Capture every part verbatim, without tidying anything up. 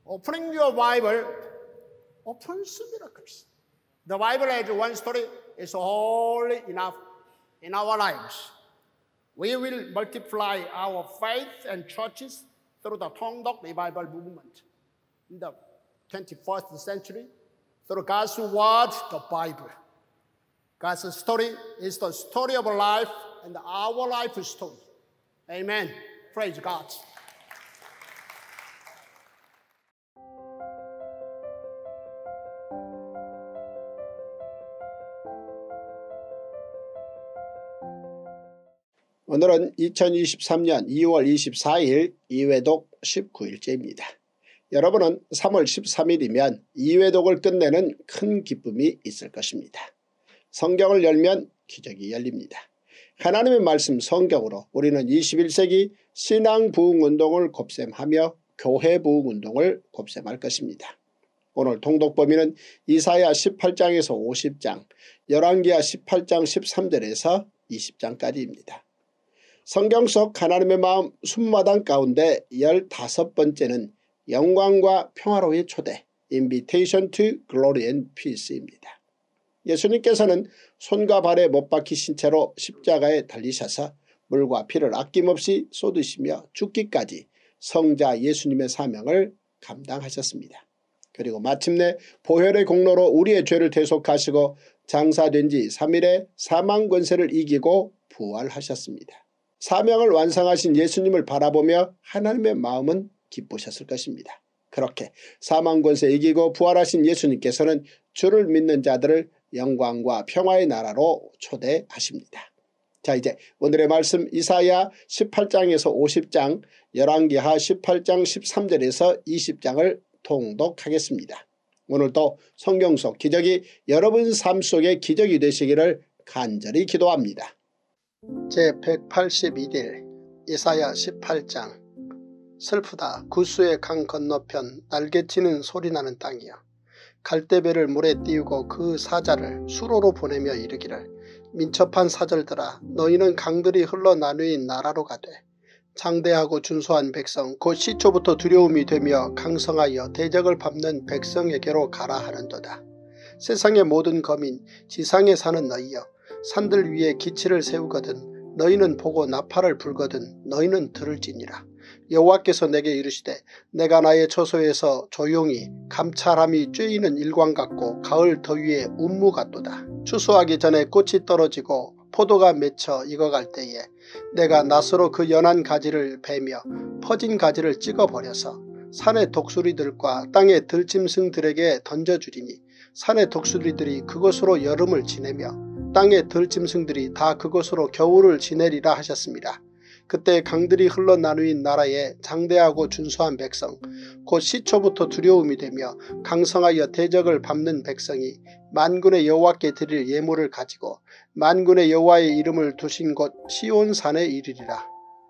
Opening your Bible opens miracles. The Bible has one story is all enough in our lives. We will multiply our faith and churches through the Tongdok Revival movement. In the twenty-first century, through God's word, the Bible. God's story is the story of life and our life story. Amen. Praise God. 오늘은 이천이십삼년 이월 이십사일 이회독 십구일째입니다. 여러분은 삼월 십삼일이면 이회독을 끝내는 큰 기쁨이 있을 것입니다. 성경을 열면 기적이 열립니다. 하나님의 말씀 성경으로 우리는 이십일세기 신앙 부흥운동을 곱셈하며 교회 부흥운동을 곱셈할 것입니다. 오늘 통독 범위는 이사야 십팔장에서 오십장, 열왕기하 십팔장 십삼절에서 이십장까지입니다. 성경 속 하나님의 마음 순마당 가운데 열다섯번째는 영광과 평화로의 초대, Invitation to Glory and Peace입니다. 예수님께서는 손과 발에 못 박히신 채로 십자가에 달리셔서 물과 피를 아낌없이 쏟으시며 죽기까지 성자 예수님의 사명을 감당하셨습니다. 그리고 마침내 보혈의 공로로 우리의 죄를 대속하시고 장사된 지 삼일에 사망 권세를 이기고 부활하셨습니다. 사명을 완성하신 예수님을 바라보며 하나님의 마음은 기쁘셨을 것입니다. 그렇게 사망 권세 이기고 부활하신 예수님께서는 주를 믿는 자들을 영광과 평화의 나라로 초대하십니다. 자, 이제 오늘의 말씀 이사야 십팔장에서 오십장, 열왕기하 십팔장 십삼절에서 이십장을 통독하겠습니다. 오늘도 성경 속 기적이 여러분 삶 속의 기적이 되시기를 간절히 기도합니다. 제백팔십일일 이사야 십팔장. 슬프다 구스의 강 건너편 날개치는 소리나는 땅이여. 갈대배를 물에 띄우고 그 사자를 수로로 보내며 이르기를 민첩한 사절들아 너희는 강들이 흘러 나누인 나라로 가되 장대하고 준수한 백성 곧 시초부터 두려움이 되며 강성하여 대적을 밟는 백성에게로 가라 하는도다. 세상의 모든 거민 지상에 사는 너희여 산들 위에 기치를 세우거든 너희는 보고 나팔을 불거든 너희는 들을지니라. 여호와께서 내게 이르시되 내가 나의 처소에서 조용히 감찰함이 쬐이는 일광 같고 가을 더위에 운무 같도다. 추수하기 전에 꽃이 떨어지고 포도가 맺혀 익어갈 때에 내가 낫으로 그 연한 가지를 베며 퍼진 가지를 찍어버려서 산의 독수리들과 땅의 들짐승들에게 던져주리니 산의 독수리들이 그곳으로 여름을 지내며 땅의 들짐승들이 다 그곳으로 겨울을 지내리라 하셨습니다. 그때 강들이 흘러 나누인 나라에 장대하고 준수한 백성 곧 시초부터 두려움이 되며 강성하여 대적을 밟는 백성이 만군의 여호와께 드릴 예물을 가지고 만군의 여호와의 이름을 두신 곳 시온산에 이르리라.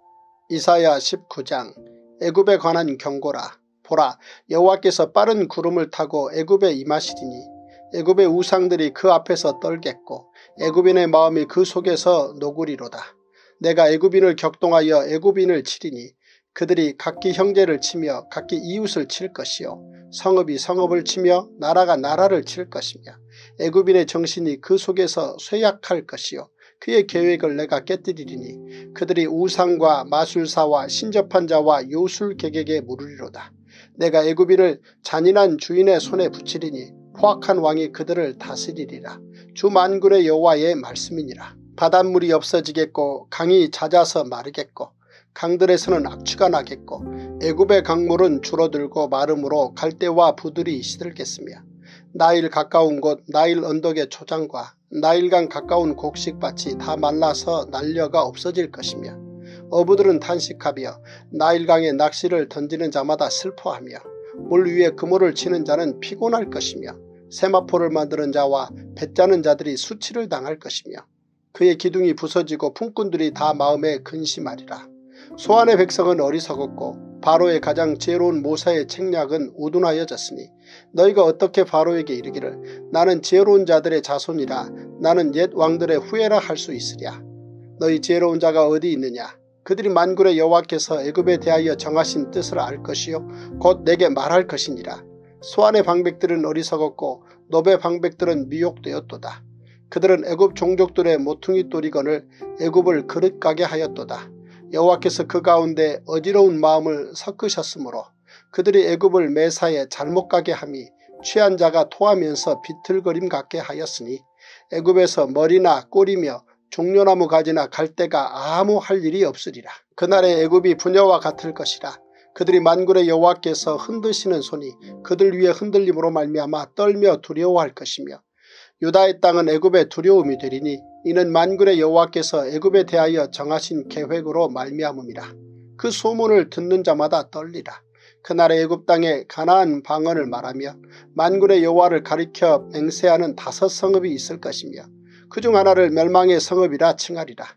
이사야 십구장. 애굽에 관한 경고라. 보라 여호와께서 빠른 구름을 타고 애굽에 임하시리니 애굽의 우상들이 그 앞에서 떨겠고 애굽인의 마음이 그 속에서 녹으리로다. 내가 애굽인을 격동하여 애굽인을 치리니 그들이 각기 형제를 치며 각기 이웃을 칠 것이요 성읍이 성읍을 치며 나라가 나라를 칠 것이며 애굽인의 정신이 그 속에서 쇠약할 것이요 그의 계획을 내가 깨뜨리리니 그들이 우상과 마술사와 신접한 자와 요술객에게 물으리로다. 내가 애굽인을 잔인한 주인의 손에 붙이리니 포악한 왕이 그들을 다스리리라. 주 만군의 여호와의 말씀이니라. 바닷물이 없어지겠고 강이 잦아서 마르겠고 강들에서는 악취가 나겠고 애굽의 강물은 줄어들고 마름으로 갈대와 부들이 시들겠으며 나일 가까운 곳 나일 언덕의 초장과 나일강 가까운 곡식밭이 다 말라서 난려가 없어질 것이며 어부들은 탄식하며 나일강에 낚시를 던지는 자마다 슬퍼하며 물 위에 그물을 치는 자는 피곤할 것이며 세마포를 만드는 자와 배 짜는 자들이 수치를 당할 것이며 그의 기둥이 부서지고 품꾼들이 다 마음에 근심하리라. 소안의 백성은 어리석었고 바로의 가장 지혜로운 모사의 책략은 우둔하여졌으니 너희가 어떻게 바로에게 이르기를 나는 지혜로운 자들의 자손이라 나는 옛 왕들의 후예라 할 수 있으랴. 너희 지혜로운 자가 어디 있느냐. 그들이 만군의 여호와께서 애굽에 대하여 정하신 뜻을 알 것이요 곧 내게 말할 것이니라. 소안의 방백들은 어리석었고 노베 방백들은 미혹되었도다. 그들은 애굽 종족들의 모퉁이 또리건을 애굽을 그릇가게 하였도다. 여호와께서 그 가운데 어지러운 마음을 섞으셨으므로 그들이 애굽을 매사에 잘못 가게 함이 취한 자가 토하면서 비틀거림 같게 하였으니 애굽에서 머리나 꼬리며 종려나무 가지나 갈대가 아무 할 일이 없으리라. 그날의 애굽이 부녀와 같을 것이라. 그들이 만군의 여호와께서 흔드시는 손이 그들 위에 흔들림으로 말미암아 떨며 두려워할 것이며 유다의 땅은 애굽의 두려움이 되리니 이는 만군의 여호와께서 애굽에 대하여 정하신 계획으로 말미암음이라. 그 소문을 듣는 자마다 떨리라. 그날의 애굽 땅에 가나안 방언을 말하며 만군의 여호와를 가리켜 맹세하는 다섯 성읍이 있을 것이며 그중 하나를 멸망의 성읍이라 칭하리라.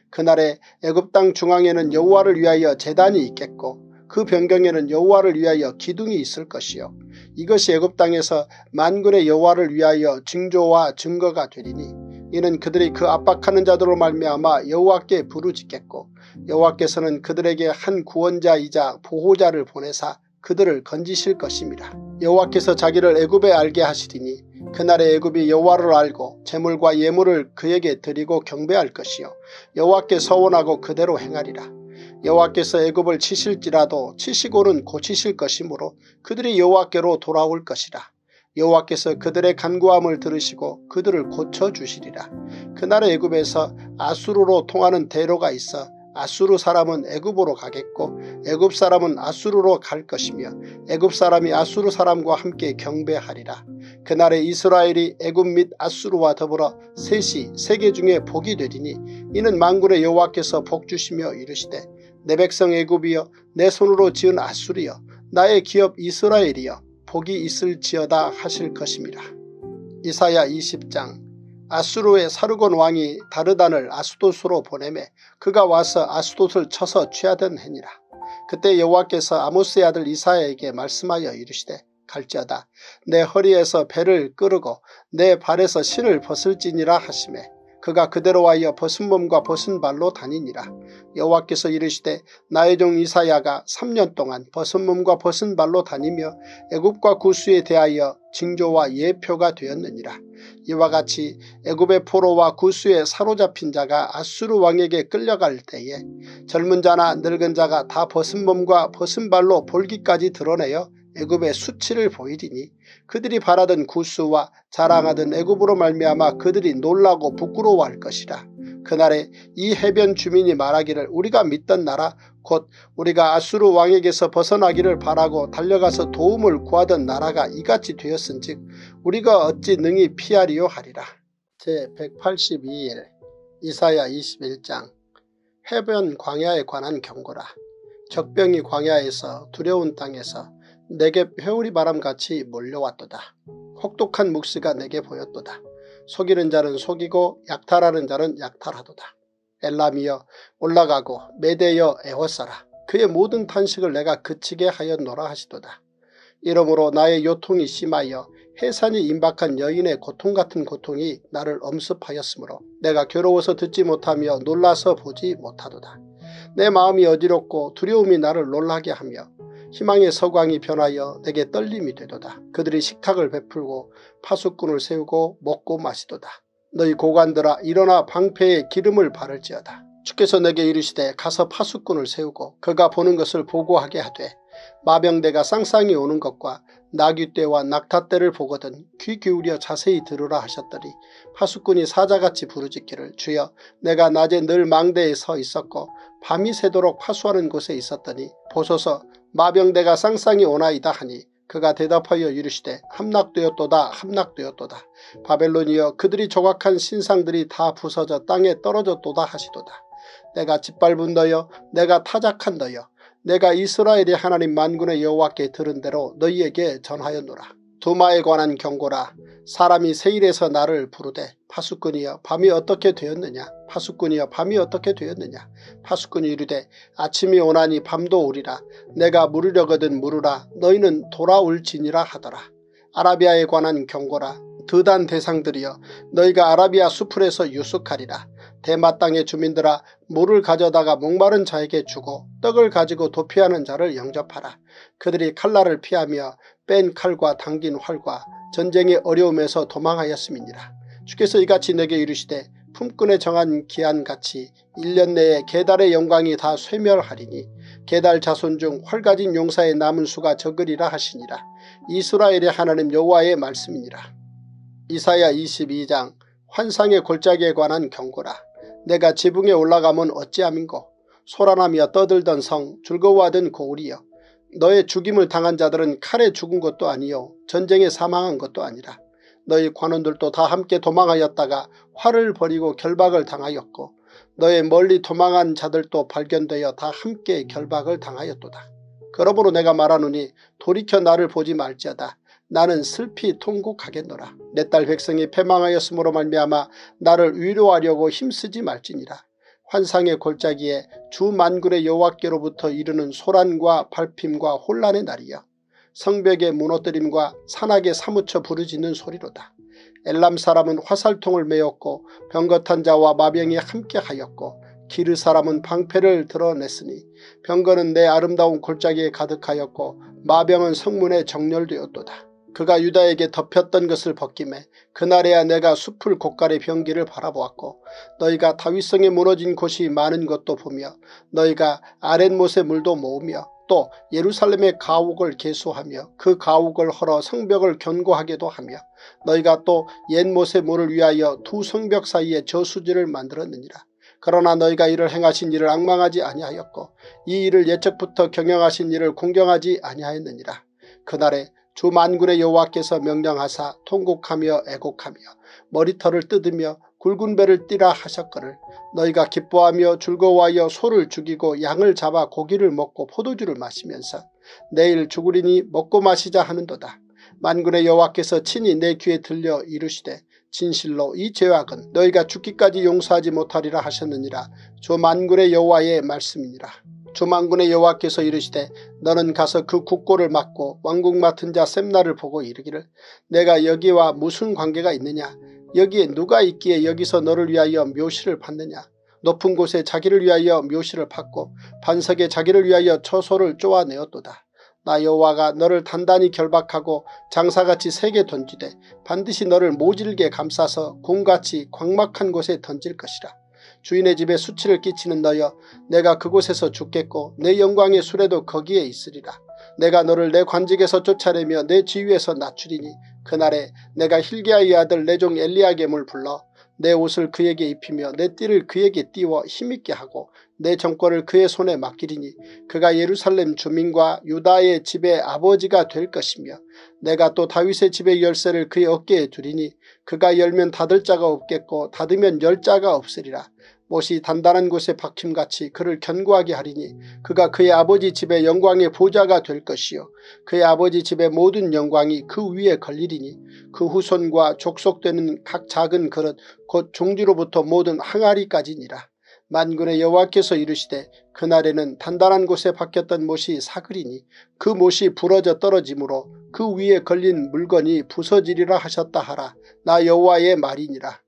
그날에 애굽 땅 중앙에는 여호와를 위하여 제단이 있겠고 그 변경에는 여호와를 위하여 기둥이 있을 것이요 이것이 애굽 땅에서 만군의 여호와를 위하여 징조와 증거가 되리니 이는 그들이 그 압박하는 자들로 말미암아 여호와께 부르짖겠고 여호와께서는 그들에게 한 구원자이자 보호자를 보내사 그들을 건지실 것입니다. 여호와께서 자기를 애굽에 알게 하시리니 그날에 애굽이 여호와를 알고 재물과 예물을 그에게 드리고 경배할 것이요 여호와께 서원하고 그대로 행하리라. 여호와께서 애굽을 치실지라도 치시고는 고치실 것이므로 그들이 여호와께로 돌아올 것이라. 여호와께서 그들의 간구함을 들으시고 그들을 고쳐주시리라. 그날의 애굽에서 아수르로 통하는 대로가 있어 아수르 사람은 애굽으로 가겠고 애굽 사람은 아수르로 갈 것이며 애굽 사람이 아수르 사람과 함께 경배하리라. 그날에 이스라엘이 애굽 및 아수르와 더불어 셋이 세계 중에 복이 되리니 이는 만군의 여호와께서 복주시며 이르시되 내 백성 애굽이여 내 손으로 지은 아수르여 나의 기업 이스라엘이여 복이 있을지어다 하실 것입니다. 이사야 이십 장. 아수르의 사르곤 왕이 다르단을 아수돗으로 보내매 그가 와서 아수돗을 쳐서 취하던 해니라. 그때 여호와께서 아모스의 아들 이사야에게 말씀하여 이르시되 갈지어다 내 허리에서 배를 끄르고 내 발에서 신을 벗을지니라 하시매 그가 그대로 하여 벗은 몸과 벗은 발로 다니니라. 여호와께서 이르시되 나의 종 이사야가 삼 년 동안 벗은 몸과 벗은 발로 다니며 애굽과 구스에 대하여 징조와 예표가 되었느니라. 이와 같이 애굽의 포로와 구스에 사로잡힌 자가 아수르 왕에게 끌려갈 때에 젊은 자나 늙은 자가 다 벗은 몸과 벗은 발로 볼기까지 드러내어 애굽의 수치를 보이리니 그들이 바라던 구스와 자랑하던 애굽으로 말미암아 그들이 놀라고 부끄러워할 것이라. 그날에 이 해변 주민이 말하기를 우리가 믿던 나라 곧 우리가 아수르 왕에게서 벗어나기를 바라고 달려가서 도움을 구하던 나라가 이같이 되었은즉 우리가 어찌 능히 피하리요 하리라. 제백팔십이 일 이사야 이십일 장. 해변 광야에 관한 경고라. 적병이 광야에서 두려운 땅에서 내게 회오리 바람같이 몰려왔도다. 혹독한 묵시가 내게 보였도다. 속이는 자는 속이고 약탈하는 자는 약탈하도다. 엘람이여 올라가고 메대여 애워싸라. 그의 모든 탄식을 내가 그치게 하였노라 하시도다. 이러므로 나의 요통이 심하여 해산이 임박한 여인의 고통 같은 고통이 나를 엄습하였으므로 내가 괴로워서 듣지 못하며 놀라서 보지 못하도다. 내 마음이 어지럽고 두려움이 나를 놀라게 하며 희망의 서광이 변하여 내게 떨림이 되도다. 그들이 식탁을 베풀고 파수꾼을 세우고 먹고 마시도다. 너희 고관들아 일어나 방패에 기름을 바를지어다. 주께서 내게 이르시되 가서 파수꾼을 세우고 그가 보는 것을 보고하게 하되 마병대가 쌍쌍이 오는 것과 나귀떼와 낙타떼를 보거든 귀 기울여 자세히 들으라 하셨더니 파수꾼이 사자같이 부르짖기를 주여 내가 낮에 늘 망대에 서 있었고 밤이 새도록 파수하는 곳에 있었더니 보소서 마병대가 쌍쌍이 오나이다 하니 그가 대답하여 이르시되 함락되었도다 함락되었도다. 바벨론이여 그들이 조각한 신상들이 다 부서져 땅에 떨어졌도다 하시도다. 내가 짓밟은 너여 내가 타작한 너여 내가 이스라엘의 하나님 만군의 여호와께 들은 대로 너희에게 전하였노라. 두마에 관한 경고라. 사람이 세일에서 나를 부르되 파수꾼이여 밤이 어떻게 되었느냐 파수꾼이여 밤이 어떻게 되었느냐. 파수꾼이 이르되 아침이 오나니 밤도 오리라. 내가 물으려거든 물으라. 너희는 돌아올지니라 하더라. 아라비아에 관한 경고라. 드단 대상들이여 너희가 아라비아 수풀에서 유숙하리라. 대마 땅의 주민들아, 물을 가져다가 목마른 자에게 주고 떡을 가지고 도피하는 자를 영접하라. 그들이 칼날을 피하며 뺀 칼과 당긴 활과 전쟁의 어려움에서 도망하였음이니라. 주께서 이같이 내게 이르시되 품꾼에 정한 기한같이 일 년 내에 게달의 영광이 다 쇠멸하리니 게달 자손 중 활 가진 용사의 남은 수가 적으리라 하시니라. 이스라엘의 하나님 여호와의 말씀이니라. 이사야 이십이 장 환상의 골짜기에 관한 경고라. 내가 지붕에 올라가면 어찌함인고 소란하며 떠들던 성 즐거워하던 고을이여. 너의 죽임을 당한 자들은 칼에 죽은 것도 아니요 전쟁에 사망한 것도 아니라 너희 관원들도 다 함께 도망하였다가 활을 버리고 결박을 당하였고 너의 멀리 도망한 자들도 발견되어 다 함께 결박을 당하였도다. 그러므로 내가 말하노니 돌이켜 나를 보지 말지어다. 나는 슬피 통곡하겠노라. 내 딸 백성이 패망하였으므로 말미암아 나를 위로하려고 힘쓰지 말지니라. 환상의 골짜기에 주 만군의 여호와께로부터 이르는 소란과 발핌과 혼란의 날이여. 성벽의 무너뜨림과 산악에 사무쳐 부르짖는 소리로다. 엘람 사람은 화살통을 메었고 병거탄 자와 마병이 함께하였고 기르 사람은 방패를 드러냈으니 병거는 내 아름다운 골짜기에 가득하였고 마병은 성문에 정렬되었도다. 그가 유다에게 덮였던 것을 벗김에 그날에야 내가 숲을 곳간의 병기를 바라보았고 너희가 다윗성에 무너진 곳이 많은 것도 보며 너희가 아렛못의 물도 모으며 또 예루살렘의 가옥을 개수하며 그 가옥을 헐어 성벽을 견고하게도 하며 너희가 또 옛못의 물을 위하여 두 성벽 사이에 저수지를 만들었느니라. 그러나 너희가 이를 행하신 일을 앙망하지 아니하였고 이 일을 예적부터 경영하신 일을 공경하지 아니하였느니라. 그날에 주 만군의 여호와께서 명령하사 통곡하며 애곡하며 머리털을 뜯으며 굵은 배를 띠라 하셨거늘 너희가 기뻐하며 즐거워하여 소를 죽이고 양을 잡아 고기를 먹고 포도주를 마시면서 내일 죽으리니 먹고 마시자 하는도다. 만군의 여호와께서 친히 내 귀에 들려 이르시되 진실로 이 죄악은 너희가 죽기까지 용서하지 못하리라 하셨느니라. 주 만군의 여호와의 말씀이니라. 주 만군의 여호와께서 이르시되 너는 가서 그 국고를 맡고 왕국 맡은 자 셈나를 보고 이르기를 내가 여기와 무슨 관계가 있느냐. 여기에 누가 있기에 여기서 너를 위하여 묘시를 받느냐. 높은 곳에 자기를 위하여 묘시를 받고 반석에 자기를 위하여 처소를 쪼아내었도다. 나 여호와가 너를 단단히 결박하고 장사같이 세게 던지되 반드시 너를 모질게 감싸서 곰같이 광막한 곳에 던질 것이라. 주인의 집에 수치를 끼치는 너여 내가 그곳에서 죽겠고 내 영광의 수레도 거기에 있으리라. 내가 너를 내 관직에서 쫓아내며 내 지위에서 낮추리니 그날에 내가 hil기야의 아들 내 종 엘리야겜을 불러 내 옷을 그에게 입히며 내 띠를 그에게 띄워 힘있게 하고 내 정권을 그의 손에 맡기리니 그가 예루살렘 주민과 유다의 집의 아버지가 될 것이며 내가 또 다윗의 집의 열쇠를 그의 어깨에 두리니 그가 열면 닫을 자가 없겠고 닫으면 열 자가 없으리라. 못이 단단한 곳에 박힘같이 그를 견고하게 하리니 그가 그의 아버지 집의 영광의 보좌가 될 것이요 그의 아버지 집의 모든 영광이 그 위에 걸리리니 그 후손과 족속되는 각 작은 그릇 곧 종지로부터 모든 항아리까지니라. 만군의 여호와께서 이르시되 그날에는 단단한 곳에 박혔던 못이 사그리니 그 못이 부러져 떨어지므로 그 위에 걸린 물건이 부서지리라 하셨다 하라. 나 여호와의 말이니라.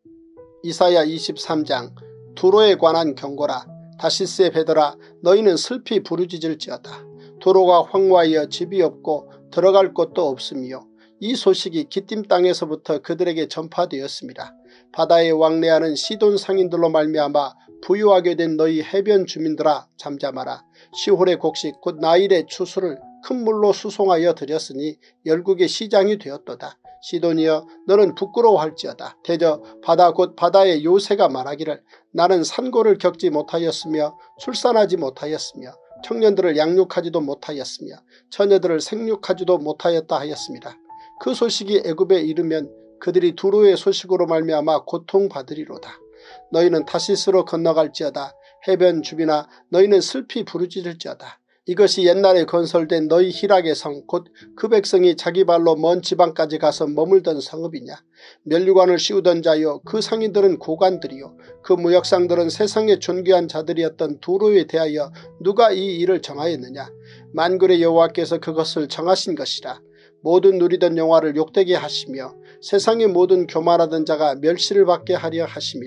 이사야 이십삼 장 두로에 관한 경고라. 다시스의 배들아 너희는 슬피 부르짖을지어다. 두로가 황무하여 집이 없고 들어갈 곳도 없으며 이 소식이 기띔 땅에서부터 그들에게 전파되었습니다. 바다에 왕래하는 시돈 상인들로 말미암아 부유하게 된 너희 해변 주민들아 잠잠하라. 시홀의 곡식 곧 나일의 추수를 큰 물로 수송하여 드렸으니 열국의 시장이 되었도다. 시돈이여 너는 부끄러워할지어다. 대저 바다 곧 바다의 요새가 말하기를 나는 산고를 겪지 못하였으며 출산하지 못하였으며 청년들을 양육하지도 못하였으며 처녀들을 생육하지도 못하였다 하였습니다. 그 소식이 애굽에 이르면 그들이 두로의 소식으로 말미암아 고통받으리로다. 너희는 타시스로 건너갈지어다. 해변 주민아 너희는 슬피 부르짖을지어다. 이것이 옛날에 건설된 너희 희락의 성 곧 그 백성이 자기 발로 먼 지방까지 가서 머물던 성읍이냐. 면류관을 씌우던 자여 그 상인들은 고관들이요 그 무역상들은 세상의 존귀한 자들이었던 두로에 대하여 누가 이 일을 정하였느냐. 만군의 여호와께서 그것을 정하신 것이라. 모든 누리던 영화를 욕되게 하시며 세상의 모든 교만하던 자가 멸시를 받게 하려 하심이라.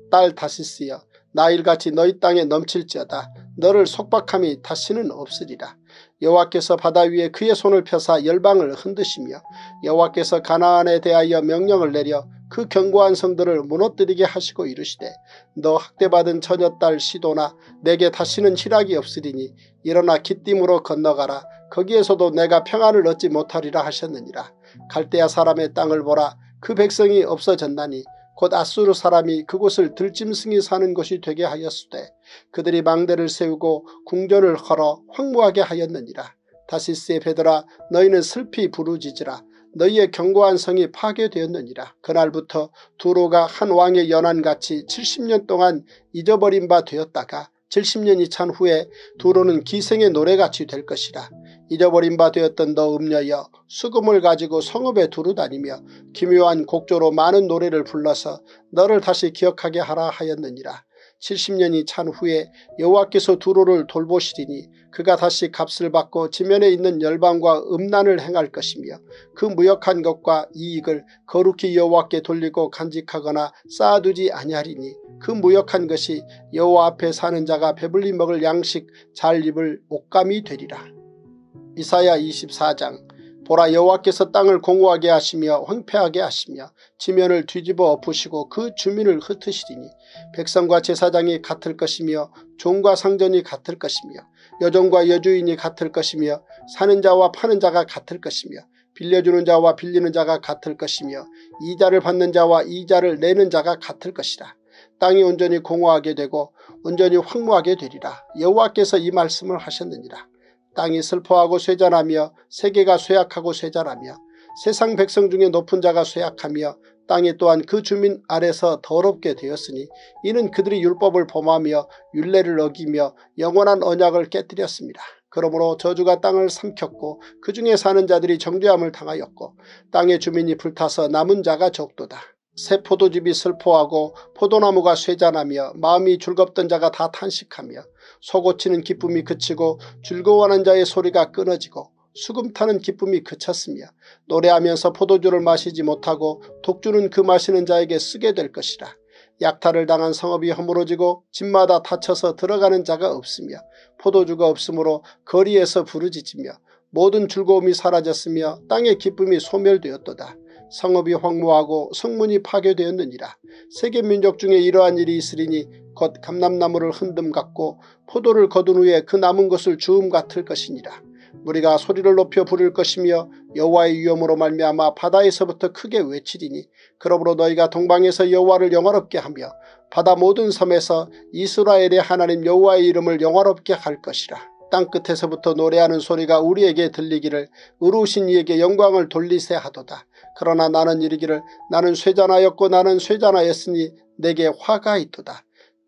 딸 다시스여, 나일같이 너희 땅에 넘칠지어다. 너를 속박함이 다시는 없으리라. 여호와께서 바다 위에 그의 손을 펴사 열방을 흔드시며 여호와께서 가나안에 대하여 명령을 내려 그 견고한 성들을 무너뜨리게 하시고 이르시되 너 학대받은 처녀딸 시도나 내게 다시는 희락이 없으리니 일어나 기띔으로 건너가라. 거기에서도 내가 평안을 얻지 못하리라 하셨느니라. 갈대아 사람의 땅을 보라. 그 백성이 없어졌나니 곧 아수르 사람이 그곳을 들짐승이 사는 곳이 되게 하였으되 그들이 망대를 세우고 궁전을 헐어 황무하게 하였느니라. 다시스의 배들아 너희는 슬피 부르짖으라. 너희의 견고한 성이 파괴되었느니라. 그날부터 두로가 한 왕의 연한같이 칠십 년 동안 잊어버린 바 되었다가 칠십 년이 찬 후에 두로는 기생의 노래같이 될 것이라. 잊어버린 바 되었던 너 음녀여, 수금을 가지고 성읍에 두루다니며 기묘한 곡조로 많은 노래를 불러서 너를 다시 기억하게 하라 하였느니라. 칠십 년이 찬 후에 여호와께서 두로를 돌보시리니 그가 다시 값을 받고 지면에 있는 열방과 음란을 행할 것이며 그 무역한 것과 이익을 거룩히 여호와께 돌리고 간직하거나 쌓아두지 아니하리니 그 무역한 것이 여호와 앞에 사는 자가 배불리 먹을 양식 잘 입을 옷감이 되리라. 이사야 이십사 장. 보라, 여호와께서 땅을 공고하게 하시며 황폐하게 하시며 지면을 뒤집어 엎으시고 그 주민을 흩으시리니 백성과 제사장이 같을 것이며 종과 상전이 같을 것이며 여종과 여주인이 같을 것이며 사는 자와 파는 자가 같을 것이며 빌려주는 자와 빌리는 자가 같을 것이며 이자를 받는 자와 이자를 내는 자가 같을 것이라. 땅이 온전히 공허하게 되고 온전히 황무하게 되리라. 여호와께서 이 말씀을 하셨느니라. 땅이 슬퍼하고 쇠잔하며 세계가 쇠약하고 쇠잔하며 세상 백성 중에 높은 자가 쇠약하며 땅이 또한 그 주민 아래서 더럽게 되었으니 이는 그들이 율법을 범하며 율례를 어기며 영원한 언약을 깨뜨렸습니다. 그러므로 저주가 땅을 삼켰고 그 중에 사는 자들이 정죄함을 당하였고 땅의 주민이 불타서 남은 자가 적도다. 새 포도즙이 슬퍼하고 포도나무가 쇠잔하며 마음이 즐겁던 자가 다 탄식하며 소고치는 기쁨이 그치고 즐거워하는 자의 소리가 끊어지고 수금 타는 기쁨이 그쳤으며 노래하면서 포도주를 마시지 못하고 독주는 그 마시는 자에게 쓰게 될 것이라. 약탈을 당한 성읍이 허물어지고 집마다 닫혀서 들어가는 자가 없으며 포도주가 없으므로 거리에서 부르짖으며 모든 즐거움이 사라졌으며 땅의 기쁨이 소멸되었도다. 성읍이 황무하고 성문이 파괴되었느니라. 세계 민족 중에 이러한 일이 있으리니 곧 감람나무를 흔듦 같고 포도를 거둔 후에 그 남은 것을 주움 같을 것이니라. 무리가 소리를 높여 부를 것이며 여호와의 위엄으로 말미암아 바다에서부터 크게 외치리니 그러므로 너희가 동방에서 여호와를 영화롭게 하며 바다 모든 섬에서 이스라엘의 하나님 여호와의 이름을 영화롭게 할 것이라. 땅끝에서부터 노래하는 소리가 우리에게 들리기를 의로우신 이에게 영광을 돌리세 하도다. 그러나 나는 이르기를 나는 쇠잔하였고 나는 쇠잔하였으니 내게 화가 있도다.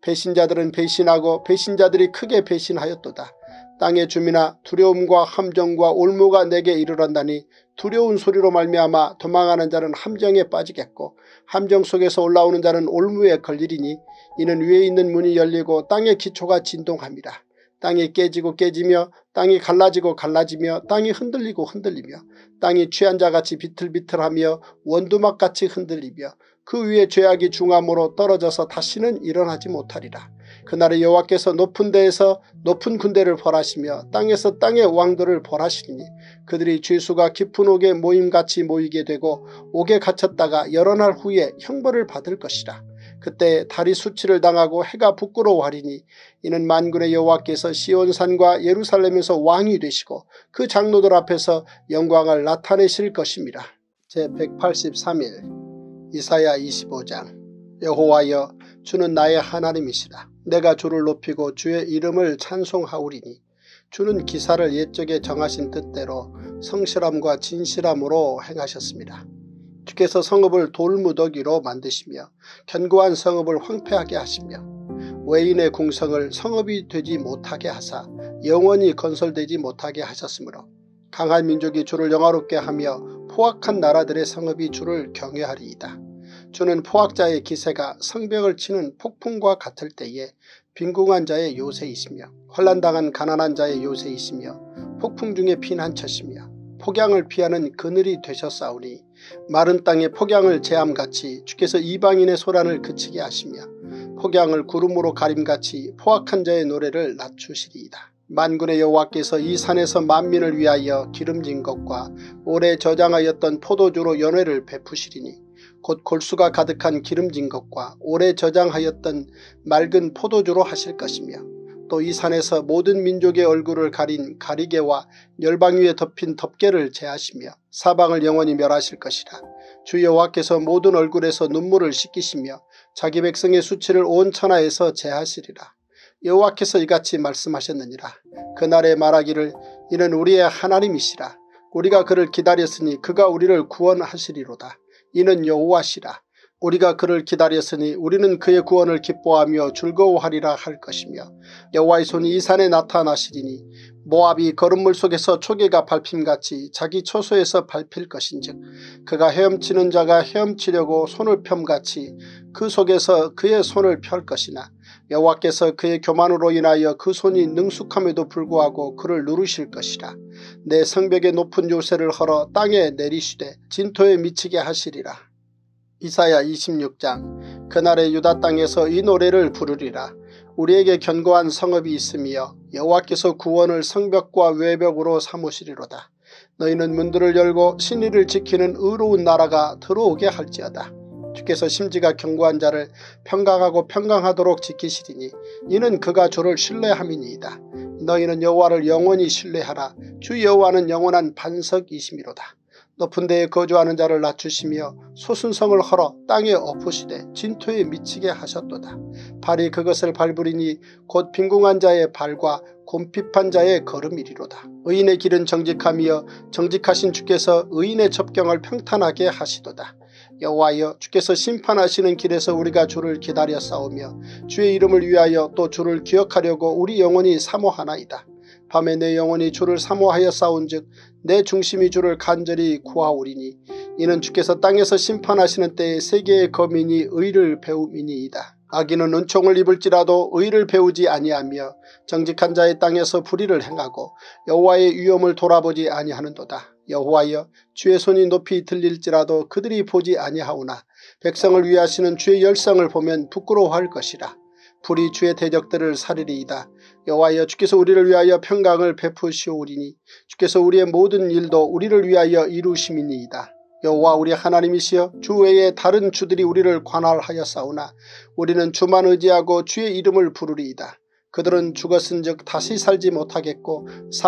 배신자들은 배신하고 배신자들이 크게 배신하였도다. 땅의 주민아, 두려움과 함정과 올무가 내게 이르렀나니 두려운 소리로 말미암아 도망하는 자는 함정에 빠지겠고 함정 속에서 올라오는 자는 올무에 걸리리니 이는 위에 있는 문이 열리고 땅의 기초가 진동함이라. 땅이 깨지고 깨지며 땅이 갈라지고 갈라지며 땅이 흔들리고 흔들리며 땅이 취한 자같이 비틀비틀하며 원두막같이 흔들리며 그 위에 죄악이 중함으로 떨어져서 다시는 일어나지 못하리라. 그날에 여호와께서 높은 데에서 높은 군대를 벌하시며 땅에서 땅의 왕들을 벌하시리니 그들이 죄수가 깊은 옥에 모임같이 모이게 되고 옥에 갇혔다가 여러 날 후에 형벌을 받을 것이라. 그때 달이 수치를 당하고 해가 부끄러워하리니 이는 만군의 여호와께서 시온산과 예루살렘에서 왕이 되시고 그 장로들 앞에서 영광을 나타내실 것입니다. 제백팔십삼 일 이사야 이십오 장. 여호와여, 주는 나의 하나님이시라. 내가 주를 높이고 주의 이름을 찬송하오리니 주는 기사를 옛적에 정하신 뜻대로 성실함과 진실함으로 행하셨습니다. 주께서 성읍을 돌무더기로 만드시며 견고한 성읍을 황폐하게 하시며 외인의 궁성을 성읍이 되지 못하게 하사 영원히 건설되지 못하게 하셨으므로 강한 민족이 주를 영화롭게 하며 포악한 나라들의 성읍이 주를 경외하리이다. 주는 포악자의 기세가 성벽을 치는 폭풍과 같을 때에 빈궁한 자의 요새이시며 환난당한 가난한 자의 요새이시며 폭풍 중에 피난처시며 폭양을 피하는 그늘이 되셨사오니 마른 땅에 폭양을 제함같이 주께서 이방인의 소란을 그치게 하시며 폭양을 구름으로 가림같이 포악한 자의 노래를 낮추시리이다. 만군의 여호와께서 이 산에서 만민을 위하여 기름진 것과 오래 저장하였던 포도주로 연회를 베푸시리니 곧 골수가 가득한 기름진 것과 오래 저장하였던 맑은 포도주로 하실 것이며 또 이 산에서 모든 민족의 얼굴을 가린 가리개와 열방 위에 덮인 덮개를 제하시며 사방을 영원히 멸하실 것이라. 주 여호와께서 모든 얼굴에서 눈물을 씻기시며 자기 백성의 수치를 온 천하에서 제하시리라. 여호와께서 이같이 말씀하셨느니라. 그날에 말하기를 이는 우리의 하나님이시라. 우리가 그를 기다렸으니 그가 우리를 구원하시리로다. 이는 여호와시라. 우리가 그를 기다렸으니 우리는 그의 구원을 기뻐하며 즐거워하리라 할 것이며 여호와의 손이 이 산에 나타나시리니 모압이 거름물 속에서 초계가 밟힘같이 자기 처소에서 밟힐 것인즉 그가 헤엄치는 자가 헤엄치려고 손을 펴같이 그 속에서 그의 손을 펼 것이나 여호와께서 그의 교만으로 인하여 그 손이 능숙함에도 불구하고 그를 누르실 것이라. 내 성벽의 높은 요새를 헐어 땅에 내리시되 진토에 미치게 하시리라. 이사야 이십육 장. 그날에 유다 땅에서 이 노래를 부르리라. 우리에게 견고한 성읍이 있으며 여호와께서 구원을 성벽과 외벽으로 삼으시리로다. 너희는 문들을 열고 신의를 지키는 의로운 나라가 들어오게 할지어다. 주께서 심지가 견고한 자를 평강하고 평강하도록 지키시리니 이는 그가 주를 신뢰함이니이다. 너희는 여호와를 영원히 신뢰하라. 주 여호와는 영원한 반석이심이로다. 높은 데에 거주하는 자를 낮추시며 소순성을 헐어 땅에 엎으시되 진토에 미치게 하셨도다. 발이 그것을 밟으리니 곧 빈궁한 자의 발과 곰핍한 자의 걸음이리로다. 의인의 길은 정직함이여 정직하신 주께서 의인의 접경을 평탄하게 하시도다. 여호와여 주께서 심판하시는 길에서 우리가 주를 기다려 싸우며 주의 이름을 위하여 또 주를 기억하려고 우리 영혼이 사모하나이다. 밤에 내 영혼이 주를 사모하여 싸운즉 내 중심이 주를 간절히 구하오리니 이는 주께서 땅에서 심판하시는 때에 세계의 거민이 의를 배움이니이다. 악인은 은총을 입을지라도 의를 배우지 아니하며 정직한 자의 땅에서 불의를 행하고 여호와의 위엄을 돌아보지 아니하는도다. 여호와여 주의 손이 높이 들릴지라도 그들이 보지 아니하오나 백성을 위하시는 주의 열성을 보면 부끄러워할 것이라. 불이 주의 대적들을 살리리이다. 여호와여 주께서 우리를 위하여 평강을 베푸시오리니 주께서 우리의 모든 일도 우리를 위하여 이루심이니이다. 여호와 우리 하나님이시여 주 외에 다른 주들이 우리를 관할하였사오나 우리는 주만 의지하고 주의 이름을 부르리이다. 그들은 죽었은즉 다시 살지 못하겠고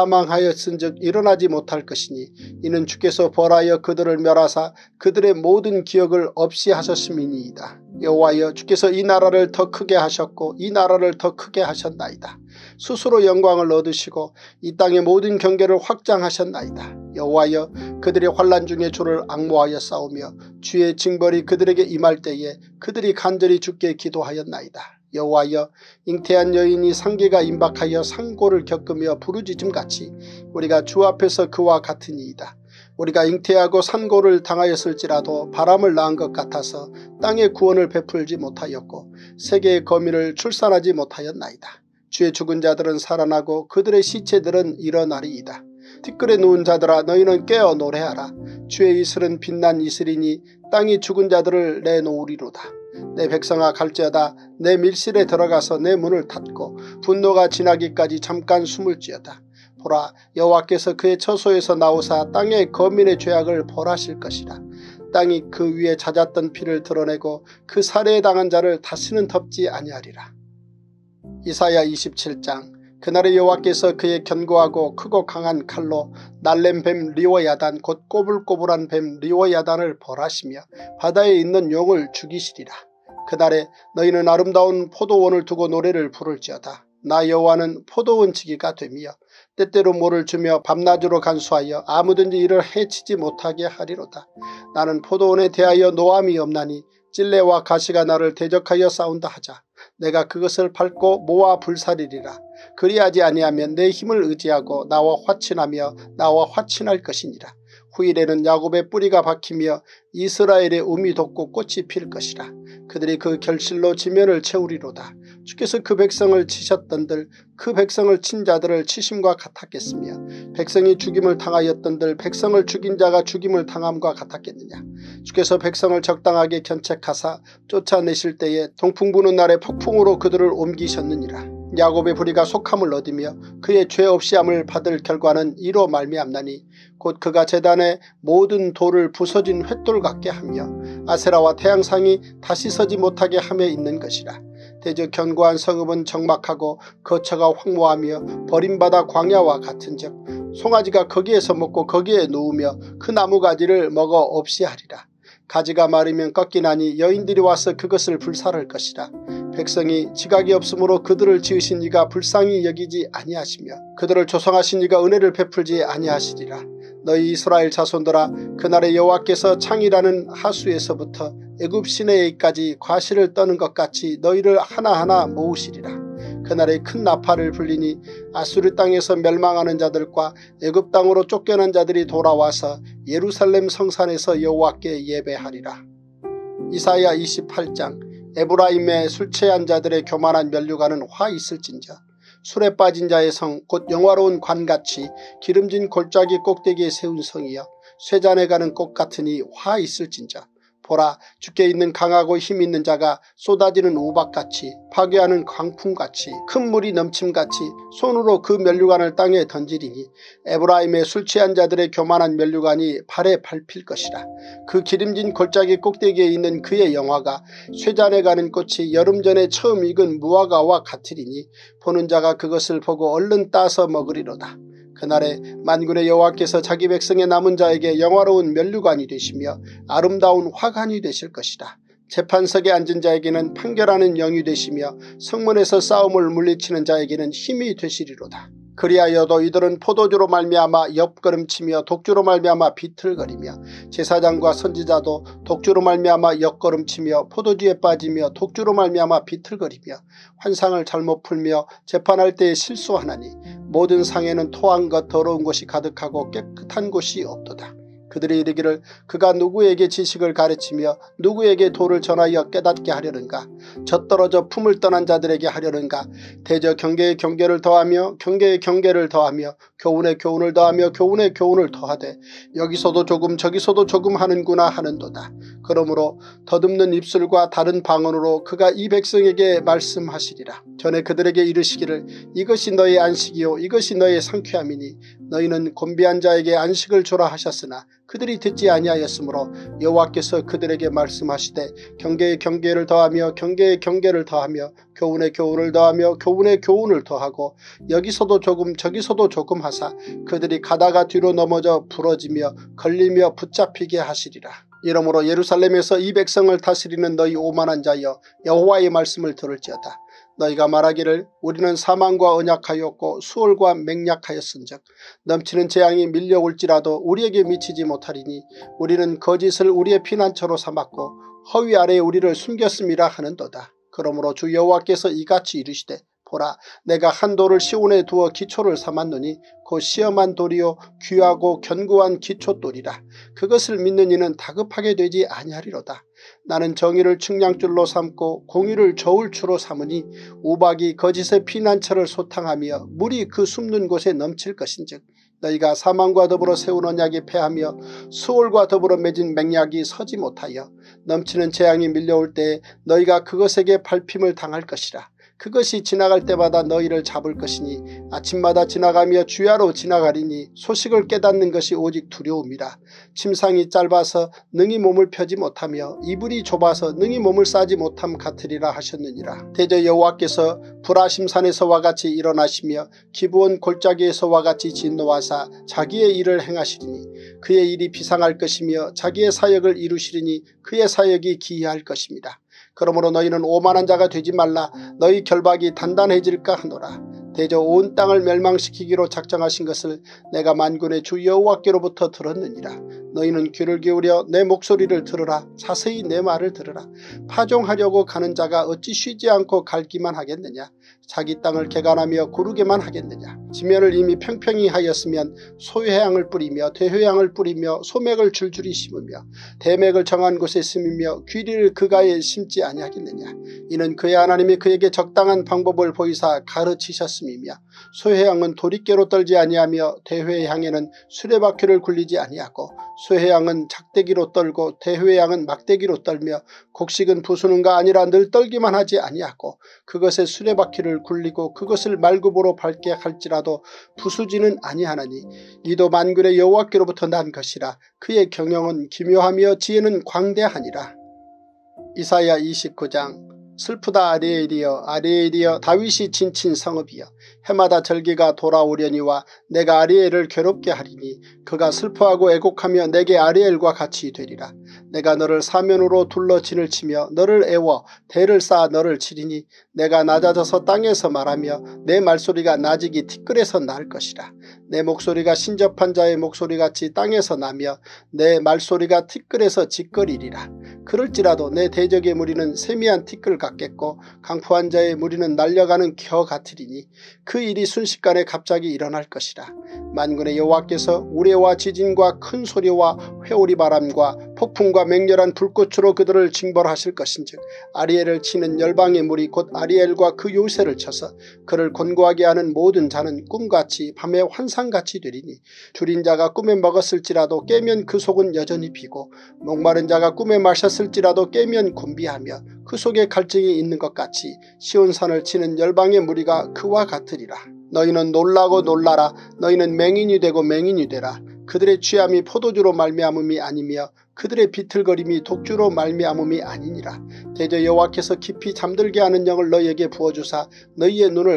사망하였은즉 일어나지 못할 것이니 이는 주께서 벌하여 그들을 멸하사 그들의 모든 기억을 없이 하셨음이니이다. 여호와여 주께서 이 나라를 더 크게 하셨고 이 나라를 더 크게 하셨나이다. 스스로 영광을 얻으시고 이 땅의 모든 경계를 확장하셨나이다. 여호와여 그들이 환난 중에 주를 앙모하여 싸우며 주의 징벌이 그들에게 임할 때에 그들이 간절히 주께 기도하였나이다. 여호와여 잉태한 여인이 상계가 임박하여 상고를 겪으며 부르짖음같이 우리가 주 앞에서 그와 같으니이다. 우리가 잉태하고 산고를 당하였을지라도 바람을 낳은 것 같아서 땅의 구원을 베풀지 못하였고 세계의 거민을 출산하지 못하였나이다. 주의 죽은 자들은 살아나고 그들의 시체들은 일어나리이다. 티끌에 누운 자들아 너희는 깨어 노래하라. 주의 이슬은 빛난 이슬이니 땅이 죽은 자들을 내놓으리로다. 내 백성아 갈지어다. 내 밀실에 들어가서 내 문을 닫고 분노가 지나기까지 잠깐 숨을지어다. 보라 여호와께서 그의 처소에서 나오사 땅의 거민의 죄악을 벌하실 것이라. 땅이 그 위에 잦았던 피를 드러내고 그 살해에 당한 자를 다시는 덮지 아니하리라. 이사야 이십칠 장. 그날에 여호와께서 그의 견고하고 크고 강한 칼로 날렘 뱀 리워야단 곧 꼬불꼬불한 뱀 리워야단을 벌하시며 바다에 있는 용을 죽이시리라. 그날에 너희는 아름다운 포도원을 두고 노래를 부를지어다. 나 여호와는 포도원치기가 되며 때때로 모를 주며 밤낮으로 간수하여 아무든지 이를 해치지 못하게 하리로다. 나는 포도원에 대하여 노함이 없나니 찔레와 가시가 나를 대적하여 싸운다 하자. 내가 그것을 밟고 모아 불사리리라. 그리하지 아니하면 내 힘을 의지하고 나와 화친하며 나와 화친할 것이니라. 후일에는 야곱의 뿌리가 박히며 이스라엘의 움이 돋고 꽃이 필 것이라. 그들이 그 결실로 지면을 채우리로다. 주께서 그 백성을 치셨던들 그 백성을 친 자들을 치심과 같았겠으며 백성이 죽임을 당하였던들 백성을 죽인 자가 죽임을 당함과 같았겠느냐. 주께서 백성을 적당하게 견책하사 쫓아내실 때에 동풍 부는 날에 폭풍으로 그들을 옮기셨느니라. 야곱의 불의가 속함을 얻으며 그의 죄 없이함을 받을 결과는 이로 말미암나니 곧 그가 제단의 모든 돌을 부서진 횃돌 같게 하며 아세라와 태양상이 다시 서지 못하게 함에 있는 것이라. 대저 견고한 성읍은 적막하고 거처가 황무하며 버림받아 광야와 같은즉 송아지가 거기에서 먹고 거기에 누우며 그 나무가지를 먹어 없이 하리라. 가지가 마르면 꺾이나니 여인들이 와서 그것을 불살할 것이라. 백성이 지각이 없으므로 그들을 지으신 이가 불쌍히 여기지 아니하시며 그들을 조성하신 이가 은혜를 베풀지 아니하시리라. 너희 이스라엘 자손들아, 그날에 여호와께서 창이라는 하수에서부터 애굽 시내에까지 과실을 떠는 것 같이 너희를 하나하나 모으시리라. 그날에 큰 나팔을 불리니 아수르 땅에서 멸망하는 자들과 애굽 땅으로 쫓겨난 자들이 돌아와서 예루살렘 성산에서 여호와께 예배하리라. 이사야 이십팔 장. 에브라임의 술 취한 자들의 교만한 면류관은 화 있을진저 술에 빠진 자의 성 곧 영화로운 관같이 기름진 골짜기 꼭대기에 세운 성이여 쇠잔에 가는 꽃 같으니 화 있을진저. 보라, 주께 있는 강하고 힘 있는 자가 쏟아지는 우박같이 파괴하는 광풍같이 큰 물이 넘침같이 손으로 그 면류관을 땅에 던지리니 에브라임의 술 취한 자들의 교만한 면류관이 발에 밟힐 것이라. 그 기름진 골짜기 꼭대기에 있는 그의 영화가 쇠잔에 가는 꽃이 여름 전에 처음 익은 무화과와 같으리니 보는 자가 그것을 보고 얼른 따서 먹으리로다. 그날에 만군의 여호와께서 자기 백성의 남은 자에게 영화로운 면류관이 되시며 아름다운 화관이 되실 것이다. 재판석에 앉은 자에게는 판결하는 영이 되시며 성문에서 싸움을 물리치는 자에게는 힘이 되시리로다. 그리하여도 이들은 포도주로 말미암아 옆걸음치며 독주로 말미암아 비틀거리며 제사장과 선지자도 독주로 말미암아 옆걸음치며 포도주에 빠지며 독주로 말미암아 비틀거리며 환상을 잘못 풀며 재판할 때에 실수하나니 모든 상에는 토한 것 더러운 것이 가득하고 깨끗한 곳이 없도다. 그들이 이르기를 그가 누구에게 지식을 가르치며 누구에게 도를 전하여 깨닫게 하려는가. 젖떨어져 품을 떠난 자들에게 하려는가. 대저 경계의 경계를 더하며 경계의 경계를 더하며 교훈의 교훈을 더하며 교훈의 교훈을 더하되 여기서도 조금 저기서도 조금 하는구나 하는도다. 그러므로 더듬는 입술과 다른 방언으로 그가 이 백성에게 말씀하시리라. 전에 그들에게 이르시기를 이것이 너의 안식이요 이것이 너의 상쾌함이니 너희는 곤비한 자에게 안식을 주라 하셨으나 그들이 듣지 아니하였으므로 여호와께서 그들에게 말씀하시되 경계의 경계를 더하며 경계의 경계를 더하며 교훈의 교훈을 더하며 교훈의 교훈을 더하고 여기서도 조금 저기서도 조금 하사 그들이 가다가 뒤로 넘어져 부러지며 걸리며 붙잡히게 하시리라. 이러므로 예루살렘에서 이 백성을 다스리는 너희 오만한 자여 여호와의 말씀을 들을지어다. 너희가 말하기를 우리는 사망과 언약하였고 수월과 맹약하였은즉 넘치는 재앙이 밀려올지라도 우리에게 미치지 못하리니 우리는 거짓을 우리의 피난처로 삼았고 허위 아래에 우리를 숨겼음이라 하는도다. 그러므로 주 여호와께서 이같이 이르시되 보라, 내가 한 돌을 시온에 두어 기초를 삼았노니 곧 시험한 돌이요 귀하고 견고한 기초돌이라. 그것을 믿는 이는 다급하게 되지 아니하리로다. 나는 정의를 측량줄로 삼고 공의를 저울추로 삼으니 우박이 거짓의 피난처를 소탕하며 물이 그 숨는 곳에 넘칠 것인즉 너희가 사망과 더불어 세운 언약이 패하며 수월과 더불어 맺은 맹약이 서지 못하여 넘치는 재앙이 밀려올 때에 너희가 그것에게 밟힘을 당할 것이라. 그것이 지나갈 때마다 너희를 잡을 것이니 아침마다 지나가며 주야로 지나가리니 소식을 깨닫는 것이 오직 두려움이라. 침상이 짧아서 능히 몸을 펴지 못하며 이불이 좁아서 능히 몸을 싸지 못함 같으리라 하셨느니라. 대저 여호와께서 불하심산에서와 같이 일어나시며 기브온 골짜기에서와 같이 진노하사 자기의 일을 행하시리니 그의 일이 비상할 것이며 자기의 사역을 이루시리니 그의 사역이 기이할 것입니다. 그러므로 너희는 오만한 자가 되지 말라. 너희 결박이 단단해질까 하노라. 대저 온 땅을 멸망시키기로 작정하신 것을 내가 만군의 주 여호와께로부터 들었느니라. 너희는 귀를 기울여 내 목소리를 들으라. 자세히 내 말을 들으라. 파종하려고 가는 자가 어찌 쉬지 않고 갈기만 하겠느냐. 자기 땅을 개간하며 고르게만 하겠느냐. 지면을 이미 평평히 하였으면 소회향을 뿌리며 대회향을 뿌리며 소맥을 줄줄이 심으며 대맥을 정한 곳에 심으며 귀리를 그가에 심지 아니하겠느냐. 이는 그의 하나님이 그에게 적당한 방법을 보이사 가르치셨음이며 소회향은 도리깨로 떨지 아니하며 대회향에는 수레바퀴를 굴리지 아니하고 소회향은 작대기로 떨고 대회향은 막대기로 떨며 곡식은 부수는가 아니라 늘 떨기만 하지 아니하고 그것에 수레바퀴를 굴리고 그것을 말굽으로 밟게 할지라도 부수지는 아니하나니 이도 만군의 여호와께로부터 난 것이라. 그의 경영은 기묘하며 지혜는 광대하니라. 이사야 이십구 장. 슬프다 아리엘이여 아리엘이여 다윗이 지친 성읍이여 해마다 절기가 돌아오려니와 내가 아리엘을 괴롭게 하리니 그가 슬퍼하고 애곡하며 내게 아리엘과 같이 되리라. 내가 너를 사면으로 둘러 진을 치며 너를 애워 대를 쌓아 너를 치리니 내가 낮아져서 땅에서 말하며 내 말소리가 나직이 티끌에서 날 것이라. 내 목소리가 신접한 자의 목소리같이 땅에서 나며 내 말소리가 티끌에서 짓거리리라. 그럴지라도 내 대적의 무리는 세미한 티끌 같겠고 강포한 자의 무리는 날려가는 겨 같으리니 그 일이 순식간에 갑자기 일어날 것이라. 만군의 여호와께서 우레와 지진과 큰 소리와 회오리 바람과 폭풍과 맹렬한 불꽃으로 그들을 징벌하실 것인즉 아리엘을 치는 열방의 무리 곧 아리엘과 그 요새를 쳐서 그를 곤고하게 하는 모든 자는 꿈같이 밤에 환상같이 되리니 줄인 자가 꿈에 먹었을지라도 깨면 그 속은 여전히 비고 목마른 자가 꿈에 마셨을지라도 깨면 곤비하며 그 속에 갈증이 있는 것 같이 시온산을 치는 열방의 무리가 그와 같으리라. 너희는 놀라고 놀라라. 너희는 맹인이 되고 맹인이 되라. 그들의 취함이 포도주로 말미암음이 아니며 그들의 비틀거림이 독주로 말미암음이 아니니라. 대저 여호와께서 깊이 잠들게 하는 영을 너희에게 부어주사 너희의 눈을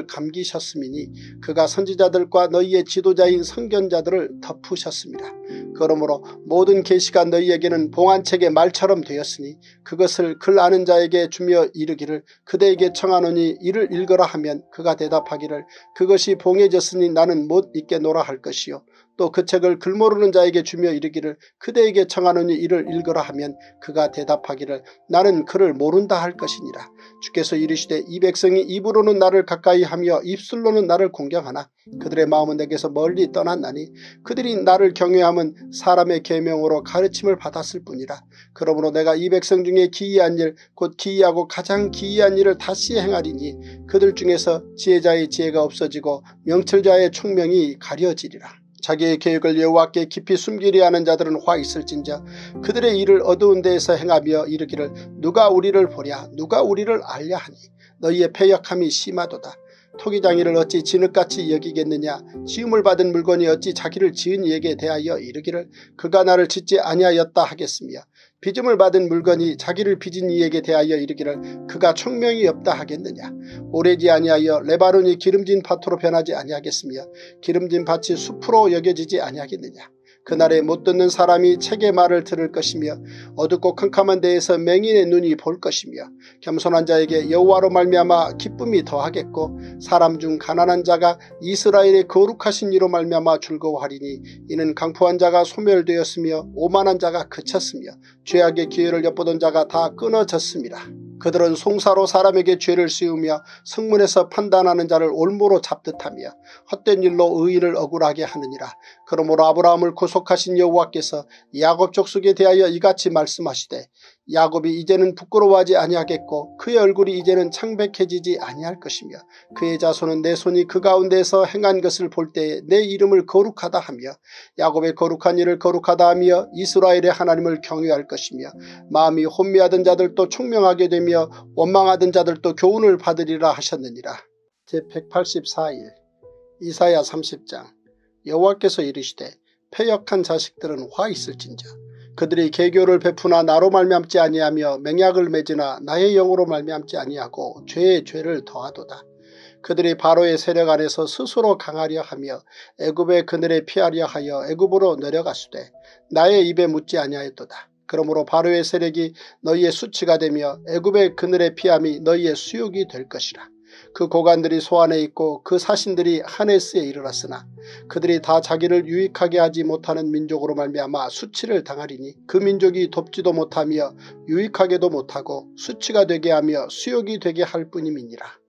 감기셨음이니 그가 선지자들과 너희의 지도자인 선견자들을 덮으셨습니다. 그러므로 모든 계시가 너희에게는 봉안책의 말처럼 되었으니 그것을 글 아는 자에게 주며 이르기를 그대에게 청하노니 이를 읽으라 하면 그가 대답하기를 그것이 봉해졌으니 나는 못 읽겠노라 할 것이요. 또 그 책을 글 모르는 자에게 주며 이르기를 그대에게 청하노니 이를 읽으라 하면 그가 대답하기를 나는 글을 모른다 할 것이니라. 주께서 이르시되 이 백성이 입으로는 나를 가까이 하며 입술로는 나를 공경하나 그들의 마음은 내게서 멀리 떠났나니 그들이 나를 경외함은 사람의 계명으로 가르침을 받았을 뿐이라. 그러므로 내가 이 백성 중에 기이한 일 곧 기이하고 가장 기이한 일을 다시 행하리니 그들 중에서 지혜자의 지혜가 없어지고 명철자의 총명이 가려지리라. 자기의 계획을 여호와께 깊이 숨기려 하는 자들은 화 있을진저 그들의 일을 어두운 데에서 행하며 이르기를 누가 우리를 보랴 누가 우리를 알랴 하니 너희의 패역함이 심하도다. 토기장이를 어찌 진흙같이 여기겠느냐. 지음을 받은 물건이 어찌 자기를 지은 이에게 대하여 이르기를 그가 나를 짓지 아니하였다 하겠으며 빚음을 받은 물건이 자기를 빚은 이에게 대하여 이르기를 그가 총명이 없다 하겠느냐. 오래지 아니하여 레바논이 기름진 밭으로 변하지 아니하겠으며 기름진 밭이 숲으로 여겨지지 아니하겠느냐. 그날에 못 듣는 사람이 책의 말을 들을 것이며 어둡고 캄캄한 데에서 맹인의 눈이 볼 것이며 겸손한 자에게 여호와로 말미암아 기쁨이 더하겠고 사람 중 가난한 자가 이스라엘의 거룩하신 이로 말미암아 즐거워하리니 이는 강포한 자가 소멸되었으며 오만한 자가 그쳤으며 죄악의 기회를 엿보던 자가 다 끊어졌습니다. 그들은 송사로 사람에게 죄를 씌우며 성문에서 판단하는 자를 올무로 잡듯하며 헛된 일로 의인을 억울하게 하느니라. 그러므로 아브라함을 구속하신 여호와께서 야곱 족속에 대하여 이같이 말씀하시되 야곱이 이제는 부끄러워하지 아니하겠고 그의 얼굴이 이제는 창백해지지 아니할 것이며 그의 자손은 내 손이 그 가운데에서 행한 것을 볼 때에 내 이름을 거룩하다 하며 야곱의 거룩한 일을 거룩하다 하며 이스라엘의 하나님을 경외할 것이며 마음이 혼미하던 자들도 총명하게 되며 원망하던 자들도 교훈을 받으리라 하셨느니라. 제백팔십사 일 이사야 삼십 장. 여호와께서 이르시되 패역한 자식들은 화 있을진저 그들이 계교를 베푸나 나로 말미암지 아니하며 맹약을 맺으나 나의 영으로 말미암지 아니하고 죄의 죄를 더하도다. 그들이 바로의 세력 안에서 스스로 강하려 하며 애굽의 그늘에 피하려 하여 애굽으로 내려가수되 나의 입에 묻지 아니하였도다. 그러므로 바로의 세력이 너희의 수치가 되며 애굽의 그늘에 피함이 너희의 수욕이 될 것이라. 그 고관들이 소안에 있고 그 사신들이 하네스에 이르렀으나 그들이 다 자기를 유익하게 하지 못하는 민족으로 말미암아 수치를 당하리니 그 민족이 돕지도 못하며 유익하게도 못하고 수치가 되게 하며 수욕이 되게 할 뿐임이니라.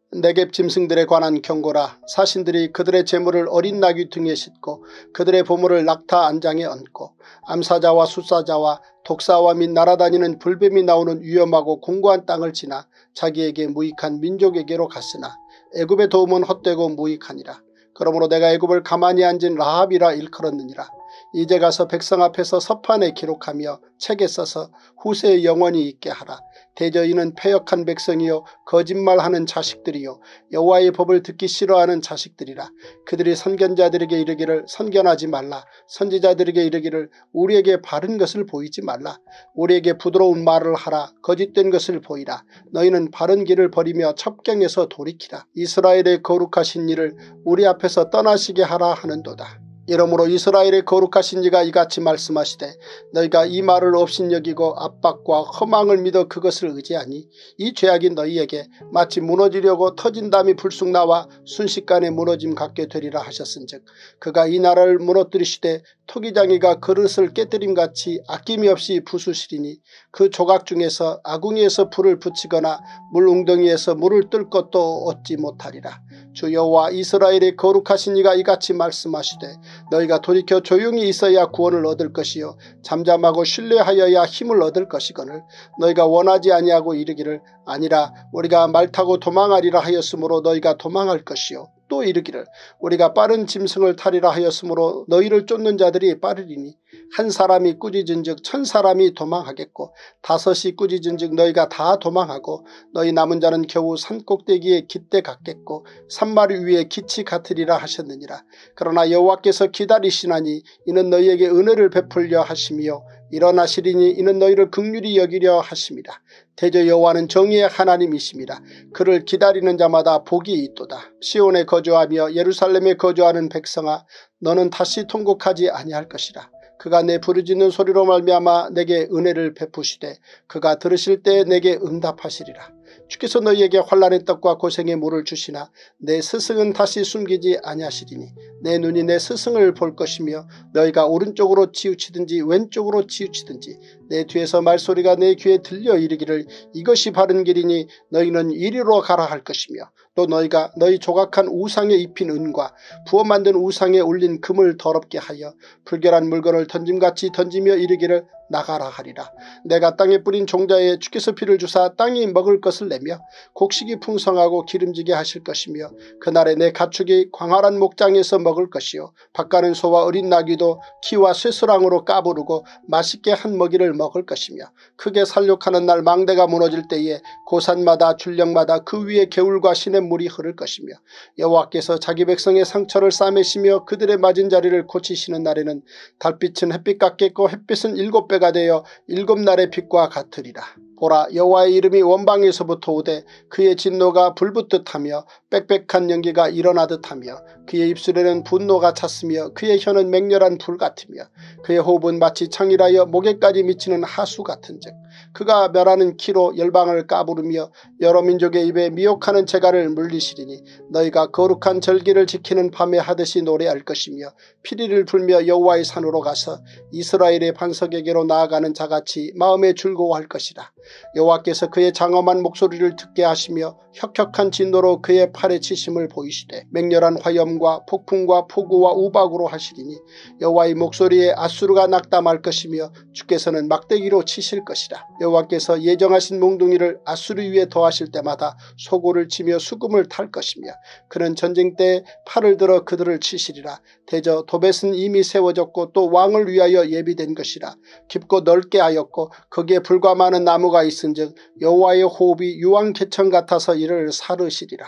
네겝 짐승들에 관한 경고라. 사신들이 그들의 재물을 어린 나귀 등에 싣고 그들의 보물을 낙타 안장에 얹고 암사자와 숫사자와 독사와 및 날아다니는 불뱀이 나오는 위험하고 공고한 땅을 지나 자기에게 무익한 민족에게로 갔으나 애굽의 도움은 헛되고 무익하니라. 그러므로 내가 애굽을 가만히 앉은 라합이라 일컬었느니라. 이제 가서 백성 앞에서 서판에 기록하며 책에 써서 후세에 영원히 있게 하라. 대저 이는 패역한 백성이요 거짓말하는 자식들이요 여호와의 법을 듣기 싫어하는 자식들이라. 그들이 선견자들에게 이르기를 선견하지 말라. 선지자들에게 이르기를 우리에게 바른 것을 보이지 말라. 우리에게 부드러운 말을 하라. 거짓된 것을 보이라. 너희는 바른 길을 버리며 첩경에서 돌이키라. 이스라엘의 거룩하신 이를 우리 앞에서 떠나시게 하라 하는도다. 이러므로 이스라엘의 거룩하신 이가 이같이 말씀하시되 너희가 이 말을 업신여기고 압박과 허망을 믿어 그것을 의지하니 이 죄악이 너희에게 마치 무너지려고 터진 담이 불쑥 나와 순식간에 무너짐 같게 되리라 하셨은즉 그가 이 나라를 무너뜨리시되 토기장이가 그릇을 깨뜨림같이 아낌이 없이 부수시리니 그 조각 중에서 아궁이에서 불을 붙이거나 물웅덩이에서 물을 뜰 것도 얻지 못하리라. 주 여호와 이스라엘의 거룩하신 이가 이같이 말씀하시되 너희가 돌이켜 조용히 있어야 구원을 얻을 것이요 잠잠하고 신뢰하여야 힘을 얻을 것이거늘 너희가 원하지 아니하고 이르기를 아니라 우리가 말 타고 도망하리라 하였으므로 너희가 도망할 것이요 또 이르기를 우리가 빠른 짐승을 타리라 하였으므로 너희를 쫓는 자들이 빠르리니 한 사람이 꾸짖은즉 천 사람이 도망하겠고 다섯이 꾸짖은즉 너희가 다 도망하고 너희 남은 자는 겨우 산꼭대기에 깃대 같겠고 산마리 위에 기치 같으리라 하셨느니라. 그러나 여호와께서 기다리시나니 이는 너희에게 은혜를 베풀려 하심이요 일어나시리니 이는 너희를 긍휼히 여기려 하심이라. 대저 여호와는 정의의 하나님이심이라. 그를 기다리는 자마다 복이 있도다. 시온에 거주하며 예루살렘에 거주하는 백성아 너는 다시 통곡하지 아니할 것이라. 그가 내 부르짖는 소리로 말미암아 내게 은혜를 베푸시되 그가 들으실 때 내게 응답하시리라. 주께서 너희에게 환난의 떡과 고생의 물을 주시나 내 스승은 다시 숨기지 아니하시리니 내 눈이 내 스승을 볼 것이며 너희가 오른쪽으로 치우치든지 왼쪽으로 치우치든지 내 뒤에서 말소리가 내 귀에 들려 이르기를 이것이 바른 길이니 너희는 이리로 가라 할 것이며 또 너희가 너희 조각한 우상에 입힌 은과 부어 만든 우상에 올린 금을 더럽게 하여 불결한 물건을 던짐같이 던지며 이르기를 나가라 하리라. 내가 땅에 뿌린 종자에 주께서 피를 주사 땅이 먹을 것을 내며 곡식이 풍성하고 기름지게 하실 것이며 그날에 내 가축이 광활한 목장에서 먹을 것이요 밭가는 소와 어린 나귀도 키와 쇠스랑으로 까부르고 맛있게 한 먹이를 먹을 것이며 크게 살육하는 날 망대가 무너질 때에 고산마다 줄령마다 그 위에 개울과 시냇물이 흐를 것이며 여호와께서 자기 백성의 상처를 싸매시며 그들의 맞은 자리를 고치시는 날에는 달빛은 햇빛 같겠고 햇빛은 일곱 배 가 되어 일곱 날의 빛과 같으리라. 보라 여호와의 이름이 원방에서부터 오되 그의 진노가 불붙듯하며 빽빽한 연기가 일어나듯하며 그의 입술에는 분노가 찼으며 그의 혀는 맹렬한 불 같으며 그의 호흡은 마치 창이라여 목에까지 미치는 하수 같은즉 그가 멸하는 키로 열방을 까부르며 여러 민족의 입에 미혹하는 재갈을 물리시리니 너희가 거룩한 절기를 지키는 밤에 하듯이 노래할 것이며 피리를 불며 여호와의 산으로 가서 이스라엘의 반석에게로 나아가는 자같이 마음에 즐거워할 것이라. 여호와께서 그의 장엄한 목소리를 듣게 하시며 혁혁한 진노로 그의 팔에 치심을 보이시되 맹렬한 화염과 폭풍과 폭우와 우박으로 하시리니 여호와의 목소리에 앗수르가 낙담할 것이며 주께서는 막대기로 치실 것이라. 여호와께서 예정하신 몽둥이를 앗수르 위에 더하실 때마다 소고를 치며 수금을 탈 것이며 그는 전쟁 때 팔을 들어 그들을 치시리라. 대저 도벳은 이미 세워졌고 또 왕을 위하여 예비된 것이라. 깊고 넓게 하였고 거기에 불과 많은 나무가 있은즉 여호와의 호흡이 유황개천 같아서 이를 사르시리라.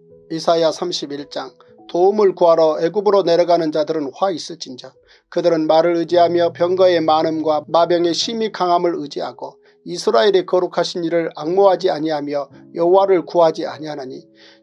이사야 삼십일 장. 도움을 구하러 애굽으로 내려가는 자들은 화 있을진저 그들은 말을 의지하며 병거의 많음과 마병의 심히 강함을 의지하고 이스라엘의 거룩하신 이를 앙모하지 아니하며 여호와를 구하지 아니하나니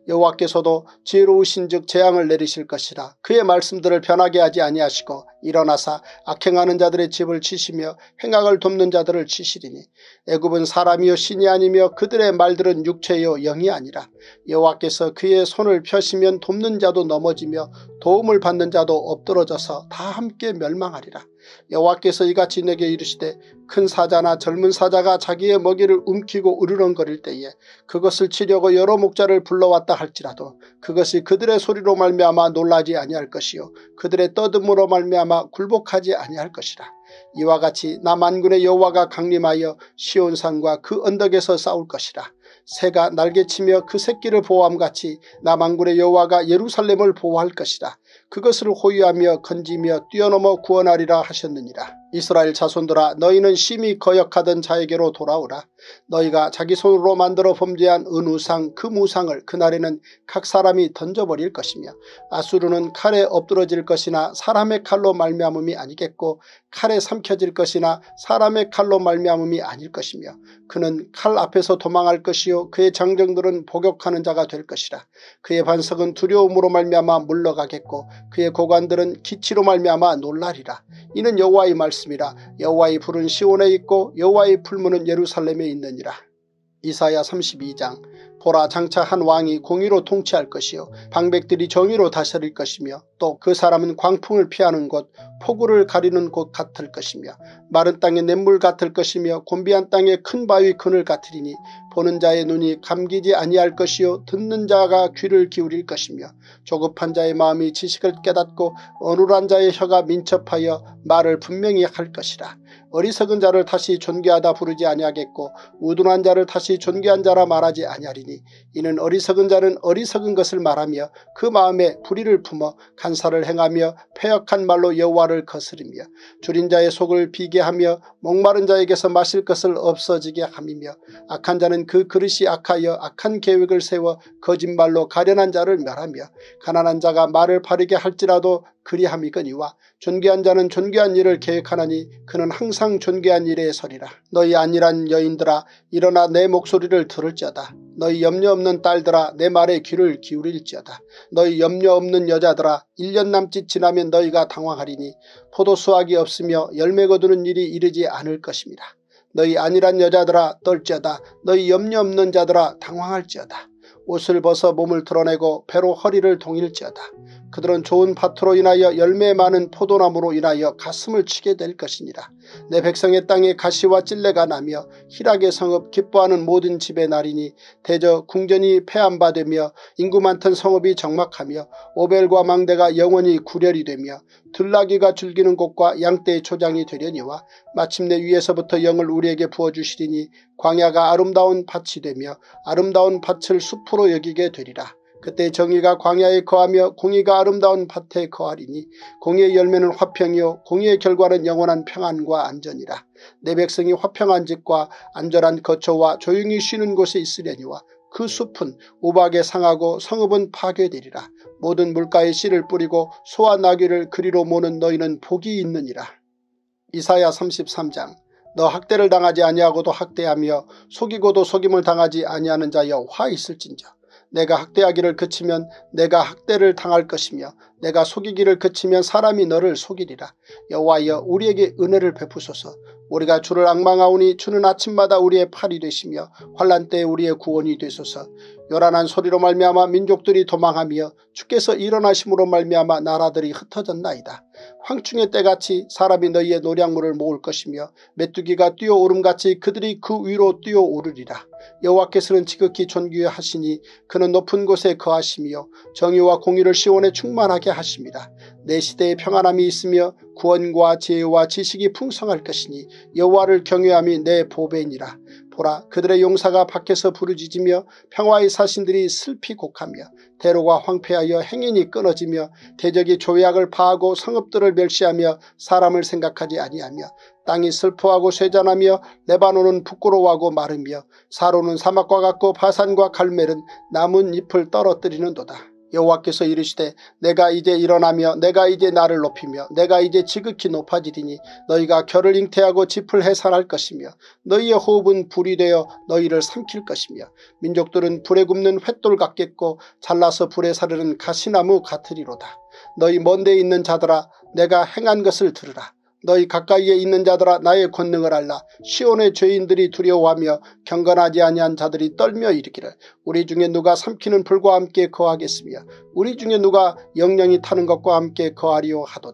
여호와께서도 지혜로우신즉 재앙을 내리실 것이라. 그의 말씀들을 변하게 하지 아니하시고 일어나사 악행하는 자들의 집을 치시며 행악을 돕는 자들을 치시리니 애굽은 사람이요 신이 아니며 그들의 말들은 육체요 영이 아니라. 여호와께서 그의 손을 펴시면 돕는 자도 넘어지며 도움을 받는 자도 엎드러져서 다 함께 멸망하리라. 여호와께서 이같이 내게 이르시되 큰 사자나 젊은 사자가 자기의 먹이를 움키고 으르렁거릴 때에 그것을 치려고 여러 목자를 불러왔다 할지라도 그것이 그들의 소리로 말미암아 놀라지 아니할 것이요 그들의 떠듬으로 말미암아 굴복하지 아니할 것이라. 이와 같이 나 만군의 여호와가 강림하여 시온산과 그 언덕에서 싸울 것이라. 새가 날개치며 그 새끼를 보호함같이 나 만군의 여호와가 예루살렘을 보호할 것이라. 그것을 호위하며 건지며 뛰어넘어 구원하리라 하셨느니라. 이스라엘 자손들아 너희는 심히 거역하던 자에게로 돌아오라. 너희가 자기 손으로 만들어 범죄한 은우상 그 무상을 그날에는 각 사람이 던져버릴 것이며 아수르는 칼에 엎드러질 것이나 사람의 칼로 말미암음이 아니겠고 칼에 삼켜질 것이나 사람의 칼로 말미암음이 아닐 것이며 그는 칼 앞에서 도망할 것이요 그의 장정들은 복역하는 자가 될 것이라. 그의 반석은 두려움으로 말미암아 물러가겠고 그의 고관들은 기치로 말미암아 놀라리라. 이는 여호와의 말씀이라. 여호와의 불은 시온에 있고 여호와의 풀무는 예루살렘에 있느니라. 이사야 삼십이 장. 보라 장차 한 왕이 공의로 통치할 것이요 방백들이 정의로 다스릴 것이며 또 그 사람은 광풍을 피하는 곳 폭우를 가리는 곳 같을 것이며 마른 땅의 냇물 같을 것이며 곤비한 땅의 큰 바위 그늘 같으리니 보는 자의 눈이 감기지 아니할 것이요 듣는 자가 귀를 기울일 것이며 조급한 자의 마음이 지식을 깨닫고 어눌한 자의 혀가 민첩하여 말을 분명히 할 것이라. 어리석은 자를 다시 존귀하다 부르지 아니하겠고 우둔한 자를 다시 존귀한 자라 말하지 아니하리니 이는 어리석은 자는 어리석은 것을 말하며 그 마음에 불의를 품어 간사를 행하며 패역한 말로 여호와를 거스르며 줄인 자의 속을 비게 하며 목마른 자에게서 마실 것을 없어지게 함이며 악한 자는 그 그릇이 악하여 악한 계획을 세워 거짓말로 가련한 자를 멸하며 가난한 자가 말을 바르게 할지라도 그리함이거니와 존귀한 자는 존귀한 일을 계획하나니 그는 항상 존귀한 일에 서리라. 너희 안일한 여인들아 일어나 내 목소리를 들을지어다. 너희 염려 없는 딸들아 내 말에 귀를 기울일지어다. 너희 염려 없는 여자들아 일 년 남짓 지나면 너희가 당황하리니 포도 수확이 없으며 열매 거두는 일이 이르지 않을 것입니다. 너희 안일한 여자들아 떨지어다. 너희 염려 없는 자들아 당황할지어다. 옷을 벗어 몸을 드러내고 배로 허리를 동일지어다. 그들은 좋은 밭으로 인하여 열매 많은 포도나무로 인하여 가슴을 치게 될 것이니라. 내 백성의 땅에 가시와 찔레가 나며 희락의 성읍 기뻐하는 모든 집의 날이니 대저 궁전이 폐암바되며 인구 많던 성읍이 적막하며 오벨과 망대가 영원히 구렬이 되며 들나귀가 즐기는 곳과 양떼의 초장이 되려니와 마침내 위에서부터 영을 우리에게 부어주시리니 광야가 아름다운 밭이 되며 아름다운 밭을 숲으로 여기게 되리라. 그때 정의가 광야에 거하며 공의가 아름다운 밭에 거하리니 공의의 열매는 화평이요 공의의 결과는 영원한 평안과 안전이라. 내 백성이 화평한 집과 안전한 거처와 조용히 쉬는 곳에 있으려니와 그 숲은 우박에 상하고 성읍은 파괴되리라. 모든 물가에 씨를 뿌리고 소와 나귀를 그리로 모는 너희는 복이 있느니라. 이사야 삼십삼 장. 너 학대를 당하지 아니하고도 학대하며 속이고도 속임을 당하지 아니하는 자여 화 있을진저. 내가 학대하기를 그치면 내가 학대를 당할 것이며 내가 속이기를 그치면 사람이 너를 속이리라. 여호와여 우리에게 은혜를 베푸소서. 우리가 주를 앙망하오니 주는 아침마다 우리의 팔이 되시며 환난 때에 우리의 구원이 되소서. 요란한 소리로 말미암아 민족들이 도망하며 주께서 일어나심으로 말미암아 나라들이 흩어졌나이다. 황충의 때같이 사람이 너희의 노량물을 모을 것이며 메뚜기가 뛰어오름같이 그들이 그 위로 뛰어오르리라. 여호와께서는 지극히 존귀하시니 그는 높은 곳에 거하시며 정의와 공의를 시온에 충만하게 하십니다. 내 시대에 평안함이 있으며 구원과 지혜와 지식이 풍성할 것이니 여호와를 경외함이 내 보배니라. 보라 그들의 용사가 밖에서 부르짖으며 평화의 사신들이 슬피 곡하며 대로가 황폐하여 행인이 끊어지며 대적이 조약을 파하고 성읍들을 멸시하며 사람을 생각하지 아니하며 땅이 슬퍼하고 쇠잔하며 레바논은 부끄러워하고 마르며 사로는 사막과 같고 바산과 갈멜은 나뭇잎을 떨어뜨리는도다. 여호와께서 이르시되 내가 이제 일어나며 내가 이제 나를 높이며 내가 이제 지극히 높아지리니 너희가 결을 잉태하고 짚을 해산할 것이며 너희의 호흡은 불이 되어 너희를 삼킬 것이며 민족들은 불에 굽는 횃돌 같겠고 잘라서 불에 사르는 가시나무 같으리로다. 너희 먼 데에 있는 자들아 내가 행한 것을 들으라. 너희 가까이에 있는 자들아 나의 권능을 알라. 시온의 죄인들이 두려워하며 경건하지 아니한 자들이 떨며 이르기를 우리 중에 누가 삼키는 불과 함께 거하겠으며 우리 중에 누가 영령이 타는 것과 함께 거하리요 하도다.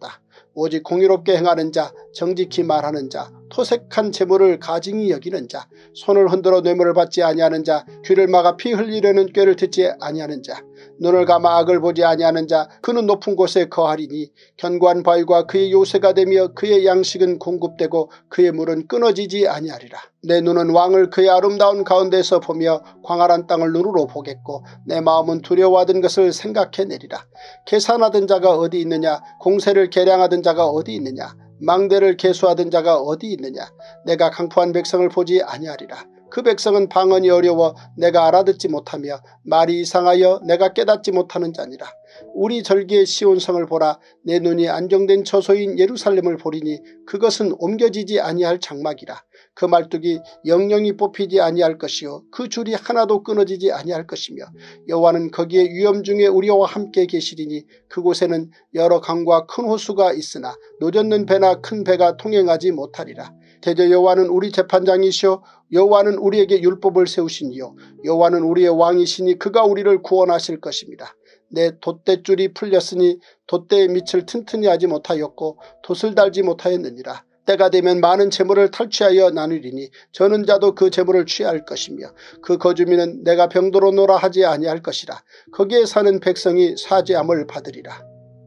오직 공의롭게 행하는 자, 정직히 말하는 자, 토색한 재물을 가증히 여기는 자, 손을 흔들어 뇌물을 받지 아니하는 자, 귀를 막아 피 흘리려는 꾀를 듣지 아니하는 자, 눈을 감아 악을 보지 아니하는 자, 그는 높은 곳에 거하리니 견고한 바위가 그의 요새가 되며 그의 양식은 공급되고 그의 물은 끊어지지 아니하리라. 내 눈은 왕을 그의 아름다운 가운데서 보며 광활한 땅을 눈으로 보겠고 내 마음은 두려워하던 것을 생각해내리라. 계산하던 자가 어디 있느냐, 공세를 계량하던 자가 어디 있느냐, 망대를 계수하던 자가 어디 있느냐. 내가 강포한 백성을 보지 아니하리라. 그 백성은 방언이 어려워 내가 알아듣지 못하며 말이 이상하여 내가 깨닫지 못하는 자니라. 우리 절기의 시온성을 보라. 내 눈이 안정된 처소인 예루살렘을 보리니 그것은 옮겨지지 아니할 장막이라. 그 말뚝이 영영이 뽑히지 아니할 것이요 그 줄이 하나도 끊어지지 아니할 것이며 여호와는 거기에 위험 중에 우리와 함께 계시리니 그곳에는 여러 강과 큰 호수가 있으나 노젓는 배나 큰 배가 통행하지 못하리라. 대저 여호와는 우리 재판장이시오 여호와는 우리에게 율법을 세우시니요 여호와는 우리의 왕이시니 그가 우리를 구원하실 것입니다. 내 돛대줄이 풀렸으니 돛대의 밑을 튼튼히 하지 못하였고 돛을 달지 못하였느니라. 때가 되면 많은 재물을 탈취하여 나누리니 저는 자도 그 재물을 취할 것이며 그 거주민은 내가 병도로 노라 하지 아니할 것이라. 거기에 사는 백성이 사죄함을 받으리라.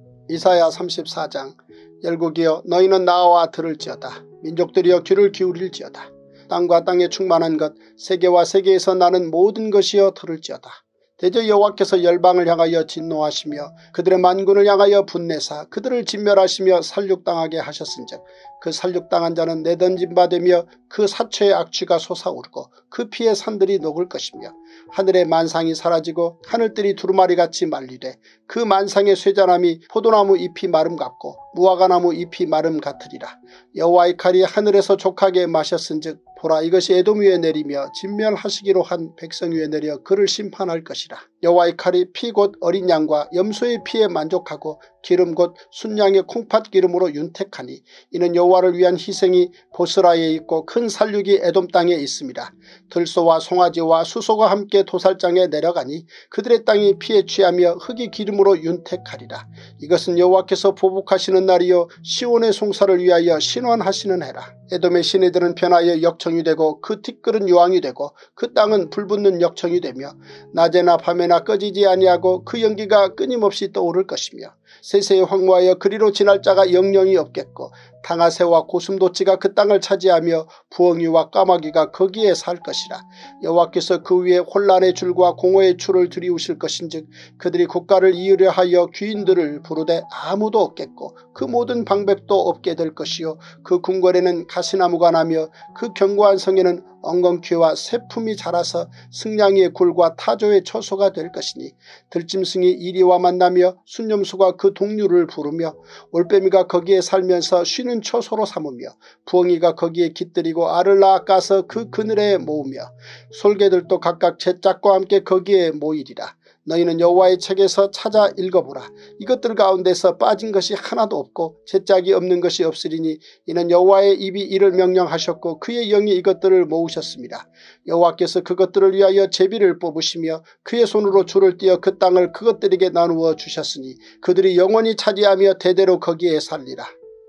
이사야 삼십사 장. 열국이여 너희는 나와 들을지어다. 민족들이여 귀를 기울일지어다. 땅과 땅에 충만한 것 세계와 세계에서 나는 모든 것이여 들을지어다. 대저 여호와께서 열방을 향하여 진노하시며 그들의 만군을 향하여 분내사 그들을 진멸하시며 살육당하게 하셨은즉 그 살육당한 자는 내던진 바 되며 그 사체의 악취가 솟아오르고 그 피의 산들이 녹을 것이며 하늘의 만상이 사라지고 하늘들이 두루마리같이 말리되 그 만상의 쇠자나미 포도나무 잎이 마름 같고 무화과나무 잎이 마름 같으리라. 여호와의 칼이 하늘에서 족하게 마셨은즉 보라 이것이 에돔 위에 내리며 진멸하시기로 한 백성 위에 내려 그를 심판할 것이라. 여호와의 칼이 피 곧 어린 양과 염소의 피에 만족하고 기름 곧 순양의 콩팥 기름으로 윤택하니 이는 여호와를 위한 희생이 보스라에 있고 큰 살육이 에돔 땅에 있습니다. 들소와 송아지와 수소가 함께 도살장에 내려가니 그들의 땅이 피에 취하며 흙이 기름으로 윤택하리라. 이것은 여호와께서 보복하시는 날이요 시온의 송사를 위하여 신원하시는 해라. 에돔의 시내들은 변하여 역청이 되고 그 티끌은 유황이 되고 그 땅은 불붙는 역청이 되며 낮에나 밤에나 꺼지지 아니하고 그 연기가 끊임없이 떠오를 것이며 세세에 황무하여 그리로 지날 자가 영영이 없겠고 당아새와 고슴도치가 그 땅을 차지하며 부엉이와 까마귀가 거기에 살 것이라. 여호와께서 그 위에 혼란의 줄과 공허의 줄을 들이우실 것인즉 그들이 국가를 이으려 하여 귀인들을 부르되 아무도 없겠고 그 모든 방백도 없게 될 것이요 그 궁궐에는 가시나무가 나며 그 견고한 성에는 엉겅퀴와 새품이 자라서 승냥이의 굴과 타조의 처소가 될 것이니 들짐승이 이리와 만나며 순념수가 그 동류를 부르며 올빼미가 거기에 살면서 쉬는 처소로 삼으며 부엉이가 거기에 깃들이고 알을 낳아 까서 그 그늘에 모으며 솔개들도 각각 제 짝과 함께 거기에 모이리라. 너희는 여호와의 책에서 찾아 읽어보라. 이것들 가운데서 빠진 것이 하나도 없고 제 짝이 없는 것이 없으리니 이는 여호와의 입이 이를 명령하셨고 그의 영이 이것들을 모으셨습니다. 여호와께서 그것들을 위하여 제비를 뽑으시며 그의 손으로 줄을 띄어 그 땅을 그것들에게 나누어 주셨으니 그들이 영원히 차지하며 대대로 거기에 살리라.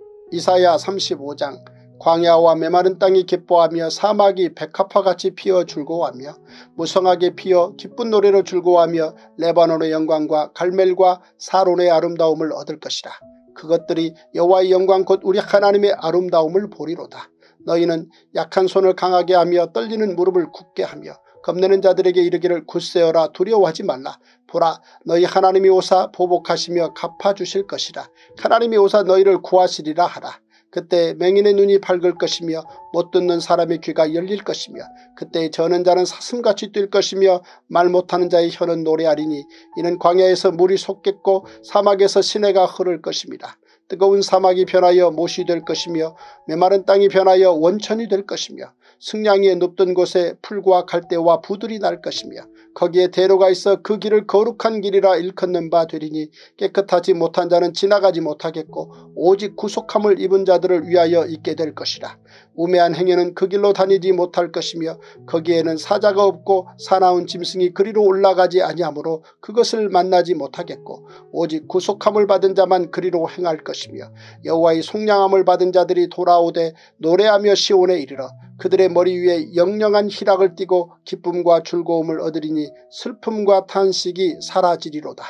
이사야 삼십오 장. 광야와 메마른 땅이 기뻐하며 사막이 백합화같이 피어 즐거워하며 무성하게 피어 기쁜 노래로 즐거워하며 레바논의 영광과 갈멜과 사론의 아름다움을 얻을 것이라. 그것들이 여호와의 영광 곧 우리 하나님의 아름다움을 보리로다. 너희는 약한 손을 강하게 하며 떨리는 무릎을 굳게 하며 겁내는 자들에게 이르기를 굳세어라 두려워하지 말라. 보라 너희 하나님이 오사 보복하시며 갚아주실 것이라. 하나님이 오사 너희를 구하시리라 하라. 그때 맹인의 눈이 밝을 것이며 못 듣는 사람의 귀가 열릴 것이며 그때 저는 자는 사슴같이 뛸 것이며 말 못하는 자의 혀는 노래하리니 이는 광야에서 물이 솟겠고 사막에서 시내가 흐를 것입니다. 뜨거운 사막이 변하여 못이 될 것이며 메마른 땅이 변하여 원천이 될 것이며 승냥이에 눕던 곳에 풀과 갈대와 부들이 날 것이며 거기에 대로가 있어 그 길을 거룩한 길이라 일컫는 바 되리니 깨끗하지 못한 자는 지나가지 못하겠고 오직 구속함을 입은 자들을 위하여 있게 될 것이라. 우매한 행위는 그 길로 다니지 못할 것이며 거기에는 사자가 없고 사나운 짐승이 그리로 올라가지 아니하므로 그것을 만나지 못하겠고 오직 구속함을 받은 자만 그리로 행할 것이며 여호와의 속량함을 받은 자들이 돌아오되 노래하며 시온에 이르러 그들의 머리 위에 영영한 희락을 띠고 기쁨과 즐거움을 얻으리니 슬픔과 탄식이 사라지리로다.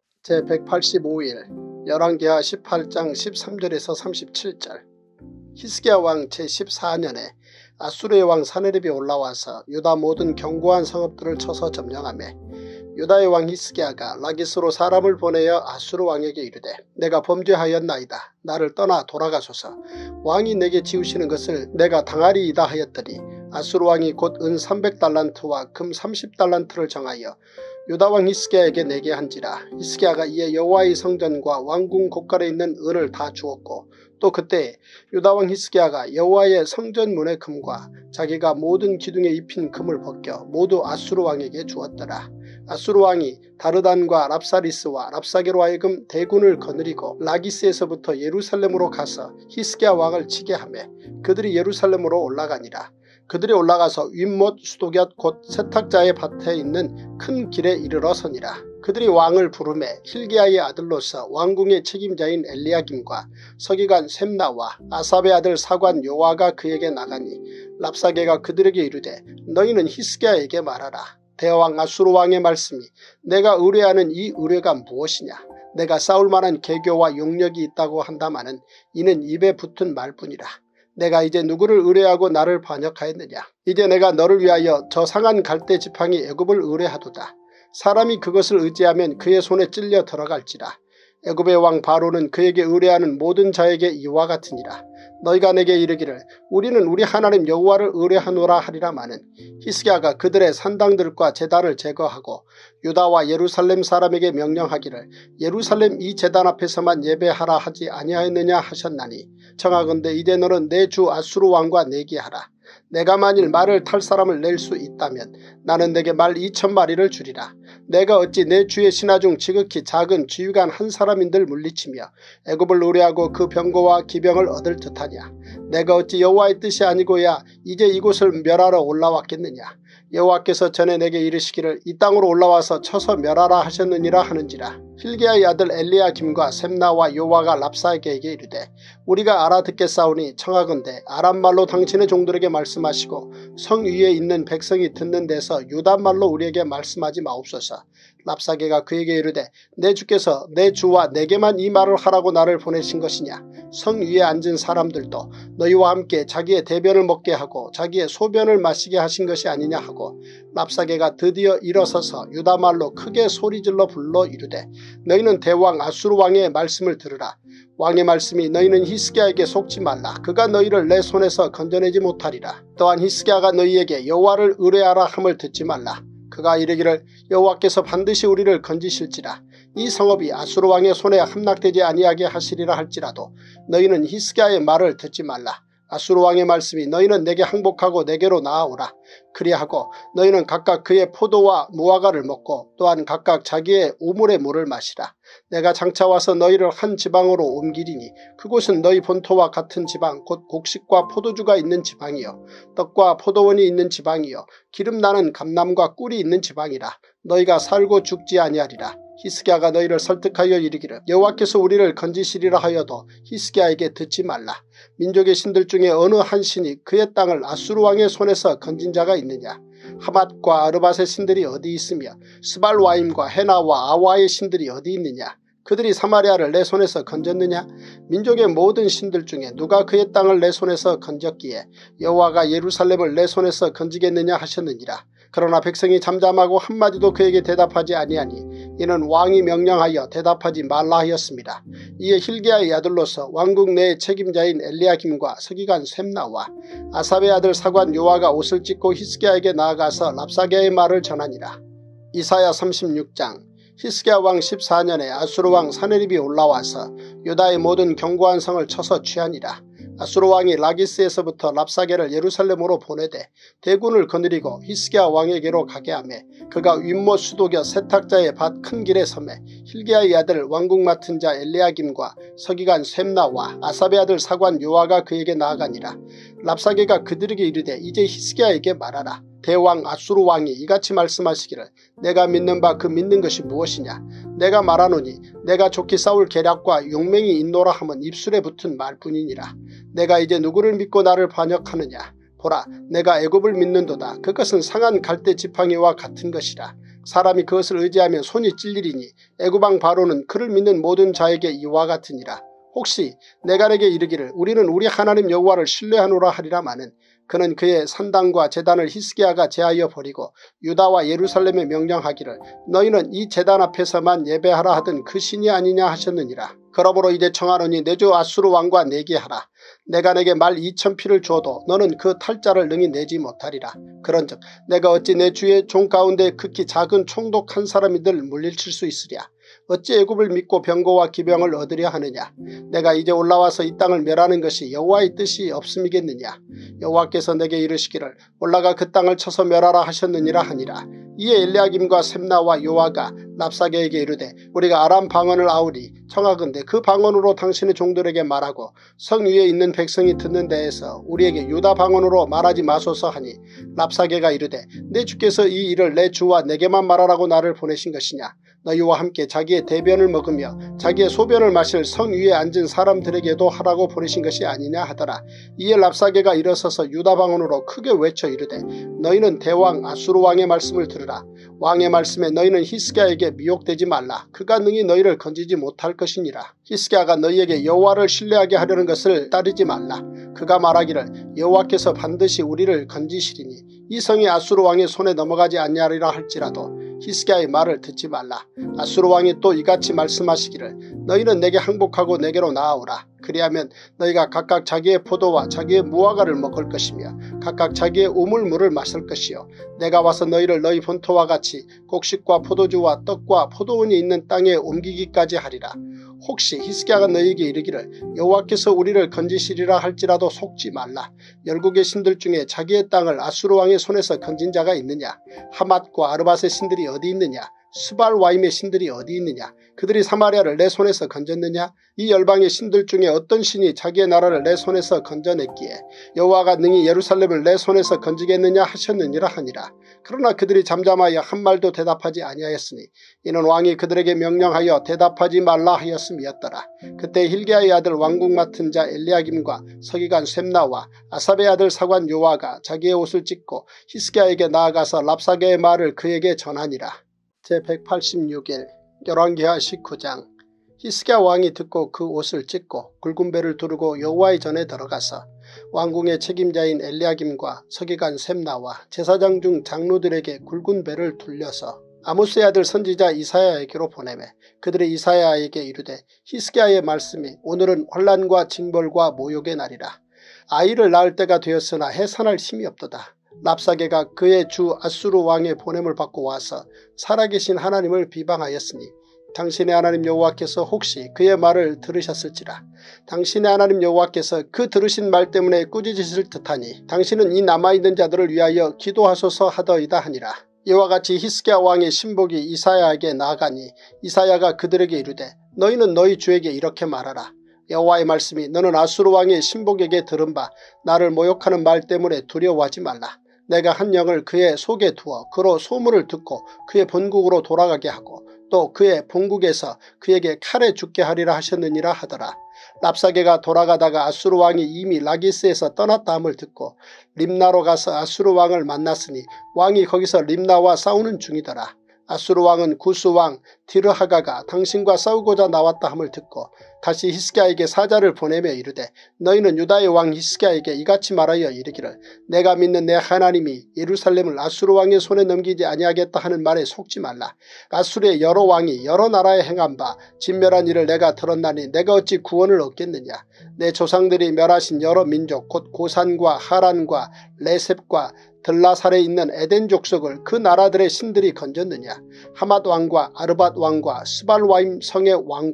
제백팔십오 일 열왕기하 십팔 장 십삼 절에서 삼십칠 절. 히스기야 왕 제십사 년에 아수르의 왕 사네립이 올라와서 유다 모든 견고한 성읍들을 쳐서 점령하매 유다의 왕 히스기야가 라기스로 사람을 보내어 아수르 왕에게 이르되 내가 범죄하였나이다. 나를 떠나 돌아가소서. 왕이 내게 지우시는 것을 내가 당하리이다 하였더니 아수르 왕이 곧 은 삼백 달란트와 금 삼십 달란트를 정하여 유다 왕 히스기야에게 내게 한지라. 히스기야가 이에 여호와의 성전과 왕궁 곳간에 있는 은을 다 주었고 또 그때 유다 왕 히스기야가 여호와의 성전 문의 금과 자기가 모든 기둥에 입힌 금을 벗겨 모두 아수르 왕에게 주었더라. 아수르 왕이 다르단과 랍사리스와 랍사게로 하여금 대군을 거느리고 라기스에서부터 예루살렘으로 가서 히스기야 왕을 치게 하매 그들이 예루살렘으로 올라가니라. 그들이 올라가서 윗못 수도곁 곧 세탁자의 밭에 있는 큰 길에 이르러 서니라. 그들이 왕을 부르매 hil기야의 아들로서 왕궁의 책임자인 엘리야김과 서기관 셈나와 아삽의 아들 사관 요아가 그에게 나가니 랍사게가 그들에게 이르되 너희는 히스기야에게 말하라. 대왕 아수르 왕의 말씀이 내가 의뢰하는 이 의뢰가 무엇이냐. 내가 싸울 만한 계교와 용력이 있다고 한다마는 이는 입에 붙은 말뿐이라. 내가 이제 누구를 의뢰하고 나를 반역하였느냐. 이제 내가 너를 위하여 저 상한 갈대 지팡이 애굽을 의뢰하도다. 사람이 그것을 의지하면 그의 손에 찔려 들어갈지라. 애굽의 왕 바로는 그에게 의뢰하는 모든 자에게 이와 같으니라. 너희가 내게 이르기를 우리는 우리 하나님 여호와를 의뢰하노라 하리라마는 히스기야가 그들의 산당들과 제단을 제거하고 유다와 예루살렘 사람에게 명령하기를 예루살렘 이 제단 앞에서만 예배하라 하지 아니하였느냐 하셨나니 청하건대 이제 너는 내 주 아수르 왕과 내기하라. 내가 만일 말을 탈 사람을 낼 수 있다면 나는 내게 말 이천 마리를 주리라. 내가 어찌 내 주의 신하 중 지극히 작은 지휘관 한 사람인들 물리치며 애굽을 노래하고 그 병거와 기병을 얻을 듯하냐. 내가 어찌 여호와의 뜻이 아니고야 이제 이곳을 멸하러 올라왔겠느냐. 여호와께서 전에 내게 이르시기를 이 땅으로 올라와서 쳐서 멸하라 하셨느니라 하는지라. hil기야의 아들 엘리야김과 셈나와 요아가 랍사게에게 이르되 우리가 알아듣겠사오니 청하건대 아람말로 당신의 종들에게 말씀하시고 성 위에 있는 백성이 듣는 데서 유다말로 우리에게 말씀하지 마옵소서. 랍사게가 그에게 이르되 내 주께서 내 주와 내게만 이 말을 하라고 나를 보내신 것이냐. 성 위에 앉은 사람들도 너희와 함께 자기의 대변을 먹게 하고 자기의 소변을 마시게 하신 것이 아니냐 하고 랍사게가 드디어 일어서서 유다말로 크게 소리질러 불러 이르되 너희는 대왕 아수르 왕의 말씀을 들으라. 왕의 말씀이 너희는 히스기야에게 속지 말라. 그가 너희를 내 손에서 건져내지 못하리라. 또한 히스기야가 너희에게 여호와를 의뢰하라 함을 듣지 말라. 그가 이르기를 여호와께서 반드시 우리를 건지실지라. 이 성읍이 아수르 왕의 손에 함락되지 아니하게 하시리라 할지라도 너희는 히스기야의 말을 듣지 말라. 아수르 왕의 말씀이 너희는 내게 항복하고 내게로 나아오라. 그리하고 너희는 각각 그의 포도와 무화과를 먹고 또한 각각 자기의 우물의 물을 마시라. 내가 장차 와서 너희를 한 지방으로 옮기리니 그곳은 너희 본토와 같은 지방 곧 곡식과 포도주가 있는 지방이요 떡과 포도원이 있는 지방이요 기름나는 감람과 꿀이 있는 지방이라. 너희가 살고 죽지 아니하리라. 히스기야가 너희를 설득하여 이르기를 여호와께서 우리를 건지시리라 하여도 히스기야에게 듣지 말라. 민족의 신들 중에 어느 한 신이 그의 땅을 아수르 왕의 손에서 건진 자가 있느냐. 하맛과 아르밧의 신들이 어디 있으며 스발와임과 헤나와 아와의 신들이 어디 있느냐. 그들이 사마리아를 내 손에서 건졌느냐. 민족의 모든 신들 중에 누가 그의 땅을 내 손에서 건졌기에 여호와가 예루살렘을 내 손에서 건지겠느냐 하셨느니라. 그러나 백성이 잠잠하고 한마디도 그에게 대답하지 아니하니 이는 왕이 명령하여 대답하지 말라 하였습니다. 이에 hil기야의 아들로서 왕궁 내의 책임자인 엘리야김과 서기관 셈나와 아삽의 아들 사관 요아가 옷을 찢고 히스기야에게 나아가서 랍사게의 말을 전하니라. 이사야 삼십육 장. 히스기야 왕 십사 년에 아수르 왕 사네립이 올라와서 유다의 모든 견고한 성을 쳐서 취하니라. 아수르 왕이 라기스에서부터 랍사게를 예루살렘으로 보내되 대군을 거느리고 히스기야 왕에게로 가게 하매 그가 윗모 수도겨 세탁자의 밭 큰 길에 서매 hil기야의 아들 왕궁 맡은 자 엘리야김과 서기관 셈나와 아삽의 아들 사관 요아가 그에게 나아가니라. 랍사게가 그들에게 이르되 이제 히스기야에게 말하라. 대왕 아수르 왕이 이같이 말씀하시기를 내가 믿는 바 그 믿는 것이 무엇이냐. 내가 말하노니 내가 좋게 싸울 계략과 용맹이 있노라 함은 입술에 붙은 말뿐이니라. 내가 이제 누구를 믿고 나를 반역하느냐. 보라 내가 애굽을 믿는도다. 그것은 상한 갈대 지팡이와 같은 것이라. 사람이 그것을 의지하면 손이 찔리리니 애굽왕 바로는 그를 믿는 모든 자에게 이와 같으니라. 혹시 내가 내게 이르기를 우리는 우리 하나님 여호와를 신뢰하노라 하리라마는 그는 그의 산당과 제단을 히스기야가 제하여 버리고 유다와 예루살렘에 명령하기를 너희는 이 제단 앞에서만 예배하라 하던 그 신이 아니냐 하셨느니라. 그러므로 이제 청하노니 내 주 아수르 왕과 내게 하라. 내가 내게 말 이천 피를 주어도 너는 그 탈자를 능히 내지 못하리라. 그런즉 내가 어찌 내 주의 종 가운데 극히 작은 총독 한 사람이들 물리칠 수 있으랴. 어찌 애굽을 믿고 병거와 기병을 얻으려 하느냐. 내가 이제 올라와서 이 땅을 멸하는 것이 여호와의 뜻이 없음이겠느냐. 여호와께서 내게 이르시기를 올라가 그 땅을 쳐서 멸하라 하셨느니라 하니라. 이에 엘리야김과 셈나와 요아가 랍사게에게 이르되 우리가 아람 방언을 아우리 청하건대 그 방언으로 당신의 종들에게 말하고 성 위에 있는 백성이 듣는 데에서 우리에게 유다 방언으로 말하지 마소서 하니 랍사게가 이르되 내 주께서 이 일을 내 주와 내게만 말하라고 나를 보내신 것이냐. 너희와 함께 자기의 대변을 먹으며 자기의 소변을 마실 성 위에 앉은 사람들에게도 하라고 보내신 것이 아니냐 하더라. 이에 랍사게가 일어서서 유다 방언으로 크게 외쳐 이르되 너희는 대왕 아수르 왕의 말씀을 들으라. 왕의 말씀에 너희는 히스기야에게 미혹되지 말라. 그가 능히 너희를 건지지 못할 것이니라. 히스기야가 너희에게 여호와를 신뢰하게 하려는 것을 따르지 말라. 그가 말하기를 여호와께서 반드시 우리를 건지시리니 이 성이 아수르 왕의 손에 넘어가지 아니하리라 할지라도 히스기야의 말을 듣지 말라. 아수르 왕이 또 이같이 말씀하시기를 너희는 내게 항복하고 내게로 나아오라. 그리하면 너희가 각각 자기의 포도와 자기의 무화과를 먹을 것이며 각각 자기의 우물물을 마실 것이요 내가 와서 너희를 너희 본토와 같이 곡식과 포도주와 떡과 포도원이 있는 땅에 옮기기까지 하리라. 혹시 히스기야가 너희에게 이르기를 여호와께서 우리를 건지시리라 할지라도 속지 말라. 열국의 신들 중에 자기의 땅을 아수르 왕의 손에서 건진 자가 있느냐. 하맛과 아르밧의 신들이 어디 있느냐. 스발와임의 신들이 어디 있느냐. 그들이 사마리아를 내 손에서 건졌느냐. 이 열방의 신들 중에 어떤 신이 자기의 나라를 내 손에서 건져냈기에 여호와가 능히 예루살렘을 내 손에서 건지겠느냐 하셨느니라 하니라. 그러나 그들이 잠잠하여 한 말도 대답하지 아니하였으니 이는 왕이 그들에게 명령하여 대답하지 말라 하였음이었더라. 그때 hil기야의 아들 왕궁 맡은 자 엘리야김과 서기관 셈나와 아삽의 아들 사관 요아가 자기의 옷을 찢고 히스기야에게 나아가서 랍사게의 말을 그에게 전하니라. 제백팔십육 일 열왕기하 십구 장. 히스기야 왕이 듣고 그 옷을 찢고 굵은 배를 두르고 여호와의 전에 들어가서 왕궁의 책임자인 엘리야김과 서기관 셈나와 제사장 중 장로들에게 굵은 배를 둘려서 아모스의 아들 선지자 이사야에게로 보내매 그들이 이사야에게 이르되 히스기야의 말씀이 오늘은 환난과 징벌과 모욕의 날이라. 아이를 낳을 때가 되었으나 해산할 힘이 없도다. 랍사게가 그의 주 아수르 왕의 보냄을 받고 와서 살아계신 하나님을 비방하였으니 당신의 하나님 여호와께서 혹시 그의 말을 들으셨을지라. 당신의 하나님 여호와께서 그 들으신 말 때문에 꾸짖으실 듯하니 당신은 이 남아있는 자들을 위하여 기도하소서 하더이다 하니라. 이와 같이 히스기야 왕의 신복이 이사야에게 나아가니 이사야가 그들에게 이르되 너희는 너희 주에게 이렇게 말하라. 여호와의 말씀이 너는 아수르 왕의 신복에게 들은 바 나를 모욕하는 말 때문에 두려워하지 말라. 내가 한 영을 그의 속에 두어 그로 소문을 듣고 그의 본국으로 돌아가게 하고 또 그의 본국에서 그에게 칼에 죽게 하리라 하셨느니라 하더라. 랍사게가 돌아가다가 아수르 왕이 이미 라기스에서 떠났다 함을 듣고 림나로 가서 아수르 왕을 만났으니 왕이 거기서 림나와 싸우는 중이더라. 아수르 왕은 구스 왕 디르하가가 당신과 싸우고자 나왔다 함을 듣고 다시 히스기야에게 사자를 보내며 이르되 너희는 유다의 왕 히스기야에게 이같이 말하여 이르기를 내가 믿는 내 하나님이 예루살렘을 아수르 왕의 손에 넘기지 아니하겠다 하는 말에 속지 말라. 아수르의 여러 왕이 여러 나라에 행한 바 진멸한 일을 내가 들었나니 내가 어찌 구원을 얻겠느냐. 내 조상들이 멸하신 여러 민족 곧 고산과 하란과 레셉과 들라살에 있는 에덴 족속을 그 나라들의 신들이 건졌느냐. 하맛 왕과 아르밧 왕과 스발와임 성의 왕과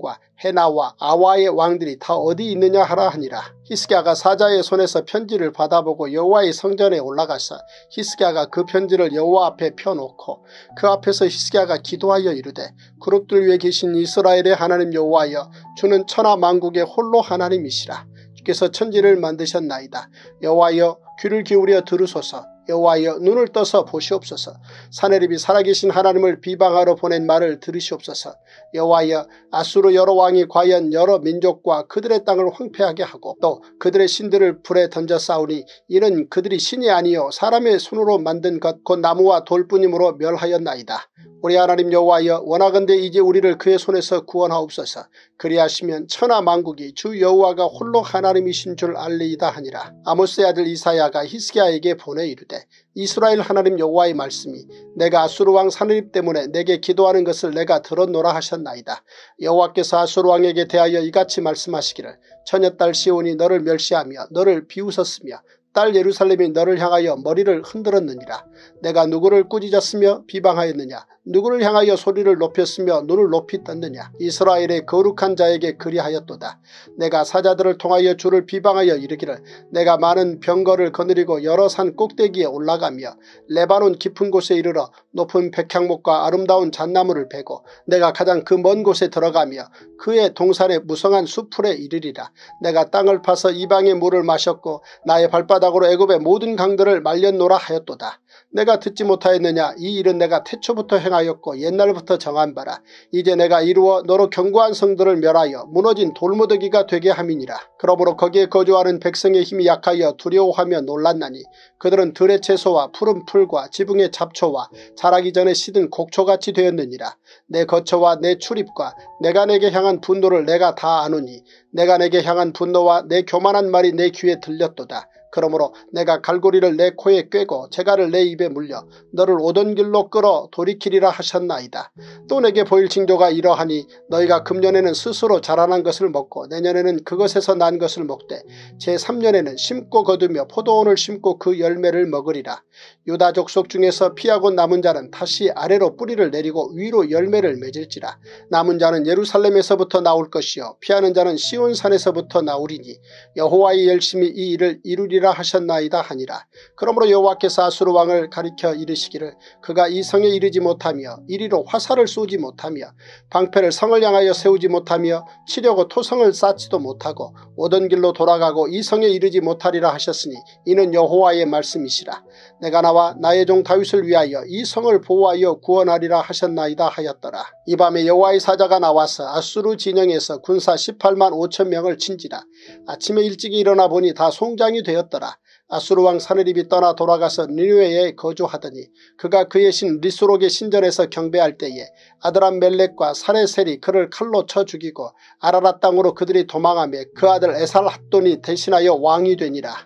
헤나와 아와의 왕들이 다 어디 있느냐 하라 하니라. 히스기야가 사자의 손에서 편지를 받아보고 여호와의 성전에 올라가서 히스기야가 그 편지를 여호와 앞에 펴놓고 그 앞에서 히스기야가 기도하여 이르되 그룹들 위에 계신 이스라엘의 하나님 여호와여, 주는 천하 만국의 홀로 하나님이시라. 주께서 천지를 만드셨나이다. 여호와여, 귀를 기울여 들으소서. 여호와여, 눈을 떠서 보시옵소서. 사내립이 살아계신 하나님을 비방하러 보낸 말을 들으시옵소서. 여호와여, 아수르 여러 왕이 과연 여러 민족과 그들의 땅을 황폐하게 하고 또 그들의 신들을 불에 던져 싸우니 이는 그들이 신이 아니요 사람의 손으로 만든 것 곧 나무와 돌뿐이므로 멸하였나이다. 우리 하나님 여호와여, 원하건대 이제 우리를 그의 손에서 구원하옵소서. 그리하시면 천하 만국이 주 여호와가 홀로 하나님이신 줄 알리이다 하니라. 아모스의 아들 이사야가 히스기야에게 보내 이르되 이스라엘 하나님 여호와의 말씀이 내가 아수르 왕 사느립 때문에 내게 기도하는 것을 내가 들었노라 하셨나이다. 여호와께서 아수르 왕에게 대하여 이같이 말씀하시기를 처녀딸 시온이 너를 멸시하며 너를 비웃었으며 딸 예루살렘이 너를 향하여 머리를 흔들었느니라. 내가 누구를 꾸짖었으며 비방하였느냐? 누구를 향하여 소리를 높였으며 눈을 높이 떴느냐? 이스라엘의 거룩한 자에게 그리하였도다. 내가 사자들을 통하여 주를 비방하여 이르기를 내가 많은 병거를 거느리고 여러 산 꼭대기에 올라가며 레바논 깊은 곳에 이르러 높은 백향목과 아름다운 잣나무를 베고 내가 가장 그 먼 곳에 들어가며 그의 동산의 무성한 수풀에 이르리라. 내가 땅을 파서 이방의 물을 마셨고 나의 발바닥으로 애굽의 모든 강들을 말렸노라 하였도다. 내가 듣지 못하였느냐? 이 일은 내가 태초부터 행하였고 옛날부터 정한 바라. 이제 내가 이루어 너로 견고한 성들을 멸하여 무너진 돌무더기가 되게 함이니라. 그러므로 거기에 거주하는 백성의 힘이 약하여 두려워하며 놀랐나니 그들은 들의 채소와 푸른 풀과 지붕의 잡초와 자라기 전에 시든 곡초같이 되었느니라. 내 거처와 내 출입과 내가 내게 향한 분노를 내가 다 아노니 내가 내게 향한 분노와 내 교만한 말이 내 귀에 들렸도다. 그러므로 내가 갈고리를 내 코에 꿰고 재갈을 내 입에 물려 너를 오던 길로 끌어 돌이키리라 하셨나이다. 또 내게 보일 징조가 이러하니 너희가 금년에는 스스로 자라난 것을 먹고 내년에는 그것에서 난 것을 먹되 제삼 년에는 심고 거두며 포도원을 심고 그 열매를 먹으리라. 유다 족속 중에서 피하고 남은 자는 다시 아래로 뿌리를 내리고 위로 열매를 맺을지라. 남은 자는 예루살렘에서부터 나올 것이요 피하는 자는 시온산에서부터 나오리니 여호와의 열심히 이 일을 이루리라 하셨나이다 하니라. 그러므로 여호와께서 아수르 왕을 가리켜 이르시기를 그가 이 성에 이르지 못하며 이리로 화살을 쏘지 못하며 방패를 성을 향하여 세우지 못하며 치려고 토성을 쌓지도 못하고 오던 길로 돌아가고 이 성에 이르지 못하리라 하셨으니 이는 여호와의 말씀이시라. 내가 나와 나의 종 다윗을 위하여 이 성을 보호하여 구원하리라 하셨나이다 하였더라. 이 밤에 여호와의 사자가 나와서 아수르 진영에서 군사 십팔만 오천 명을 친지라. 아침에 일찍이 일어나 보니 다 송장이 되었더라. 아수르 왕 사느립이 떠나 돌아가서 니느웨에 거주하더니 그가 그의 신 리스록의 신전에서 경배할 때에 아드람 멜렉과 사레셀이 그를 칼로 쳐 죽이고 아라랏 땅으로 그들이 도망하며 그 아들 에살핫돈이 대신하여 왕이 되니라.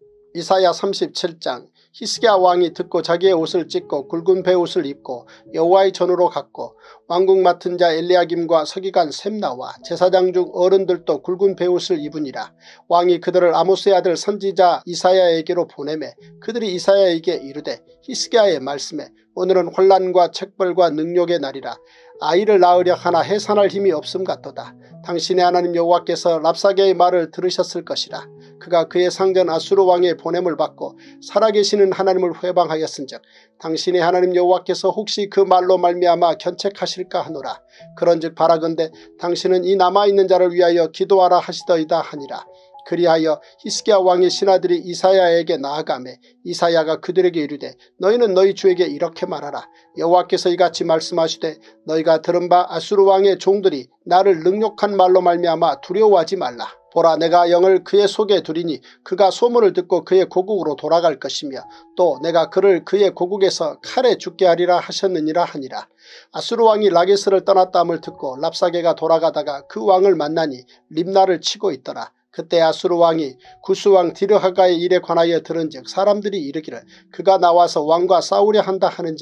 이사야 삼십칠 장. 히스기야 왕이 듣고 자기의 옷을 찢고 굵은 베옷을 입고 여호와의 전으로 갔고 왕국 맡은 자 엘리야김과 서기관 셈나와 제사장 중 어른들도 굵은 베옷을 입으니라. 왕이 그들을 아모스의 아들 선지자 이사야에게로 보내매 그들이 이사야에게 이르되 히스기야의 말씀에 오늘은 혼란과 책벌과 능욕의 날이라. 아이를 낳으려 하나 해산할 힘이 없음 같도다. 당신의 하나님 여호와께서 랍사게의 말을 들으셨을 것이라. 그가 그의 상전 아수르 왕의 보냄을 받고 살아계시는 하나님을 회방하였은즉 당신의 하나님 여호와께서 혹시 그 말로 말미암아 견책하실까 하노라. 그런즉 바라건대 당신은 이 남아있는 자를 위하여 기도하라 하시더이다 하니라. 그리하여 히스기야 왕의 신하들이 이사야에게 나아가매 이사야가 그들에게 이르되 너희는 너희 주에게 이렇게 말하라. 여호와께서 이같이 말씀하시되 너희가 들은 바 아수르 왕의 종들이 나를 능욕한 말로 말미암아 두려워하지 말라. 보라, 내가 영을 그의 속에 두리니 그가 소문을 듣고 그의 고국으로 돌아갈 것이며 또 내가 그를 그의 고국에서 칼에 죽게 하리라 하셨느니라 하니라. 아수르 왕이 라게스를 떠났다함을 듣고 랍사게가 돌아가다가 그 왕을 만나니 림나를 치고 있더라. 그때 아수르 왕이 구스왕 디르하가의 일에 관하여 들은즉 사람들이 이르기를 그가 나와서 왕과 싸우려 한다 하는지라.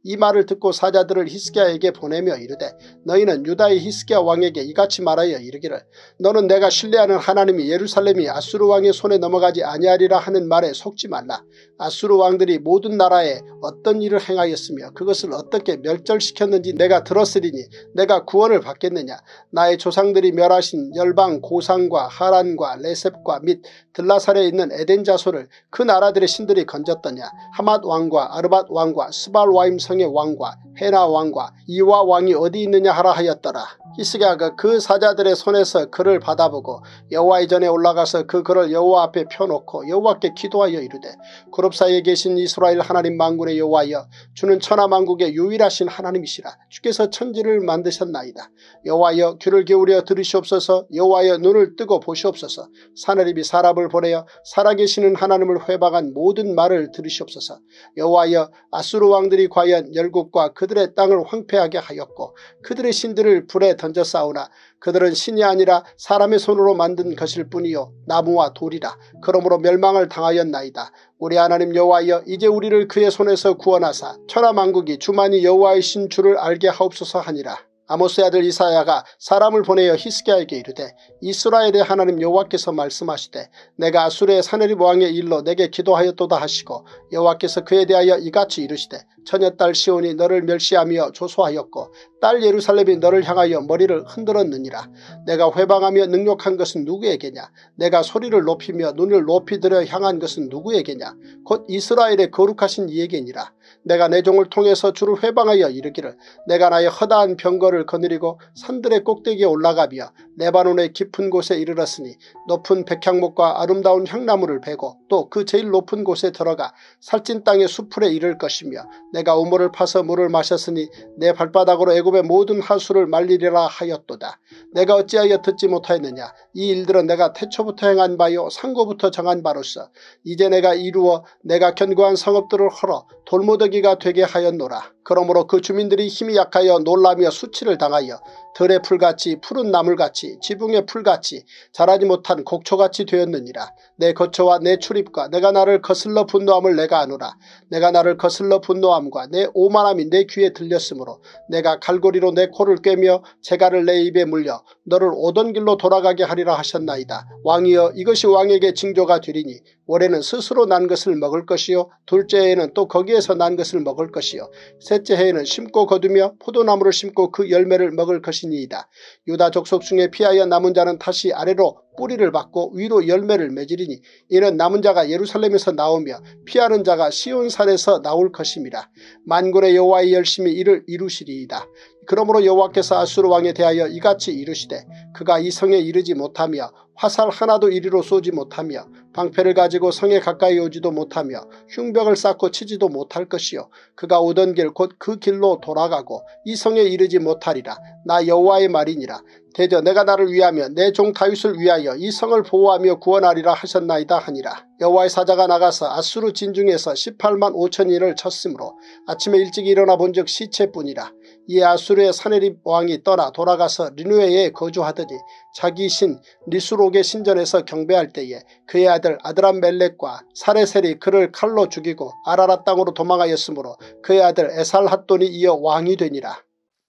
이 말을 듣고 사자들을 히스기야에게 보내며 이르되 너희는 유다의 히스기야 왕에게 이같이 말하여 이르기를 너는 내가 신뢰하는 하나님이 예루살렘이 아수르 왕의 손에 넘어가지 아니하리라 하는 말에 속지 말라. 아수르 왕들이 모든 나라에 어떤 일을 행하였으며 그것을 어떻게 멸절시켰는지 내가 들었으리니 내가 구원을 받겠느냐. 나의 조상들이 멸하신 열방 고상과 하란과 레셉과 및 들라살에 있는 에덴 자손을 그 나라들의 신들이 건졌더냐. 하맛 왕과 아르밧 왕과 스발와임 성의 왕과 헤나 왕과 이와 왕이 어디 있느냐 하라 하였더라. 히스기야가 그 사자들의 손에서 글을 받아보고 여호와의 전에 올라가서 그 글을 여호와 앞에 펴놓고 여호와께 기도하여 이르되 그룹 사이에 계신 이스라엘 하나님 만군의 여호와여 주는 천하만국의 유일하신 하나님이시라. 주께서 천지를 만드셨나이다. 여호와여 귀를 기울여 들으시옵소서. 여호와여 눈을 뜨고 보시옵소서. 사내립이 사람을 보내어 살아계시는 하나님을 회방한 모든 말을 들으시옵소서. 여호와여 아수르 왕들이 과연 열국과 그들의 땅을 황폐하게 하였고 그들의 신들을 불에 던져 싸우나 그들은 신이 아니라 사람의 손으로 만든 것일 뿐이요 나무와 돌이라. 그러므로 멸망을 당하였나이다. 우리 하나님 여호와여 이제 우리를 그의 손에서 구원하사 천하만국이 주만이 여호와이신 줄을 알게 하옵소서 하니라. 아모스의 아들 이사야가 사람을 보내어 히스기야에게 이르되 이스라엘의 하나님 여호와께서 말씀하시되 내가 아수르의 사네립 왕의 일로 내게 기도하였도다 하시고 여호와께서 그에 대하여 이같이 이르시되 처녀딸 시온이 너를 멸시하며 조소하였고 딸 예루살렘이 너를 향하여 머리를 흔들었느니라. 내가 회방하며 능욕한 것은 누구에게냐. 내가 소리를 높이며 눈을 높이 들여 향한 것은 누구에게냐. 곧 이스라엘의 거룩하신 이에게니라. 내가 내 종을 통해서 주를 회방하여 이르기를 내가 나의 허다한 병거를 거느리고 산들의 꼭대기에 올라가며 레바논의 깊은 곳에 이르렀으니 높은 백향목과 아름다운 향나무를 베고 또 그 제일 높은 곳에 들어가 살찐 땅의 수풀에 이를 것이며 내가 우물을 파서 물을 마셨으니 내 발바닥으로 애굽의 모든 하수를 말리리라 하였도다. 내가 어찌하여 듣지 못하였느냐. 이 일들은 내가 태초부터 행한 바요 상고부터 정한 바로서 이제 내가 이루어 내가 견고한 성읍들을 헐어 돌무더기가 되게 하였노라. 그러므로 그 주민들이 힘이 약하여 놀라며 수치를 당하여 들의 풀같이 푸른 나물같이 지붕의 풀같이 자라지 못한 곡초같이 되었느니라. 내 거처와 내 출입과 내가 나를 거슬러 분노함을 내가 아노라. 내가 나를 거슬러 분노함과 내 오만함이 내 귀에 들렸으므로 내가 갈고리로 내 코를 꿰며 재갈을 내 입에 물려 너를 오던 길로 돌아가게 하리라 하셨나이다. 왕이여 이것이 왕에게 징조가 되리니 올해는 스스로 난 것을 먹을 것이요 둘째 해에는 또 거기에서 난 것을 먹을 것이요 셋째 해에는 심고 거두며 포도나무를 심고 그 열매를 먹을 것이니이다. 유다 족속 중에 피하여 남은 자는 다시 아래로 뿌리를 받고 위로 열매를 맺으리니 이는 남은 자가 예루살렘에서 나오며 피하는 자가 시온산에서 나올 것임이라. 만군의 여호와의 열심히 이를 이루시리이다. 그러므로 여호와께서 아수르 왕에 대하여 이같이 이르시되 그가 이 성에 이르지 못하며 화살 하나도 이리로 쏘지 못하며 방패를 가지고 성에 가까이 오지도 못하며 흉벽을 쌓고 치지도 못할 것이요 그가 오던 길 곧 그 길로 돌아가고 이 성에 이르지 못하리라. 나 여호와의 말이니라. 대저 내가 나를 위하며 내 종 다윗을 위하여 이 성을 보호하며 구원하리라 하셨나이다 하니라. 여호와의 사자가 나가서 아수르 진중에서 십팔만 오천인을 쳤으므로 아침에 일찍 일어나 본즉 시체뿐이라. 이에 아수르의 사네립 왕이 떠나 돌아가서 리누에에 거주하더니 자기 신 리수록의 신전에서 경배할 때에 그의 아들 아드람멜렉과 사레셀이 그를 칼로 죽이고 아라라 땅으로 도망하였으므로 그의 아들 에살핫돈이 이어 왕이 되니라.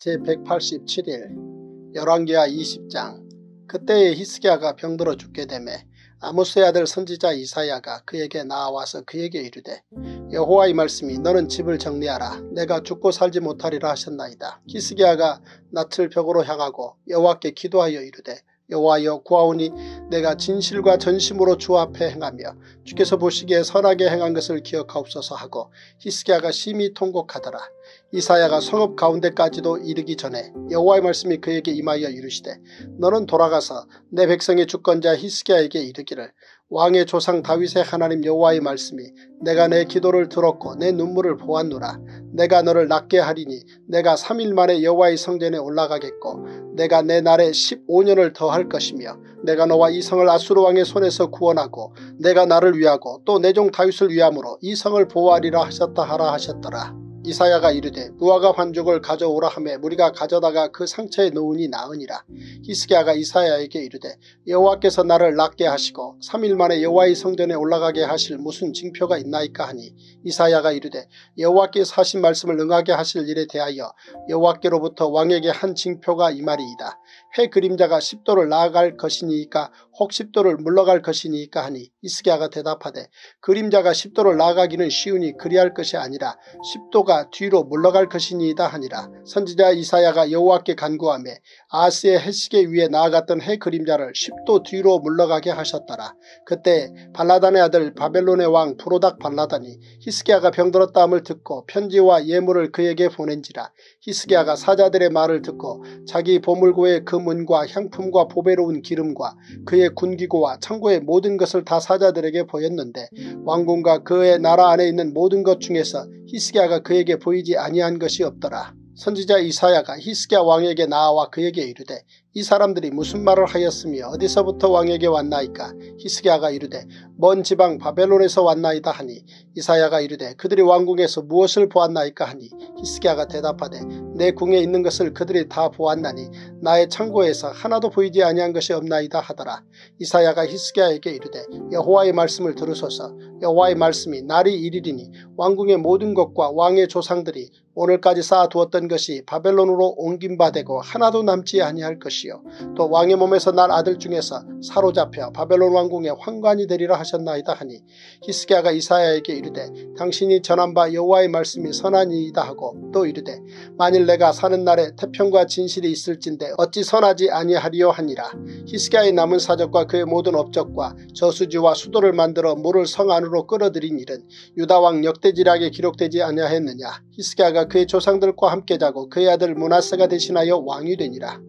제백팔십칠일 열왕기하 이십 장. 그때에 히스기야가 병들어 죽게 되매 아모스의 아들 선지자 이사야가 그에게 나와서 그에게 이르되 여호와의 말씀이 너는 집을 정리하라. 내가 죽고 살지 못하리라 하셨나이다. 히스기야가 낯을 벽으로 향하고 여호와께 기도하여 이르되 여호와여 구하오니 내가 진실과 전심으로 주 앞에 행하며 주께서 보시기에 선하게 행한 것을 기억하옵소서 하고 히스기야가 심히 통곡하더라. 이사야가 성읍 가운데까지도 이르기 전에 여호와의 말씀이 그에게 임하여 이르시되 너는 돌아가서 내 백성의 주권자 히스기야에게 이르기를 왕의 조상 다윗의 하나님 여호와의 말씀이 내가 내 기도를 들었고 내 눈물을 보았노라. 내가 너를 낫게 하리니 내가 삼 일 만에 여호와의 성전에 올라가겠고 내가 내 날에 십오 년을 더할 것이며 내가 너와 이 성을 아수르 왕의 손에서 구원하고 내가 나를 위하고 또 내 종 다윗을 위함으로 이 성을 보호하리라 하셨다 하라 하셨더라. 이사야가 이르되 무화과 반죽을 가져오라 하매 무리가 가져다가 그 상처에 놓으니 나으니라. 히스기야가 이사야에게 이르되 여호와께서 나를 낫게 하시고 삼 일 만에 여호와의 성전에 올라가게 하실 무슨 징표가 있나이까 하니 이사야가 이르되 여호와께서 하신 말씀을 응하게 하실 일에 대하여 여호와께로부터 왕에게 한 징표가 이 말이이다. 해 그림자가 십 도를 나아갈 것이니까 혹 십 도를 물러갈 것이니까 하니 히스기야가 대답하되 그림자가 십 도를 나아가기는 쉬우니 그리할 것이 아니라 십 도가 뒤로 물러갈 것이니이다 하니라. 선지자 이사야가 여호와께 간구하며 아하스의 해시계 위에 나아갔던 해 그림자를 십 도 뒤로 물러가게 하셨더라. 그때 발라단의 아들 바벨론의 왕 브로닥 발라단이 히스기야가 병들었다함을 듣고 편지와 예물을 그에게 보낸지라. 히스기야가 사자들의 말을 듣고 자기 보물고의 금은과 향품과 보배로운 기름과 그의 군기고와 창고의 모든 것을 다 사자들에게 보였는데 왕궁과 그의 나라 안에 있는 모든 것 중에서 히스기야가 그에게 보이지 아니한 것이 없더라. 선지자 이사야가 히스기야 왕에게 나아와 그에게 이르되 이 사람들이 무슨 말을 하였으며 어디서부터 왕에게 왔나이까? 히스기야가 이르되 먼 지방 바벨론에서 왔나이다 하니 이사야가 이르되 그들이 왕궁에서 무엇을 보았나이까 하니 히스기야가 대답하되 내 궁에 있는 것을 그들이 다 보았나니 나의 창고에서 하나도 보이지 아니한 것이 없나이다 하더라. 이사야가 히스기야에게 이르되 여호와의 말씀을 들으소서. 여호와의 말씀이 날이 이르리니 왕궁의 모든 것과 왕의 조상들이 오늘까지 쌓아두었던 것이 바벨론으로 옮긴 바 되고 하나도 남지 아니할 것이요 또 왕의 몸에서 난 아들 중에서 사로잡혀 바벨론 왕궁의 환관이 되리라 하셨나이다 하니 히스기야가 이사야에게 이르되 당신이 전한 바 여호와의 말씀이 선하니이다 하고 또 이르되 만일 내가 사는 날에 태평과 진실이 있을진데 어찌 선하지 아니하리요 하니라. 히스기야의 남은 사적과 그의 모든 업적과 저수지와 수도를 만들어 물을 성 안으로 끌어들인 일은 유다 왕 역대지략에 기록되지 아니하였느냐. 히스기야가 그의 조상들과 함께 자고 그의 아들 므낫세가 대신하여 왕이 되니라.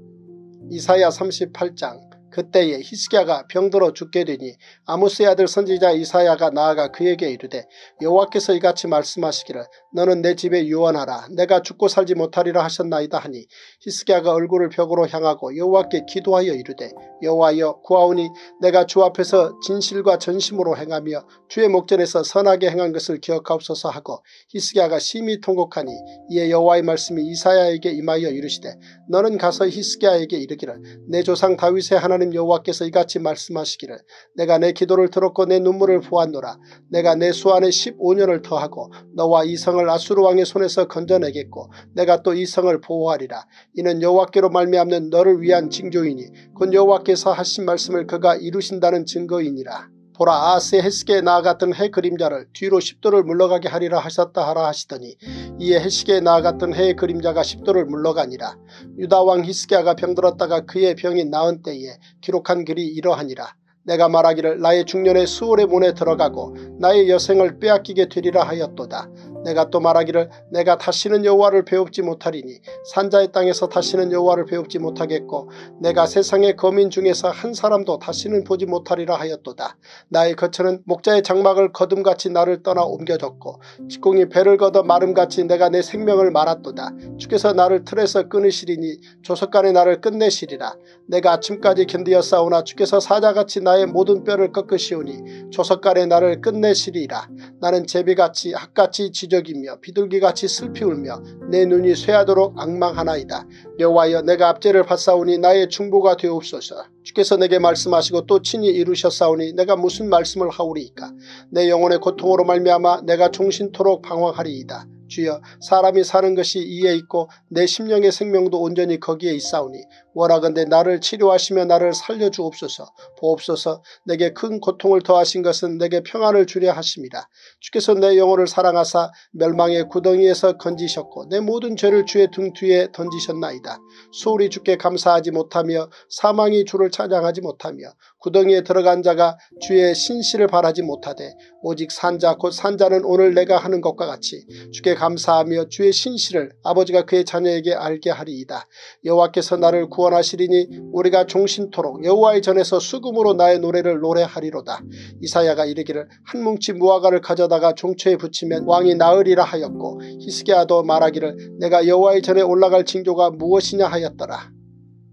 이사야 삼십팔 장. 그때에 히스기야가 병들어 죽게 되니 아모스의 아들 선지자 이사야가 나아가 그에게 이르되 여호와께서 이같이 말씀하시기를 너는 내 집에 유언하라. 내가 죽고 살지 못하리라 하셨나이다 하니 히스기야가 얼굴을 벽으로 향하고 여호와께 기도하여 이르되 여호와여 구하오니 내가 주 앞에서 진실과 전심으로 행하며 주의 목전에서 선하게 행한 것을 기억하옵소서 하고 히스기야가 심히 통곡하니 이에 여호와의 말씀이 이사야에게 임하여 이르시되 너는 가서 히스기야에게 이르기를 내 조상 다윗의 하나님 여호와께서 이같이 말씀하시기를 내가 내 기도를 들었고 내 눈물을 보았노라. 내가 내 수 안에 십오 년을 더하고 너와 이 성을 아수르 왕의 손에서 건져내겠고 내가 또 이 성을 보호하리라. 이는 여호와께로 말미암는 너를 위한 징조이니 곧 여호와께서 하신 말씀을 그가 이루신다는 증거이니라. 보라 아하스의 해시계에 나아갔던 해 그림자를 뒤로 십 도를 물러가게 하리라 하셨다 하라 하시더니 이에 해시계에 나아갔던 해의 그림자가 십 도를 물러가니라. 유다왕 히스기야가 병들었다가 그의 병이 나은 때에 기록한 글이 이러하니라. 내가 말하기를 나의 중년의 수월의 문에 들어가고 나의 여생을 빼앗기게 되리라 하였도다. 내가 또 말하기를 내가 다시는 여호와를 배웁지 못하리니 산자의 땅에서 다시는 여호와를 배웁지 못하겠고 내가 세상의 거민 중에서 한 사람도 다시는 보지 못하리라 하였도다. 나의 거처는 목자의 장막을 거둠같이 나를 떠나 옮겨졌고 직공이 배를 걷어 마름같이 내가 내 생명을 말았도다. 주께서 나를 틀에서 끊으시리니 조석간에 나를 끝내시리라. 내가 아침까지 견디었사오나 주께서 사자같이 나의 모든 뼈를 꺾으시오니 조석간에 나를 끝내시리라. 나는 제비같이 학같이 지적이며 비둘기같이 슬피 울며 내 눈이 쇠하도록 앙망하나이다. 여호와여 내가 압제를 받사오니 나의 중보가 되옵소서. 주께서 내게 말씀하시고 또 친히 이루셨사오니 내가 무슨 말씀을 하오리이까. 내 영혼의 고통으로 말미암아 내가 종신토록 방황하리이다. 주여 사람이 사는 것이 이에 있고 내 심령의 생명도 온전히 거기에 있사오니 원하건대 나를 치료하시며 나를 살려주옵소서. 보옵소서. 내게 큰 고통을 더하신 것은 내게 평안을 주려 하심이라. 주께서 내 영혼을 사랑하사 멸망의 구덩이에서 건지셨고 내 모든 죄를 주의 등 뒤에 던지셨나이다. 수월이 주께 감사하지 못하며 사망이 주를 찬양하지 못하며 구덩이에 들어간 자가 주의 신실을 바라지 못하되 오직 산자 곧 산자는 오늘 내가 하는 것과 같이 주께 감사하며 주의 신실을 아버지가 그의 자녀에게 알게 하리이다. 여호와께서 나를 구원하시리니 우리가 종신토록 여호와의 전에서 수금으로 나의 노래를 노래하리로다. 이사야가 이르기를 한 뭉치 무화과를 가져다가 종초에 붙이면 왕이 나으리라 하였고 히스기야도 말하기를 내가 여호와의 전에 올라갈 징조가 무엇이냐 하였더라.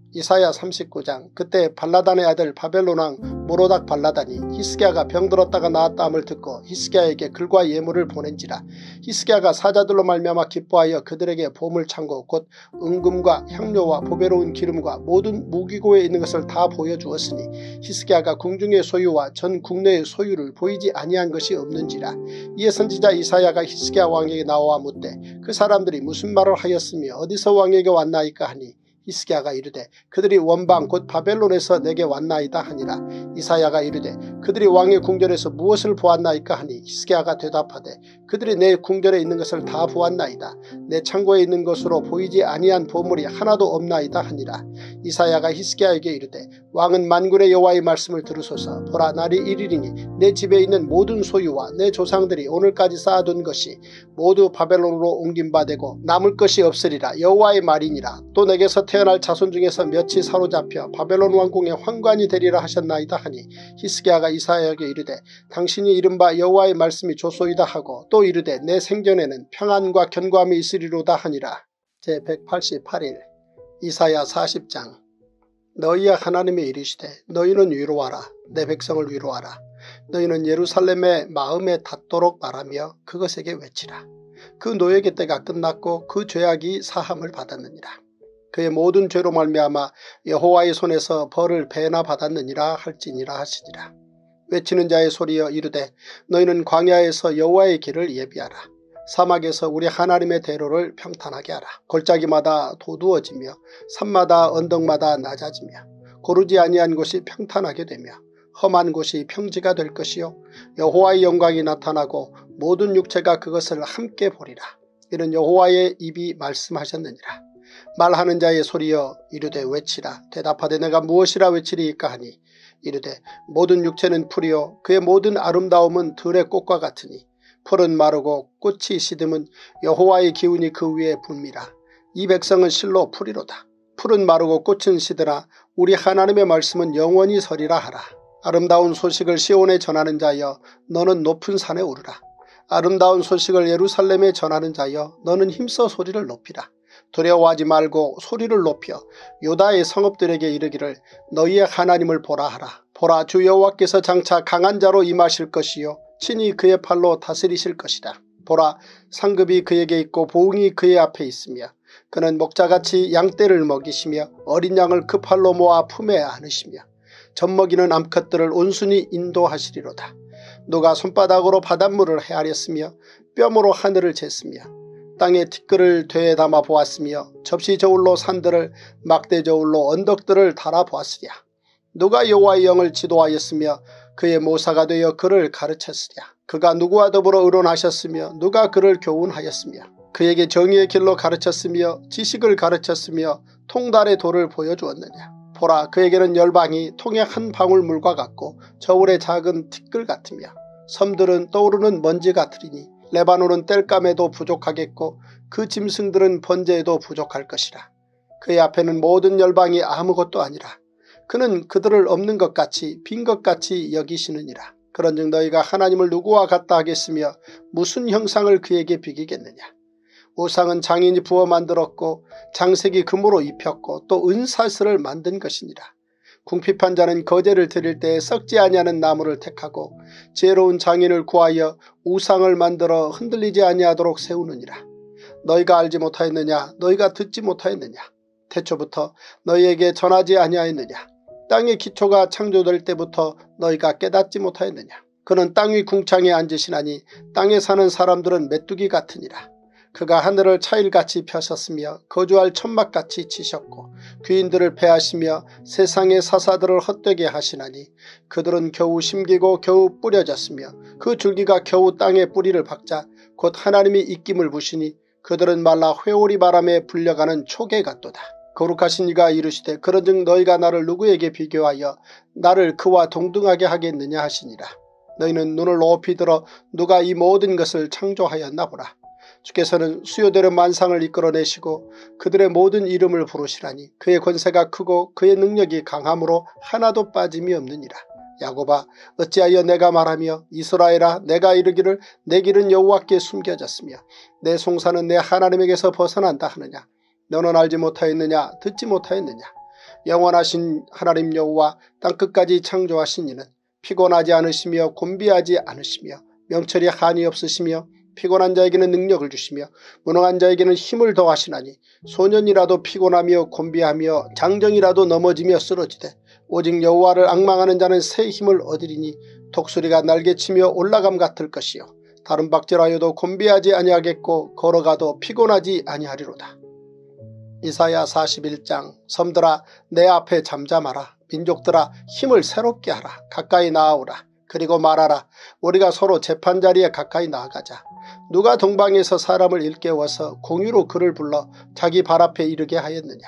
이사야 삼십구 장. 그때 발라단의 아들 바벨론 왕 모로닥 발라단이 히스기야가 병들었다가 나았다함을 듣고 히스기야에게 글과 예물을 보낸지라. 히스기야가 사자들로 말미암아 기뻐하여 그들에게 보물 창고 곧 은금과 향료와 보배로운 기름과 모든 무기고에 있는 것을 다 보여주었으니 히스기야가 궁중의 소유와 전 국내의 소유를 보이지 아니한 것이 없는지라. 이에 선지자 이사야가 히스기야 왕에게 나와 묻되 그 사람들이 무슨 말을 하였으며 어디서 왕에게 왔나이까 하니 히스기야가 이르되 그들이 원방 곧 바벨론에서 내게 왔나이다 하니라. 이사야가 이르되 그들이 왕의 궁전에서 무엇을 보았나이까 하니 히스기야가 대답하되 그들이 내 궁전에 있는 것을 다 보았나이다. 내 창고에 있는 것으로 보이지 아니한 보물이 하나도 없나이다 하니라. 이사야가 히스기야에게 이르되 왕은 만군의 여호와의 말씀을 들으소서. 보라, 날이 이르리니 내 집에 있는 모든 소유와 내 조상들이 오늘까지 쌓아둔 것이 모두 바벨론으로 옮긴 바 되고 남을 것이 없으리라. 여호와의 말이니라. 또 내게서 태어날 자손 중에서 몇이 사로잡혀 바벨론 왕궁의 환관이 되리라 하셨나이다 하니 히스기야가 이사야에게 이르되 당신이 이른바 여호와의 말씀이 좋소이다 하고 또 이르되 내 생전에는 평안과 견고함이 있으리로다 하니라. 제백팔십팔 일 이사야 사십 장. 너희야 하나님이 이르시되 너희는 위로하라. 내 백성을 위로하라. 너희는 예루살렘의 마음에 닿도록 말하며 그것에게 외치라. 그 노예의 때가 끝났고 그 죄악이 사함을 받았느니라. 그의 모든 죄로 말미암아 여호와의 손에서 벌을 배나 받았느니라 할지니라 하시니라. 외치는 자의 소리여 이르되 너희는 광야에서 여호와의 길을 예비하라. 사막에서 우리 하나님의 대로를 평탄하게 하라. 골짜기마다 도두어지며 산마다 언덕마다 낮아지며 고르지 아니한 곳이 평탄하게 되며 험한 곳이 평지가 될 것이요 여호와의 영광이 나타나고 모든 육체가 그것을 함께 보리라. 이는 여호와의 입이 말씀하셨느니라. 말하는 자의 소리여 이르되 외치라. 대답하되 내가 무엇이라 외치리이까 하니 이르되 모든 육체는 풀이요 그의 모든 아름다움은 들의 꽃과 같으니 풀은 마르고 꽃이 시듬은 여호와의 기운이 그 위에 붐이라. 이 백성은 실로 풀이로다. 풀은 마르고 꽃은 시드라. 우리 하나님의 말씀은 영원히 서리라 하라. 아름다운 소식을 시온에 전하는 자여 너는 높은 산에 오르라. 아름다운 소식을 예루살렘에 전하는 자여 너는 힘써 소리를 높이라. 두려워하지 말고 소리를 높여 유다의 성읍들에게 이르기를 너희의 하나님을 보라 하라. 보라, 주 여호와께서 장차 강한 자로 임하실 것이요 친히 그의 팔로 다스리실 것이다. 보라, 상급이 그에게 있고 보응이 그의 앞에 있으며 그는 목자같이 양떼를 먹이시며 어린 양을 그 팔로 모아 품에 안으시며 젖먹이는 암컷들을 온순히 인도하시리로다. 누가 손바닥으로 바닷물을 헤아렸으며 뼘으로 하늘을 쟀으며 땅에 티끌을 되에 담아 보았으며 접시 저울로 산들을 막대 저울로 언덕들을 달아 보았으랴. 누가 여호와의 영을 지도하였으며 그의 모사가 되어 그를 가르쳤으랴. 그가 누구와 더불어 의론하셨으며 누가 그를 교훈하였으며 그에게 정의의 길로 가르쳤으며 지식을 가르쳤으며 통달의 도를 보여주었느냐. 보라, 그에게는 열방이 통의 한 방울 물과 같고 저울의 작은 티끌 같으며 섬들은 떠오르는 먼지 같으리니 레바논은 땔감에도 부족하겠고 그 짐승들은 번제에도 부족할 것이라. 그의 앞에는 모든 열방이 아무것도 아니라 그는 그들을 없는 것 같이 빈 것 같이 여기시느니라. 그런즉 너희가 하나님을 누구와 같다 하겠으며 무슨 형상을 그에게 비기겠느냐. 우상은 장인이 부어 만들었고 장색이 금으로 입혔고 또 은사슬을 만든 것이니라. 궁핍한 자는 거제를 드릴 때에 썩지 아니하는 나무를 택하고 지혜로운 장인을 구하여 우상을 만들어 흔들리지 아니하도록 세우느니라. 너희가 알지 못하였느냐. 너희가 듣지 못하였느냐. 태초부터 너희에게 전하지 아니하였느냐. 땅의 기초가 창조될 때부터 너희가 깨닫지 못하였느냐. 그는 땅 위 궁창에 앉으시나니 땅에 사는 사람들은 메뚜기 같으니라. 그가 하늘을 차일같이 펴셨으며 거주할 천막같이 치셨고 귀인들을 패하시며 세상의 사사들을 헛되게 하시나니 그들은 겨우 심기고 겨우 뿌려졌으며 그 줄기가 겨우 땅에 뿌리를 박자 곧 하나님이 입김을 부시니 그들은 말라 회오리 바람에 불려가는 초계 같도다. 거룩하신 이가 이르시되 그런즉 너희가 나를 누구에게 비교하여 나를 그와 동등하게 하겠느냐 하시니라. 너희는 눈을 높이 들어 누가 이 모든 것을 창조하였나 보라. 주께서는 수요대로 만상을 이끌어내시고 그들의 모든 이름을 부르시라니 그의 권세가 크고 그의 능력이 강함으로 하나도 빠짐이 없느니라. 야곱아, 어찌하여 내가 말하며 이스라엘아, 내가 이르기를 내 길은 여호와께 숨겨졌으며 내 송사는 내 하나님에게서 벗어난다 하느냐. 너는 알지 못하였느냐. 듣지 못하였느냐. 영원하신 하나님 여호와 땅끝까지 창조하신 이는 피곤하지 않으시며 곤비하지 않으시며 명철이 한이 없으시며 피곤한 자에게는 능력을 주시며 무능한 자에게는 힘을 더하시나니 소년이라도 피곤하며 곤비하며 장정이라도 넘어지며 쓰러지되 오직 여호와를 앙망하는 자는 새 힘을 얻으리니 독수리가 날개치며 올라감 같을 것이요 다른 박질하여도 곤비하지 아니하겠고 걸어가도 피곤하지 아니하리로다. 이사야 사십일 장 섬들아 내 앞에 잠잠하라. 민족들아 힘을 새롭게 하라. 가까이 나아오라. 그리고 말하라. 우리가 서로 재판자리에 가까이 나아가자. 누가 동방에서 사람을 일깨워서 공유로 그를 불러 자기 발 앞에 이르게 하였느냐.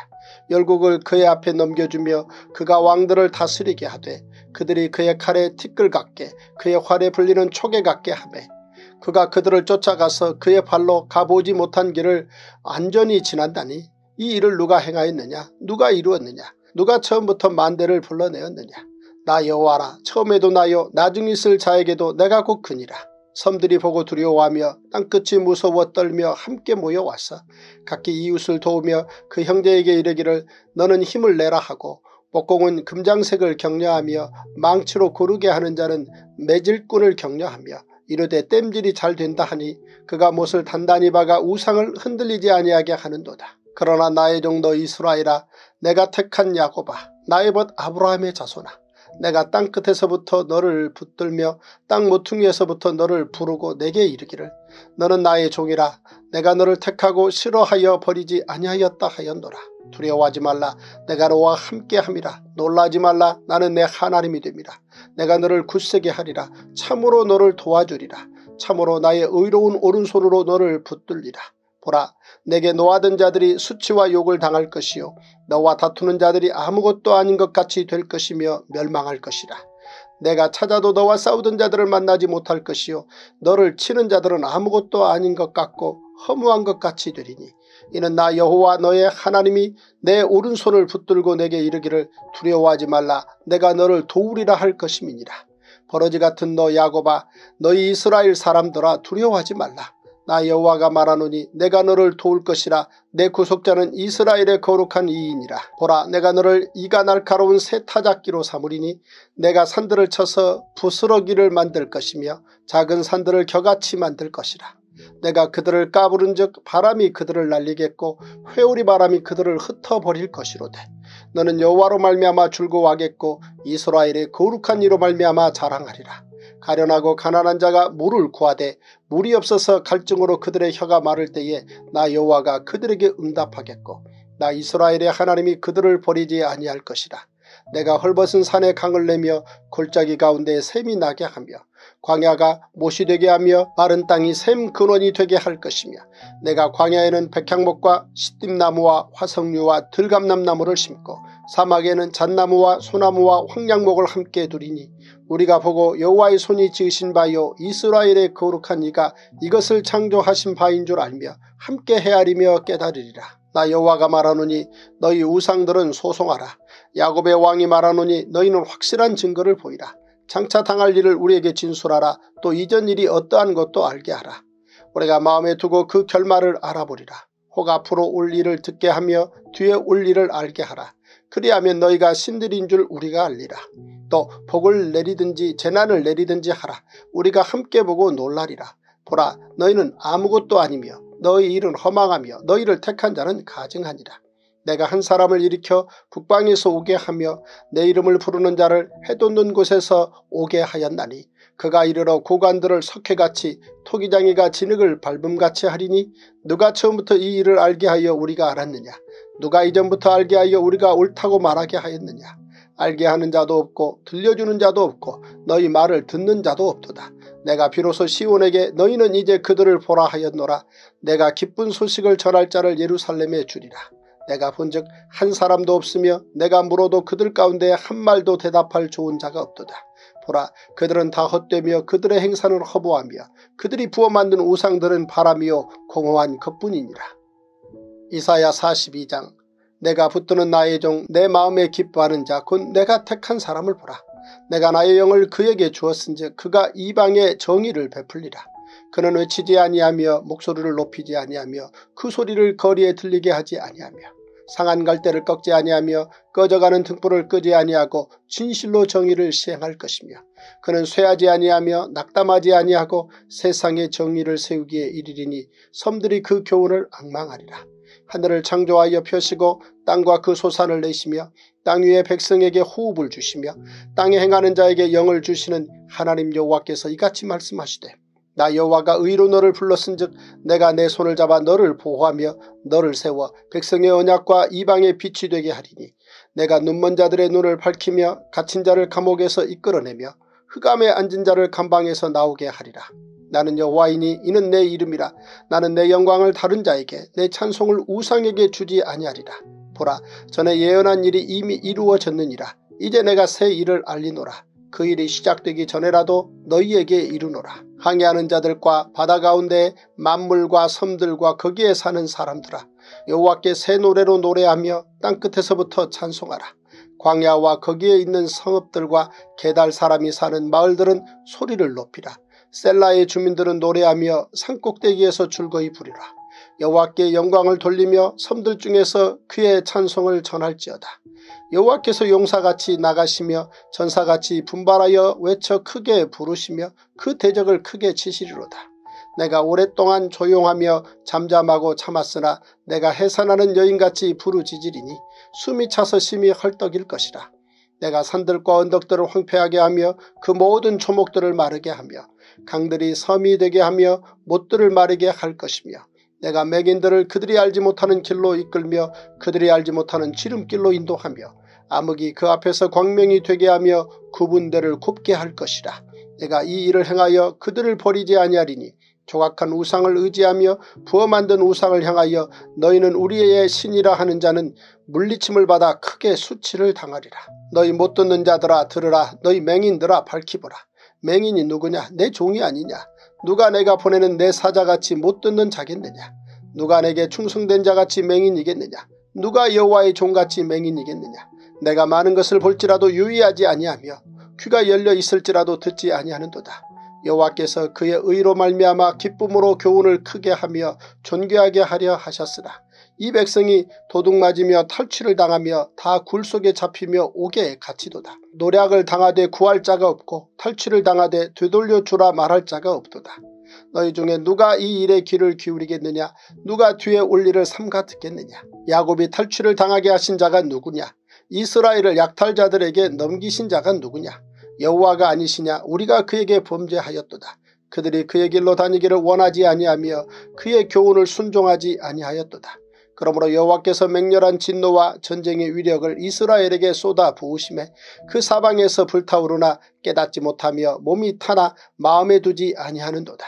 열국을 그의 앞에 넘겨주며 그가 왕들을 다스리게 하되 그들이 그의 칼에 티끌 같게 그의 활에 불리는 촉에 같게 하매 그가 그들을 쫓아가서 그의 발로 가보지 못한 길을 안전히 지난다니 이 일을 누가 행하였느냐. 누가 이루었느냐. 누가 처음부터 만대를 불러내었느냐. 나 여호와라. 처음에도 나요 나중에 있을 자에게도 내가 곧 그니라. 섬들이 보고 두려워하며 땅끝이 무서워 떨며 함께 모여와서 각기 이웃을 도우며 그 형제에게 이르기를 너는 힘을 내라 하고 목공은 금장색을 격려하며 망치로 고르게 하는 자는 매질꾼을 격려하며 이르되 땜질이 잘 된다 하니 그가 못을 단단히 박아 우상을 흔들리지 아니하게 하는도다. 그러나 나의 종도 이스라엘아 내가 택한 야곱아 나의 벗 아브라함의 자손아 내가 땅끝에서부터 너를 붙들며 땅 모퉁이에서부터 너를 부르고 내게 이르기를 너는 나의 종이라 내가 너를 택하고 싫어하여 버리지 아니하였다 하였노라. 두려워하지 말라. 내가 너와 함께함이라. 놀라지 말라. 나는 내 하나님이 됨이라. 내가 너를 굳세게 하리라. 참으로 너를 도와주리라. 참으로 나의 의로운 오른손으로 너를 붙들리라. 보라 내게 노하던 자들이 수치와 욕을 당할 것이요 너와 다투는 자들이 아무것도 아닌 것 같이 될 것이며 멸망할 것이라. 내가 찾아도 너와 싸우던 자들을 만나지 못할 것이요 너를 치는 자들은 아무것도 아닌 것 같고 허무한 것 같이 되리니 이는 나 여호와 너의 하나님이 내 오른손을 붙들고 내게 이르기를 두려워하지 말라. 내가 너를 도우리라 할 것임이니라. 버러지 같은 너 야곱아 너희 이스라엘 사람들아 두려워하지 말라. 나 여호와가 말하노니 내가 너를 도울 것이라. 내 구속자는 이스라엘의 거룩한 이인이라. 보라 내가 너를 이가 날카로운 새 타작기로 삼으리니 내가 산들을 쳐서 부스러기를 만들 것이며 작은 산들을 겨같이 만들 것이라. 내가 그들을 까부른즉 바람이 그들을 날리겠고 회오리 바람이 그들을 흩어버릴 것이로되 너는 여호와로 말미암아 즐거워하겠고 이스라엘의 거룩한 이로 말미암아 자랑하리라. 가련하고 가난한 자가 물을 구하되 물이 없어서 갈증으로 그들의 혀가 마를 때에 나 여호와가 그들에게 응답하겠고 나 이스라엘의 하나님이 그들을 버리지 아니할 것이라. 내가 헐벗은 산에 강을 내며 골짜기 가운데 샘이 나게 하며 광야가 못이 되게 하며 마른 땅이 샘 근원이 되게 할 것이며 내가 광야에는 백향목과 시띠나무와 화석류와 들감남나무를 심고 사막에는 잣나무와 소나무와 황량목을 함께 두리니 우리가 보고 여호와의 손이 지으신 바요 이스라엘의 거룩한 이가 이것을 창조하신 바인 줄 알며 함께 헤아리며 깨달으리라. 나 여호와가 말하노니 너희 우상들은 소송하라. 야곱의 왕이 말하노니 너희는 확실한 증거를 보이라. 장차 당할 일을 우리에게 진술하라. 또 이전 일이 어떠한 것도 알게 하라. 우리가 마음에 두고 그 결말을 알아보리라. 혹 앞으로 올 일을 듣게 하며 뒤에 올 일을 알게 하라. 그리하면 너희가 신들인 줄 우리가 알리라. 또 복을 내리든지 재난을 내리든지 하라. 우리가 함께 보고 놀라리라. 보라 너희는 아무것도 아니며 너희 일은 허망하며 너희를 택한 자는 가증하니라. 내가 한 사람을 일으켜 북방에서 오게 하며 내 이름을 부르는 자를 해돋는 곳에서 오게 하였나니 그가 이르러 고관들을 석회같이 토기장이가 진흙을 밟음같이 하리니 누가 처음부터 이 일을 알게 하여 우리가 알았느냐. 누가 이전부터 알게 하여 우리가 옳다고 말하게 하였느냐. 알게 하는 자도 없고 들려주는 자도 없고 너희 말을 듣는 자도 없도다. 내가 비로소 시온에게 너희는 이제 그들을 보라 하였노라. 내가 기쁜 소식을 전할 자를 예루살렘에 주리라. 내가 본즉 한 사람도 없으며 내가 물어도 그들 가운데 한 말도 대답할 좋은 자가 없도다. 보라 그들은 다 헛되며 그들의 행사는 허무하며 그들이 부어 만든 우상들은 바람이요 공허한 것뿐이니라. 이사야 사십이 장 내가 붙드는 나의 종 내 마음에 기뻐하는 자 곧 내가 택한 사람을 보라. 내가 나의 영을 그에게 주었은즉 그가 이방에 정의를 베풀리라. 그는 외치지 아니하며 목소리를 높이지 아니하며 그 소리를 거리에 들리게 하지 아니하며 상한 갈대를 꺾지 아니하며 꺼져가는 등불을 끄지 아니하고 진실로 정의를 시행할 것이며 그는 쇠하지 아니하며 낙담하지 아니하고 세상에 정의를 세우기에 이르리니 섬들이 그 교훈을 앙망하리라. 하늘을 창조하여 펴시고 땅과 그 소산을 내시며 땅 위의 백성에게 호흡을 주시며 땅에 행하는 자에게 영을 주시는 하나님 여호와께서 이같이 말씀하시되 나 여호와가 의로 너를 불렀은즉 내가 내 손을 잡아 너를 보호하며 너를 세워 백성의 언약과 이방의 빛이 되게 하리니 내가 눈먼 자들의 눈을 밝히며 갇힌 자를 감옥에서 이끌어내며 흑암에 앉은 자를 감방에서 나오게 하리라. 나는 여호와이니 이는 내 이름이라. 나는 내 영광을 다른 자에게 내 찬송을 우상에게 주지 아니하리라. 보라, 전에 예언한 일이 이미 이루어졌느니라. 이제 내가 새 일을 알리노라. 그 일이 시작되기 전에라도 너희에게 이르노라. 항해하는 자들과 바다 가운데 만물과 섬들과 거기에 사는 사람들아, 여호와께 새 노래로 노래하며 땅끝에서부터 찬송하라. 광야와 거기에 있는 성읍들과 게달 사람이 사는 마을들은 소리를 높이라. 셀라의 주민들은 노래하며 산꼭대기에서 즐거이 부리라. 여호와께 영광을 돌리며 섬들 중에서 그의 찬송을 전할지어다. 여호와께서 용사같이 나가시며 전사같이 분발하여 외쳐 크게 부르시며 그 대적을 크게 치시리로다. 내가 오랫동안 조용하며 잠잠하고 참았으나 내가 해산하는 여인같이 부르짖으리니 숨이 차서 심히 헐떡일 것이라. 내가 산들과 언덕들을 황폐하게 하며 그 모든 초목들을 마르게 하며 강들이 섬이 되게 하며 못들을 마르게 할 것이며 내가 맹인들을 그들이 알지 못하는 길로 이끌며 그들이 알지 못하는 지름길로 인도하며 암흑이 그 앞에서 광명이 되게 하며 구분대를 곱게 할 것이라. 내가 이 일을 행하여 그들을 버리지 아니하리니 조각한 우상을 의지하며 부어 만든 우상을 향하여 너희는 우리의 신이라 하는 자는 물리침을 받아 크게 수치를 당하리라. 너희 못 듣는 자들아 들으라. 너희 맹인들아 밝히보라. 맹인이 누구냐? 내 종이 아니냐? 누가 내가 보내는 내 사자같이 못 듣는 자겠느냐? 누가 내게 충성된 자같이 맹인이겠느냐? 누가 여호와의 종같이 맹인이겠느냐? 내가 많은 것을 볼지라도 유의하지 아니하며 귀가 열려 있을지라도 듣지 아니하는도다. 여호와께서 그의 의로 말미암아 기쁨으로 교훈을 크게 하며 존귀하게 하려 하셨으나 이 백성이 도둑맞으며 탈취를 당하며 다 굴 속에 잡히며 옥에 갇히도다. 노략을 당하되 구할 자가 없고 탈취를 당하되 되돌려 주라 말할 자가 없도다. 너희 중에 누가 이 일에 귀를 기울이겠느냐? 누가 뒤에 올 일을 삼가 듣겠느냐? 야곱이 탈취를 당하게 하신 자가 누구냐? 이스라엘을 약탈자들에게 넘기신 자가 누구냐? 여호와가 아니시냐? 우리가 그에게 범죄하였도다. 그들이 그의 길로 다니기를 원하지 아니하며 그의 교훈을 순종하지 아니하였도다. 그러므로 여호와께서 맹렬한 진노와 전쟁의 위력을 이스라엘에게 쏟아 부으심에 그 사방에서 불타오르나 깨닫지 못하며 몸이 타나 마음에 두지 아니하는도다.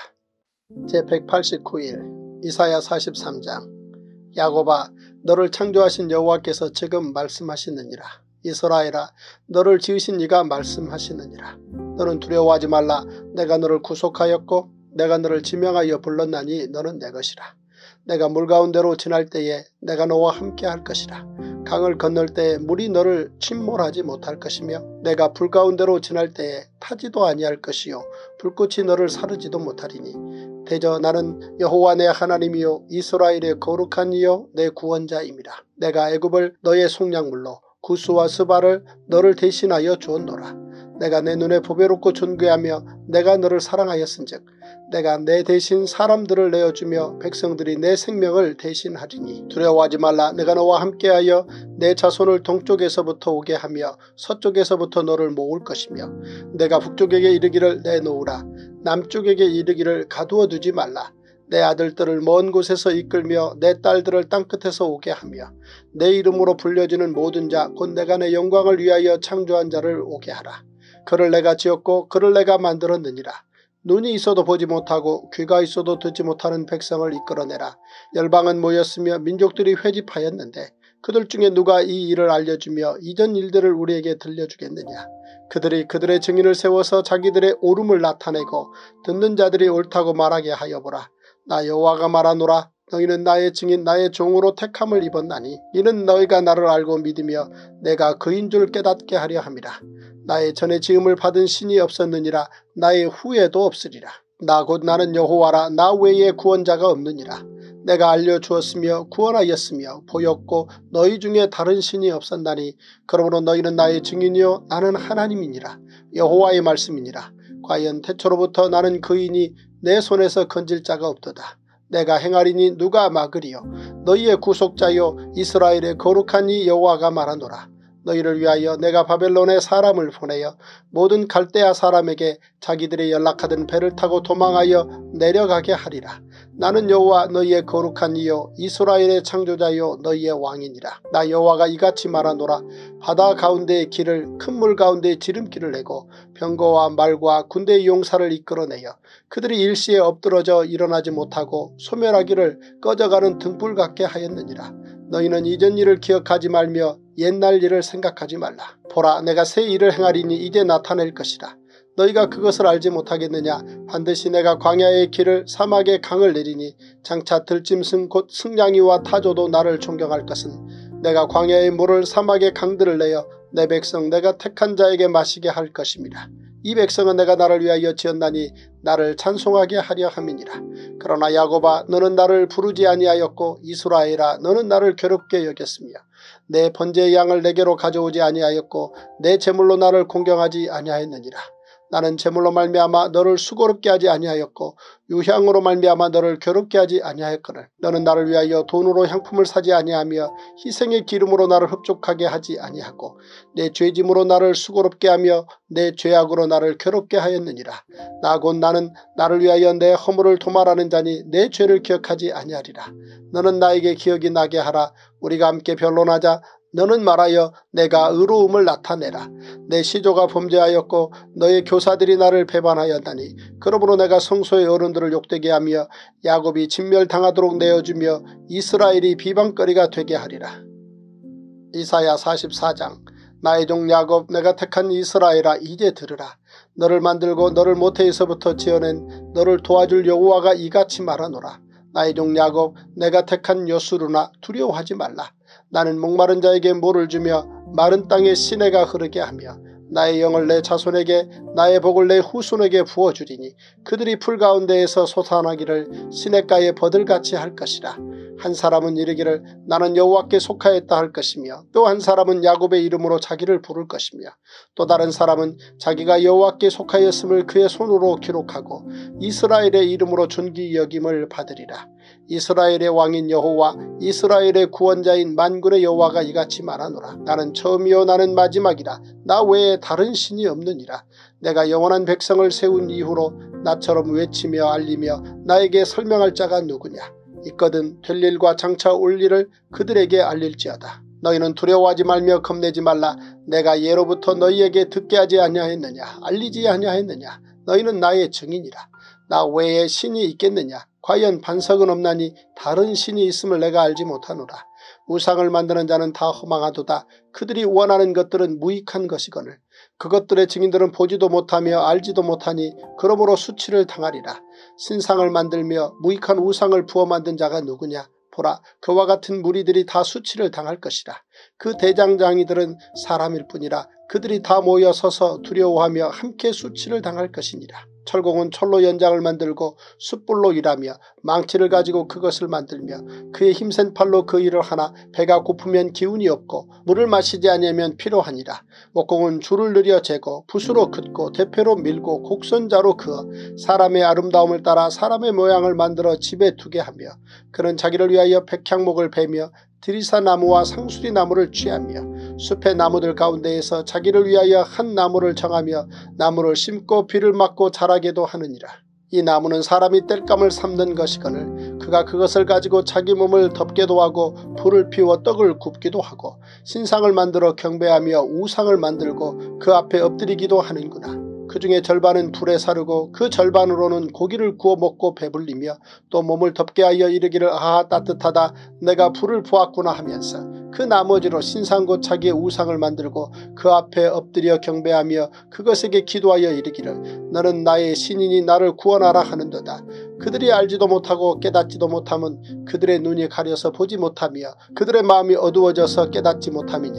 제백팔십구 일 이사야 사십삼 장. 야곱아, 너를 창조하신 여호와께서 지금 말씀하시느니라. 이스라엘아, 너를 지으신 이가 말씀하시느니라. 너는 두려워하지 말라. 내가 너를 구속하였고 내가 너를 지명하여 불렀나니 너는 내 것이라. 내가 물 가운데로 지날 때에 내가 너와 함께 할 것이라. 강을 건널 때에 물이 너를 침몰하지 못할 것이며 내가 불 가운데로 지날 때에 타지도 아니할 것이요 불꽃이 너를 사르지도 못하리니 대저 나는 여호와 내 하나님이요 이스라엘의 거룩한 이요 내 구원자임이라. 내가 애굽을 너의 속량물로 구스와 스바를 너를 대신하여 주었노라. 내가 내 눈에 보배롭고 존귀하며 내가 너를 사랑하였은즉 내가 내 대신 사람들을 내어주며 백성들이 내 생명을 대신하리니 두려워하지 말라. 내가 너와 함께하여 내 자손을 동쪽에서부터 오게 하며 서쪽에서부터 너를 모을 것이며 내가 북쪽에게 이르기를 내놓으라. 남쪽에게 이르기를 가두어 두지 말라. 내 아들들을 먼 곳에서 이끌며 내 딸들을 땅끝에서 오게 하며 내 이름으로 불려지는 모든 자 곧 내가 내 영광을 위하여 창조한 자를 오게 하라. 그를 내가 지었고 그를 내가 만들었느니라. 눈이 있어도 보지 못하고 귀가 있어도 듣지 못하는 백성을 이끌어내라. 열방은 모였으며 민족들이 회집하였는데 그들 중에 누가 이 일을 알려주며 이전 일들을 우리에게 들려주겠느냐. 그들이 그들의 증인을 세워서 자기들의 옳음을 나타내고 듣는 자들이 옳다고 말하게 하여보라. 나 여호와가 말하노라. 너희는 나의 증인 나의 종으로 택함을 입었나니 이는 너희가 나를 알고 믿으며 내가 그인 줄 깨닫게 하려 함이라. 나의 전에 지음을 받은 신이 없었느니라. 나의 후에도 없으리라. 나 곧 나는 여호와라. 나 외에 구원자가 없느니라. 내가 알려주었으며 구원하였으며 보였고 너희 중에 다른 신이 없었나니 그러므로 너희는 나의 증인이요 나는 하나님이니라. 여호와의 말씀이니라. 과연 태초로부터 나는 그이니 내 손에서 건질 자가 없도다. 내가 행하리니 누가 막으리요. 너희의 구속자요 이스라엘의 거룩한 이 여호와가 말하노라. 너희를 위하여 내가 바벨론에 사람을 보내어 모든 갈대아 사람에게 자기들이 연락하던 배를 타고 도망하여 내려가게 하리라. 나는 여호와 너희의 거룩한 이요 이스라엘의 창조자요 너희의 왕이니라. 나 여호와가 이같이 말하노라. 바다 가운데의 길을 큰 물 가운데 지름길을 내고 병거와 말과 군대의 용사를 이끌어내어 그들이 일시에 엎드러져 일어나지 못하고 소멸하기를 꺼져가는 등불 같게 하였느니라. 너희는 이전 일을 기억하지 말며 옛날 일을 생각하지 말라. 보라 내가 새 일을 행하리니 이제 나타낼 것이라. 너희가 그것을 알지 못하겠느냐. 반드시 내가 광야의 길을 사막의 강을 내리니 장차 들짐승 곧 승냥이와 타조도 나를 존경할 것은 내가 광야의 물을 사막의 강들을 내어 내 백성 내가 택한 자에게 마시게 할 것입니다. 이 백성은 내가 나를 위하여 지었나니 나를 찬송하게 하려 함이니라. 그러나 야곱아 너는 나를 부르지 아니하였고 이스라엘아 너는 나를 괴롭게 여겼으며 내 번제의 양을 내게로 가져오지 아니하였고 내 제물로 나를 공경하지 아니하였느니라. 나는 제물로 말미암아 너를 수고롭게 하지 아니하였고 유향으로 말미암아 너를 괴롭게 하지 아니하였거늘 너는 나를 위하여 돈으로 향품을 사지 아니하며 희생의 기름으로 나를 흡족하게 하지 아니하고 내 죄짐으로 나를 수고롭게 하며 내 죄악으로 나를 괴롭게 하였느니라. 나 곧 나는 나를 위하여 내 허물을 도말하는 자니 내 죄를 기억하지 아니하리라. 너는 나에게 기억이 나게 하라. 우리가 함께 변론하자. 너는 말하여 내가 의로움을 나타내라. 내 시조가 범죄하였고 너의 교사들이 나를 배반하였나니 그러므로 내가 성소의 어른들을 욕되게 하며 야곱이 진멸당하도록 내어주며 이스라엘이 비방거리가 되게 하리라. 이사야 사십사 장. 나의 종 야곱 내가 택한 이스라엘아 이제 들으라. 너를 만들고 너를 모태에서부터 지어낸 너를 도와줄 여호와가 이같이 말하노라. 나의 종 야곱 내가 택한 여수르나 두려워하지 말라. 나는 목마른 자에게 물을 주며 마른 땅에 시내가 흐르게 하며 나의 영을 내 자손에게 나의 복을 내 후손에게 부어주리니 그들이 풀 가운데에서 솟아나기를 시냇가에 버들같이 할 것이라. 한 사람은 이르기를 나는 여호와께 속하였다 할 것이며 또 한 사람은 야곱의 이름으로 자기를 부를 것이며 또 다른 사람은 자기가 여호와께 속하였음을 그의 손으로 기록하고 이스라엘의 이름으로 존귀 여김을 받으리라. 이스라엘의 왕인 여호와 이스라엘의 구원자인 만군의 여호와가 이같이 말하노라. 나는 처음이요 나는 마지막이라. 나 외에 다른 신이 없느니라. 내가 영원한 백성을 세운 이후로 나처럼 외치며 알리며 나에게 설명할 자가 누구냐. 있거든 될 일과 장차 올 일을 그들에게 알릴지어다. 너희는 두려워하지 말며 겁내지 말라. 내가 예로부터 너희에게 듣게 하지 아니하였느냐. 알리지 아니하였느냐. 너희는 나의 증인이라. 나 외에 신이 있겠느냐. 과연 반석은 없나니 다른 신이 있음을 내가 알지 못하노라. 우상을 만드는 자는 다 허망하도다. 그들이 원하는 것들은 무익한 것이거늘 그것들의 증인들은 보지도 못하며 알지도 못하니 그러므로 수치를 당하리라. 신상을 만들며 무익한 우상을 부어 만든 자가 누구냐. 보라 그와 같은 무리들이 다 수치를 당할 것이라. 그 대장장이들은 사람일 뿐이라. 그들이 다 모여 서서 두려워하며 함께 수치를 당할 것이니라. 철공은 철로 연장을 만들고 숯불로 일하며 망치를 가지고 그것을 만들며 그의 힘센 팔로 그 일을 하나 배가 고프면 기운이 없고 물을 마시지 아니하면 피로하니라. 목공은 줄을 늘여 재고 붓으로 긋고 대패로 밀고 곡선자로 그어 사람의 아름다움을 따라 사람의 모양을 만들어 집에 두게 하며 그는 자기를 위하여 백향목을 베며 드리사나무와 상수리나무를 취하며 숲의 나무들 가운데에서 자기를 위하여 한 나무를 정하며 나무를 심고 비를 맞고 자라게도 하느니라. 이 나무는 사람이 땔감을 삼는 것이거늘 그가 그것을 가지고 자기 몸을 덮게도 하고 불을 피워 떡을 굽기도 하고 신상을 만들어 경배하며 우상을 만들고 그 앞에 엎드리기도 하는구나. 그 중에 절반은 불에 사르고 그 절반으로는 고기를 구워 먹고 배불리며 또 몸을 덮게 하여 이르기를 아하 따뜻하다 내가 불을 보았구나 하면서 그 나머지로 신상 곧 자기의 우상을 만들고 그 앞에 엎드려 경배하며 그것에게 기도하여 이르기를 너는 나의 신이니 나를 구원하라 하는도다. 그들이 알지도 못하고 깨닫지도 못함은 그들의 눈이 가려서 보지 못하며 그들의 마음이 어두워져서 깨닫지 못함이니라.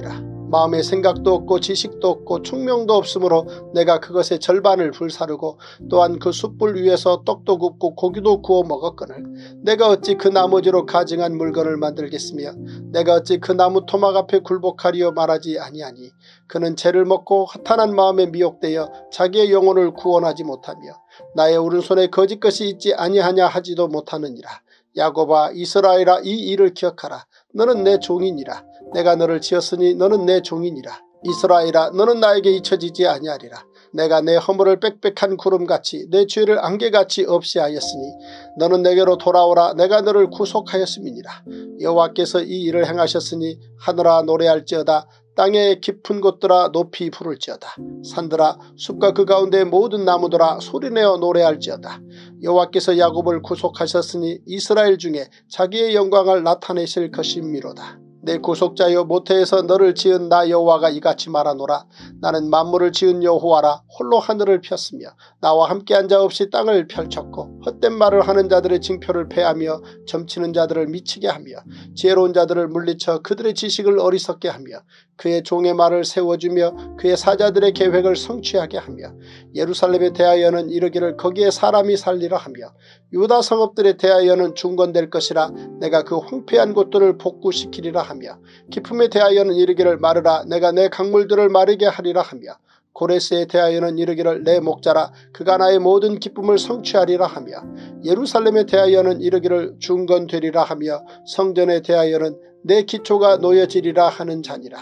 마음에 생각도 없고 지식도 없고 총명도 없으므로 내가 그것의 절반을 불사르고 또한 그 숯불 위에서 떡도 굽고 고기도 구워 먹었거늘 내가 어찌 그 나머지로 가증한 물건을 만들겠으며 내가 어찌 그 나무 토막 앞에 굴복하리요 말하지 아니하니 그는 죄를 먹고 허탄한 마음에 미혹되어 자기의 영혼을 구원하지 못하며 나의 오른손에 거짓것이 있지 아니하냐 하지도 못하느니라. 야곱아 이스라엘아 이 일을 기억하라. 너는 내 종이니라. 내가 너를 지었으니 너는 내 종이니라. 이스라엘아 너는 나에게 잊혀지지 아니하리라. 내가 내 허물을 빽빽한 구름같이 내 죄를 안개같이 없이 하였으니 너는 내게로 돌아오라. 내가 너를 구속하였음이니라. 여호와께서 이 일을 행하셨으니 하늘아 노래할지어다. 땅의 깊은 곳들아 높이 부를지어다. 산들아 숲과 그 가운데 모든 나무들아 소리내어 노래할지어다. 여호와께서 야곱을 구속하셨으니 이스라엘 중에 자기의 영광을 나타내실 것임이로다. 내 구속자여 모태에서 너를 지은 나 여호와가 이같이 말하노라. 나는 만물을 지은 여호와라. 홀로 하늘을 폈으며 나와 함께한 자 없이 땅을 펼쳤고 헛된 말을 하는 자들의 징표를 패하며 점치는 자들을 미치게 하며 지혜로운 자들을 물리쳐 그들의 지식을 어리석게 하며 그의 종의 말을 세워주며 그의 사자들의 계획을 성취하게 하며 예루살렘에 대하여는 이르기를 거기에 사람이 살리라 하며 유다 성읍들에 대하여는 중건될 것이라. 내가 그 황폐한 곳들을 복구시키리라 하며 기품에 대하여는 이르기를 마르라. 내가 내 강물들을 마르게 하리라 하며 고레스에 대하여는 이르기를 내 목자라. 그가 나의 모든 기쁨을 성취하리라 하며 예루살렘에 대하여는 이르기를 중건되리라 하며 성전에 대하여는 내 기초가 놓여지리라 하는 자니라.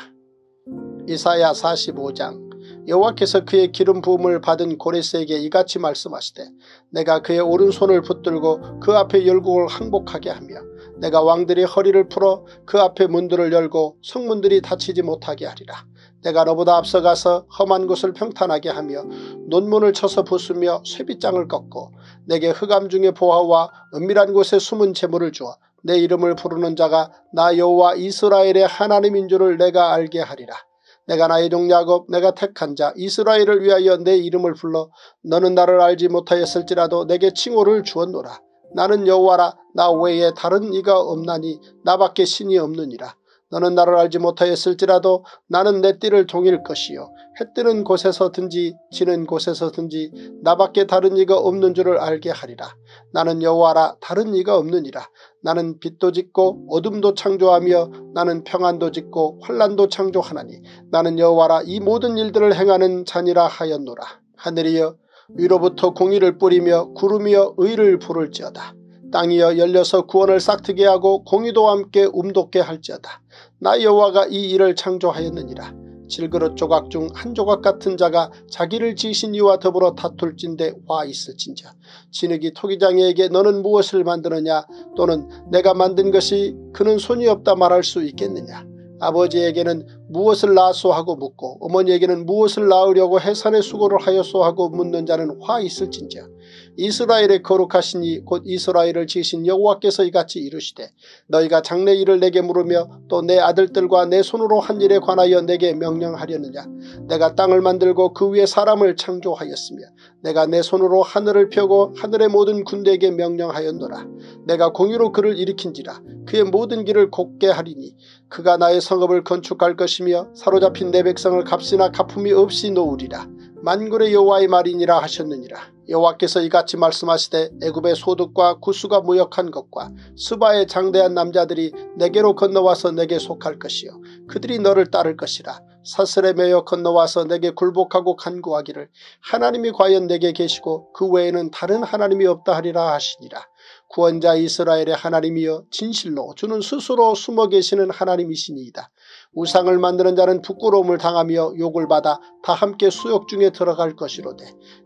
이사야 사십오 장. 여호와께서 그의 기름 부음을 받은 고레스에게 이같이 말씀하시되 내가 그의 오른손을 붙들고 그 앞에 열국을 항복하게 하며 내가 왕들의 허리를 풀어 그 앞에 문들을 열고 성문들이 닫히지 못하게 하리라. 내가 너보다 앞서가서 험한 곳을 평탄하게 하며 논문을 쳐서 부수며 쇠빗장을 꺾고 내게 흑암 중의 보화와 은밀한 곳에 숨은 재물을 주어 내 이름을 부르는 자가 나 여호와 이스라엘의 하나님인 줄을 내가 알게 하리라. 내가 나의 종 야곱 내가 택한 자 이스라엘을 위하여 내 이름을 불러 너는 나를 알지 못하였을지라도 내게 칭호를 주었노라. 나는 여호와라. 나 외에 다른 이가 없나니 나밖에 신이 없느니라. 너는 나를 알지 못하였을지라도 나는 내 띠를 동일 것이요 해 뜨는 곳에서든지 지는 곳에서든지 나밖에 다른 이가 없는 줄을 알게 하리라. 나는 여호와라. 다른 이가 없느니라. 나는 빛도 짓고 어둠도 창조하며 나는 평안도 짓고 환난도 창조하나니 나는 여호와라. 이 모든 일들을 행하는 자니라 하였노라. 하늘이여 위로부터 공의를 뿌리며 구름이여 의를 부를지어다. 땅이여 열려서 구원을 싹트게 하고 공의도 함께 움돋게 할지어다. 나 여호와가 이 일을 창조하였느니라. 질그릇 조각 중 한 조각 같은 자가 자기를 지으신 이와 더불어 다툴진대 와 있을진저. 진흙이 토기장이에게 너는 무엇을 만드느냐 또는 내가 만든 것이 그는 손이 없다 말할 수 있겠느냐. 아버지에게는 무엇을 낳았소 하고 묻고 어머니에게는 무엇을 낳으려고 해산의 수고를 하였소 하고 묻는 자는 화 있을진저. 이스라엘의 거룩하시니 곧 이스라엘을 지으신 여호와께서 이같이 이르시되 너희가 장래 일을 내게 물으며 또 내 아들들과 내 손으로 한 일에 관하여 내게 명령하려느냐. 내가 땅을 만들고 그 위에 사람을 창조하였으며 내가 내 손으로 하늘을 펴고 하늘의 모든 군대에게 명령하였노라. 내가 공의로 그를 일으킨지라. 그의 모든 길을 곱게 하리니 그가 나의 성읍을 건축할 것이며 사로잡힌 내 백성을 값이나 갚음이 없이 놓으리라. 만군의 여호와의 말이니라 하셨느니라. 여호와께서 이같이 말씀하시되 애굽의 소득과 구수가 무역한 것과 스바의 장대한 남자들이 내게로 건너와서 내게 속할 것이요 그들이 너를 따를 것이라. 사슬에 매여 건너와서 내게 굴복하고 간구하기를 하나님이 과연 내게 계시고 그 외에는 다른 하나님이 없다 하리라 하시니라. 구원자 이스라엘의 하나님이여 진실로 주는 스스로 숨어 계시는 하나님이시니이다. 우상을 만드는 자는 부끄러움을 당하며 욕을 받아 다 함께 수욕 중에 들어갈 것이로되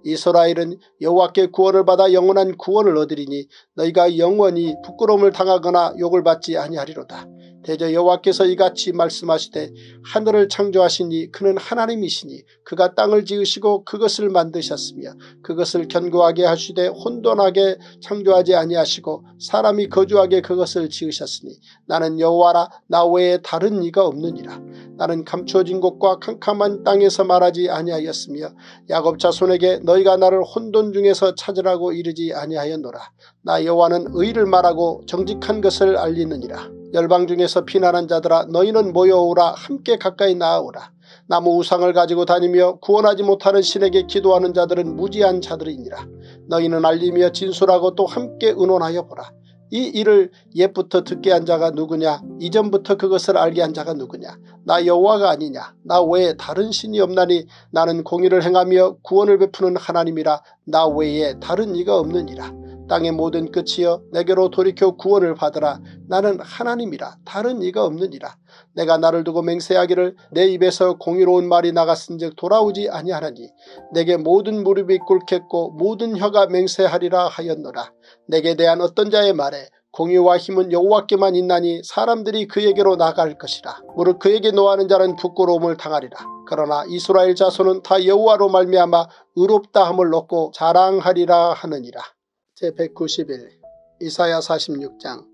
이스라엘은 여호와께 구원을 받아 영원한 구원을 얻으리니 너희가 영원히 부끄러움을 당하거나 욕을 받지 아니하리로다. 대저 여호와께서 이같이 말씀하시되 하늘을 창조하시니 그는 하나님이시니 그가 땅을 지으시고 그것을 만드셨으며 그것을 견고하게 하시되 혼돈하게 창조하지 아니하시고 사람이 거주하게 그것을 지으셨으니 나는 여호와라. 나 외에 다른 이가 없느니라. 나는 감추어진 곳과 캄캄한 땅에서 말하지 아니하였으며 야곱 자손에게 너희가 나를 혼돈 중에서 찾으라고 이르지 아니하였노라. 나 여호와는 의를 말하고 정직한 것을 알리느니라. 열방 중에서 피난한 자들아 너희는 모여오라. 함께 가까이 나아오라. 나무 우상을 가지고 다니며 구원하지 못하는 신에게 기도하는 자들은 무지한 자들이니라. 너희는 알리며 진술하고 또 함께 의논하여 보라. 이 일을 옛부터 듣게 한 자가 누구냐? 이전부터 그것을 알게 한 자가 누구냐? 나 여호와가 아니냐? 나 외에 다른 신이 없나니 나는 공의를 행하며 구원을 베푸는 하나님이라. 나 외에 다른 이가 없느니라. 땅의 모든 끝이여 내게로 돌이켜 구원을 받으라. 나는 하나님이라. 다른 이가 없느니라. 내가 나를 두고 맹세하기를 내 입에서 공의로운 말이 나갔은즉 돌아오지 아니하나니 내게 모든 무릎이 꿇겠고 모든 혀가 맹세하리라 하였노라. 내게 대한 어떤 자의 말에 공의와 힘은 여호와께만 있나니 사람들이 그에게로 나갈 것이라. 무릇 그에게 노하는 자는 부끄러움을 당하리라. 그러나 이스라엘 자손은 다 여호와로 말미암아 의롭다 함을 얻고 자랑하리라 하느니라. 제백구십일 이사야 사십육 장.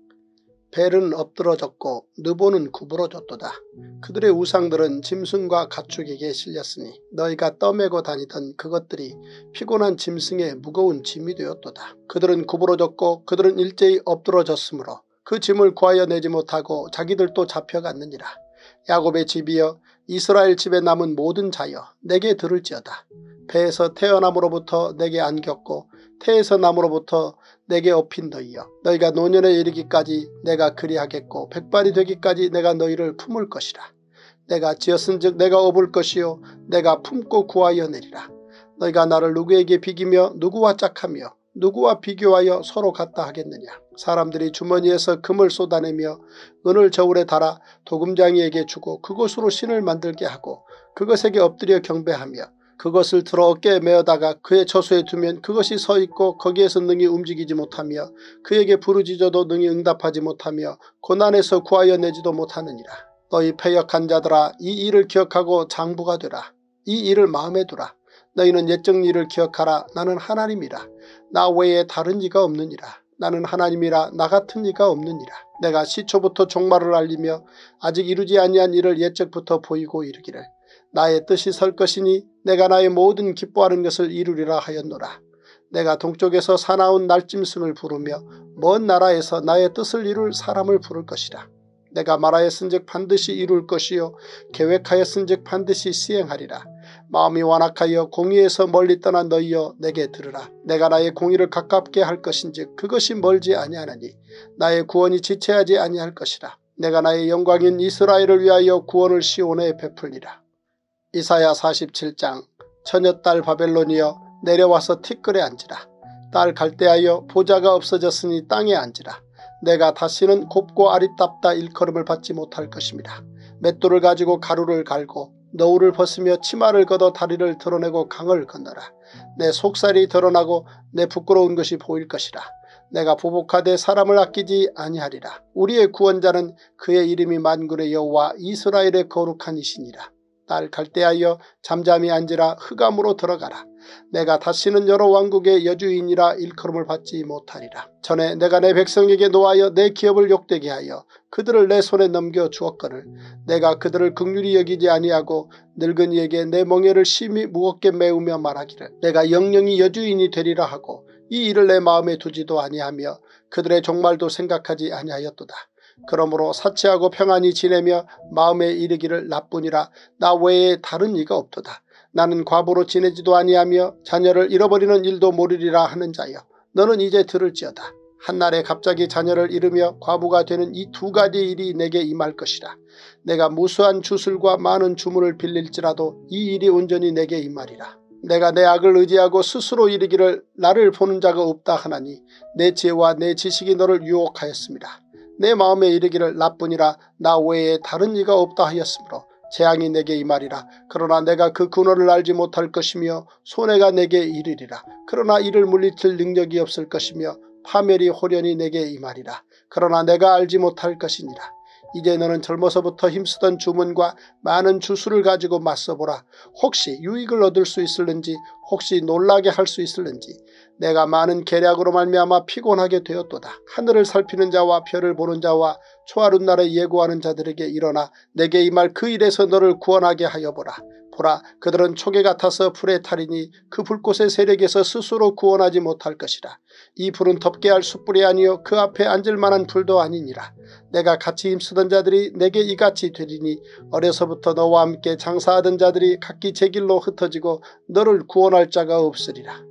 벨은 엎드러졌고 느보는 구부러졌도다. 그들의 우상들은 짐승과 가축에게 실렸으니 너희가 떠매고 다니던 그것들이 피곤한 짐승의 무거운 짐이 되었도다. 그들은 구부러졌고 그들은 일제히 엎드러졌으므로 그 짐을 구하여 내지 못하고 자기들도 잡혀갔느니라. 야곱의 집이여 이스라엘 집에 남은 모든 자여 내게 들을지어다. 배에서 태어남으로부터 내게 안겼고 태에서 남으로부터 내게 업힌 너희여 너희가 노년에 이르기까지 내가 그리하겠고 백발이 되기까지 내가 너희를 품을 것이라. 내가 지었은즉 내가 업을 것이요 내가 품고 구하여 내리라. 너희가 나를 누구에게 비기며 누구와 짝하며 누구와 비교하여 서로 같다 하겠느냐. 사람들이 주머니에서 금을 쏟아내며 은을 저울에 달아 도금장이에게 주고 그것으로 신을 만들게 하고 그것에게 엎드려 경배하며 그것을 들어 어깨에 메어다가 그의 처소에 두면 그것이 서 있고 거기에서 능히 움직이지 못하며 그에게 부르짖어도 능히 응답하지 못하며 고난에서 구하여 내지도 못하느니라. 너희 패역한 자들아 이 일을 기억하고 장부가 되라. 이 일을 마음에 두라. 너희는 옛적 일을 기억하라. 나는 하나님이라. 나 외에 다른 이가 없느니라. 나는 하나님이라. 나 같은 이가 없느니라. 내가 시초부터 종말을 알리며 아직 이루지 아니한 일을 옛적부터 보이고 이르기를 나의 뜻이 설 것이니 내가 나의 모든 기뻐하는 것을 이루리라 하였노라. 내가 동쪽에서 사나운 날짐승을 부르며 먼 나라에서 나의 뜻을 이룰 사람을 부를 것이라. 내가 말하였은즉 반드시 이룰 것이요 계획하였은즉 반드시 시행하리라. 마음이 완악하여 공의에서 멀리 떠난 너희여 내게 들으라. 내가 나의 공의를 가깝게 할 것인즉 그것이 멀지 아니하나니 나의 구원이 지체하지 아니할 것이라. 내가 나의 영광인 이스라엘을 위하여 구원을 시온에 베풀리라. 이사야 사십칠 장. 처녀딸 바벨론이여 내려와서 티끌에 앉으라. 딸 갈대하여 보좌가 없어졌으니 땅에 앉으라. 내가 다시는 곱고 아리답다 일컬음을 받지 못할 것입니다. 맷돌을 가지고 가루를 갈고 너울을 벗으며 치마를 걷어 다리를 드러내고 강을 건너라. 내 속살이 드러나고 내 부끄러운 것이 보일 것이라. 내가 보복하되 사람을 아끼지 아니하리라. 우리의 구원자는 그의 이름이 만군의 여호와 이스라엘의 거룩한 이시니라. 딸 갈대하여 잠잠히 앉으라. 흑암으로 들어가라. 내가 다시는 여러 왕국의 여주인이라 일컬음을 받지 못하리라. 전에 내가 내 백성에게 노하여 내 기업을 욕되게 하여 그들을 내 손에 넘겨 주었거늘 내가 그들을 긍휼히 여기지 아니하고 늙은이에게 내 멍에를 심히 무겁게 메우며 말하기를 내가 영영이 여주인이 되리라 하고 이 일을 내 마음에 두지도 아니하며 그들의 종말도 생각하지 아니하였도다. 그러므로 사치하고 평안히 지내며 마음에 이르기를 나뿐이라. 나 외에 다른 이가 없도다. 나는 과부로 지내지도 아니하며 자녀를 잃어버리는 일도 모르리라 하는 자여 너는 이제 들을지어다. 한날에 갑자기 자녀를 잃으며 과부가 되는 이 두 가지 일이 내게 임할 것이라. 내가 무수한 주술과 많은 주문을 빌릴지라도 이 일이 온전히 내게 임하리라. 내가 내 악을 의지하고 스스로 이르기를 나를 보는 자가 없다 하나니 내 지혜와 내 지식이 너를 유혹하였습니다. 내 마음에 이르기를 나뿐이라. 나 외에 다른 이가 없다 하였으므로 재앙이 내게 임하리라. 그러나 내가 그 근원을 알지 못할 것이며 손해가 내게 이르리라. 그러나 이를 물리칠 능력이 없을 것이며 파멸이 호련히 내게 임하리라. 그러나 내가 알지 못할 것이니라. 이제 너는 젊어서부터 힘쓰던 주문과 많은 주술을 가지고 맞서보라. 혹시 유익을 얻을 수 있을는지 혹시 놀라게 할 수 있을는지 내가 많은 계략으로 말미암아 피곤하게 되었도다. 하늘을 살피는 자와 별을 보는 자와 초하룻 날에 예고하는 자들에게 일어나 내게 임할 그 일에서 너를 구원하게 하여 보라. 보라, 그들은 초계 같아서 불에 타리니 그 불꽃의 세력에서 스스로 구원하지 못할 것이라. 이 불은 덮게 할 숯불이 아니요 그 앞에 앉을 만한 불도 아니니라. 내가 같이 힘쓰던 자들이 내게 이같이 되리니 어려서부터 너와 함께 장사하던 자들이 각기 제 길로 흩어지고 너를 구원할 자가 없으리라.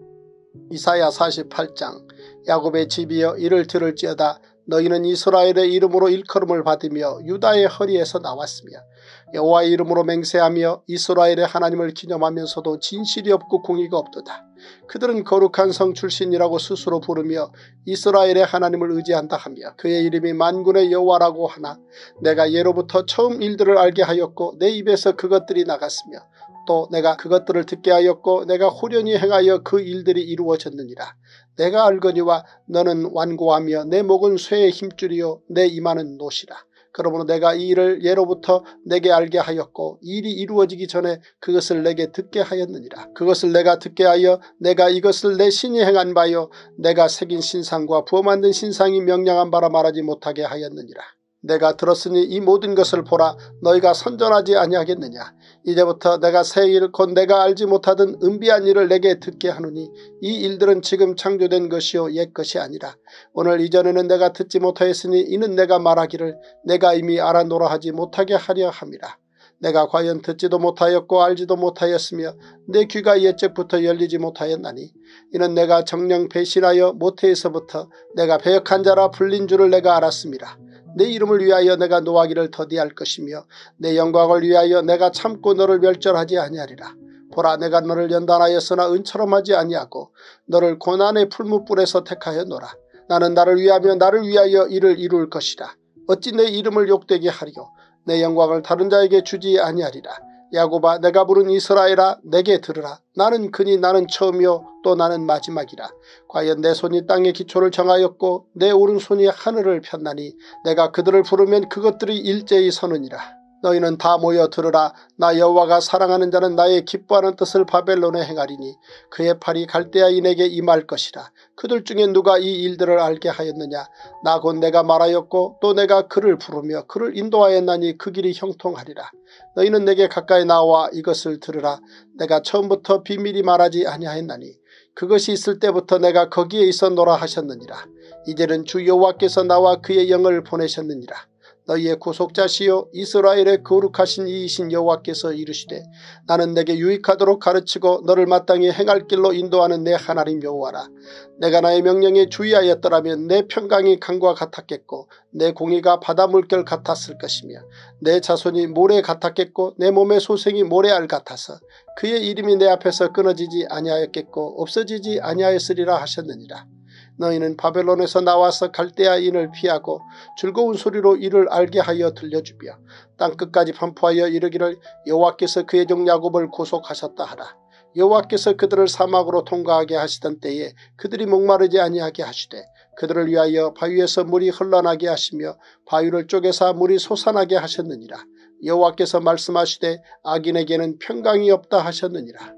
이사야 사십팔 장. 야곱의 집이여 이를 들을지어다. 너희는 이스라엘의 이름으로 일컬음을 받으며 유다의 허리에서 나왔으며 여호와의 이름으로 맹세하며 이스라엘의 하나님을 기념하면서도 진실이 없고 공의가 없도다. 그들은 거룩한 성 출신이라고 스스로 부르며 이스라엘의 하나님을 의지한다 하며 그의 이름이 만군의 여호와라고 하나 내가 예로부터 처음 일들을 알게 하였고 내 입에서 그것들이 나갔으며 또 내가 그것들을 듣게 하였고 내가 호련히 행하여 그 일들이 이루어졌느니라. 내가 알거니와 너는 완고하며 내 목은 쇠의 힘줄이요 내 이마는 노시라. 그러므로 내가 이 일을 예로부터 내게 알게 하였고 이 일이 이루어지기 전에 그것을 내게 듣게 하였느니라. 그것을 내가 듣게 하여 내가 이것을 내 신이 행한 바요 내가 새긴 신상과 부어 만든 신상이 명령한 바라 말하지 못하게 하였느니라. 내가 들었으니 이 모든 것을 보라. 너희가 선전하지 아니하겠느냐. 이제부터 내가 새 일 곧 내가 알지 못하던 은비한 일을 내게 듣게 하노니 이 일들은 지금 창조된 것이요 옛 것이 아니라 오늘 이전에는 내가 듣지 못하였으니 이는 내가 말하기를 내가 이미 알아노라 하지 못하게 하려 함이라. 내가 과연 듣지도 못하였고 알지도 못하였으며 내 귀가 옛적부터 열리지 못하였나니 이는 내가 정령 배신하여 모태에서부터 내가 배역한 자라 불린 줄을 내가 알았음이라. 내 이름을 위하여 내가 노하기를 더디할 것이며 내 영광을 위하여 내가 참고 너를 멸절하지 아니하리라. 보라, 내가 너를 연단하였으나 은처럼 하지 아니하고 너를 고난의 풀무불에서 택하였노라. 나는 나를 위하며 나를 위하여 이를 이룰 것이라. 어찌 내 이름을 욕되게 하리요 내 영광을 다른 자에게 주지 아니하리라. 야곱아, 내가 부른 이스라엘아, 내게 들으라. 나는 그니 나는 처음이요 또 나는 마지막이라. 과연 내 손이 땅의 기초를 정하였고 내 오른손이 하늘을 폈나니 내가 그들을 부르면 그것들이 일제히 서느니라. 너희는 다 모여 들으라. 나 여호와가 사랑하는 자는 나의 기뻐하는 뜻을 바벨론에 행하리니 그의 팔이 갈대아인에게 임할 것이라. 그들 중에 누가 이 일들을 알게 하였느냐. 나 곧 내가 말하였고 또 내가 그를 부르며 그를 인도하였나니 그 길이 형통하리라. 너희는 내게 가까이 나와 이것을 들으라. 내가 처음부터 비밀이 말하지 아니하였나니 그것이 있을 때부터 내가 거기에 있었노라 하셨느니라. 이제는 주 여호와께서 나와 그의 영을 보내셨느니라. 너희의 구속자시요 이스라엘의 거룩하신 이이신 여호와께서 이르시되 나는 내게 유익하도록 가르치고 너를 마땅히 행할 길로 인도하는 내 하나님 여호와라. 내가 나의 명령에 주의하였더라면 내 평강이 강과 같았겠고 내 공의가 바다 물결 같았을 것이며 내 자손이 모래 같았겠고 내 몸의 소생이 모래알 같아서 그의 이름이 내 앞에서 끊어지지 아니하였겠고 없어지지 아니하였으리라 하셨느니라. 너희는 바벨론에서 나와서 갈대아인을 피하고 즐거운 소리로 이를 알게 하여 들려주며 땅끝까지 반포하여 이르기를 여호와께서 그의 종 야곱을 구속하셨다 하라. 여호와께서 그들을 사막으로 통과하게 하시던 때에 그들이 목마르지 아니하게 하시되 그들을 위하여 바위에서 물이 흘러나게 하시며 바위를 쪼개사 물이 솟아나게 하셨느니라. 여호와께서 말씀하시되 악인에게는 평강이 없다 하셨느니라.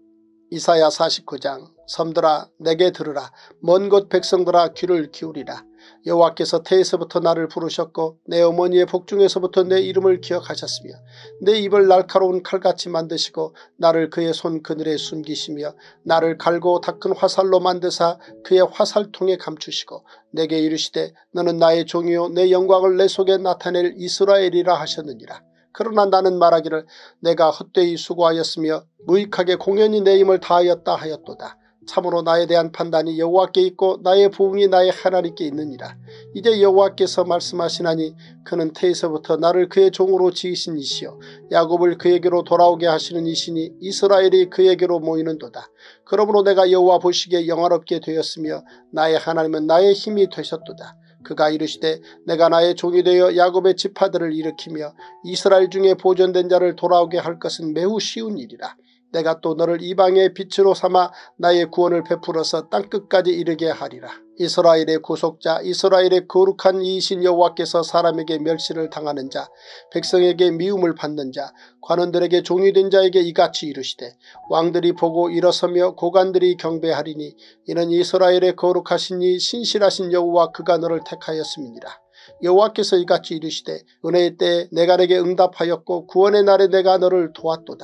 이사야 사십구 장. 섬들아 내게 들으라. 먼 곳 백성들아 귀를 기울이라. 여호와께서 태에서부터 나를 부르셨고 내 어머니의 복중에서부터 내 이름을 기억하셨으며 내 입을 날카로운 칼같이 만드시고 나를 그의 손 그늘에 숨기시며 나를 갈고 닦은 화살로 만드사 그의 화살통에 감추시고 내게 이르시되 너는 나의 종이요 내 영광을 내 속에 나타낼 이스라엘이라 하셨느니라. 그러나 나는 말하기를 내가 헛되이 수고하였으며 무익하게 공연히 내 힘을 다하였다 하였도다. 참으로 나에 대한 판단이 여호와께 있고 나의 부흥이 나의 하나님께 있느니라. 이제 여호와께서 말씀하시나니 그는 태에서부터 나를 그의 종으로 지으신 이시요 야곱을 그에게로 돌아오게 하시는 이시니 이스라엘이 그에게로 모이는도다. 그러므로 내가 여호와 보시기에 영화롭게 되었으며 나의 하나님은 나의 힘이 되셨도다. 그가 이르시되 내가 나의 종이 되어 야곱의 지파들을 일으키며 이스라엘 중에 보존된 자를 돌아오게 할 것은 매우 쉬운 일이라. 내가 또 너를 이방의 빛으로 삼아 나의 구원을 베풀어서 땅끝까지 이르게 하리라. 이스라엘의 구속자 이스라엘의 거룩한 이이신 여호와께서 사람에게 멸시를 당하는 자 백성에게 미움을 받는 자 관원들에게 종이 된 자에게 이같이 이르시되 왕들이 보고 일어서며 고관들이 경배하리니 이는 이스라엘의 거룩하신 이 신실하신 여호와 그가 너를 택하였음이니라. 여호와께서 이같이 이르시되 은혜의 때에 내가 내게 응답하였고 구원의 날에 내가 너를 도왔도다.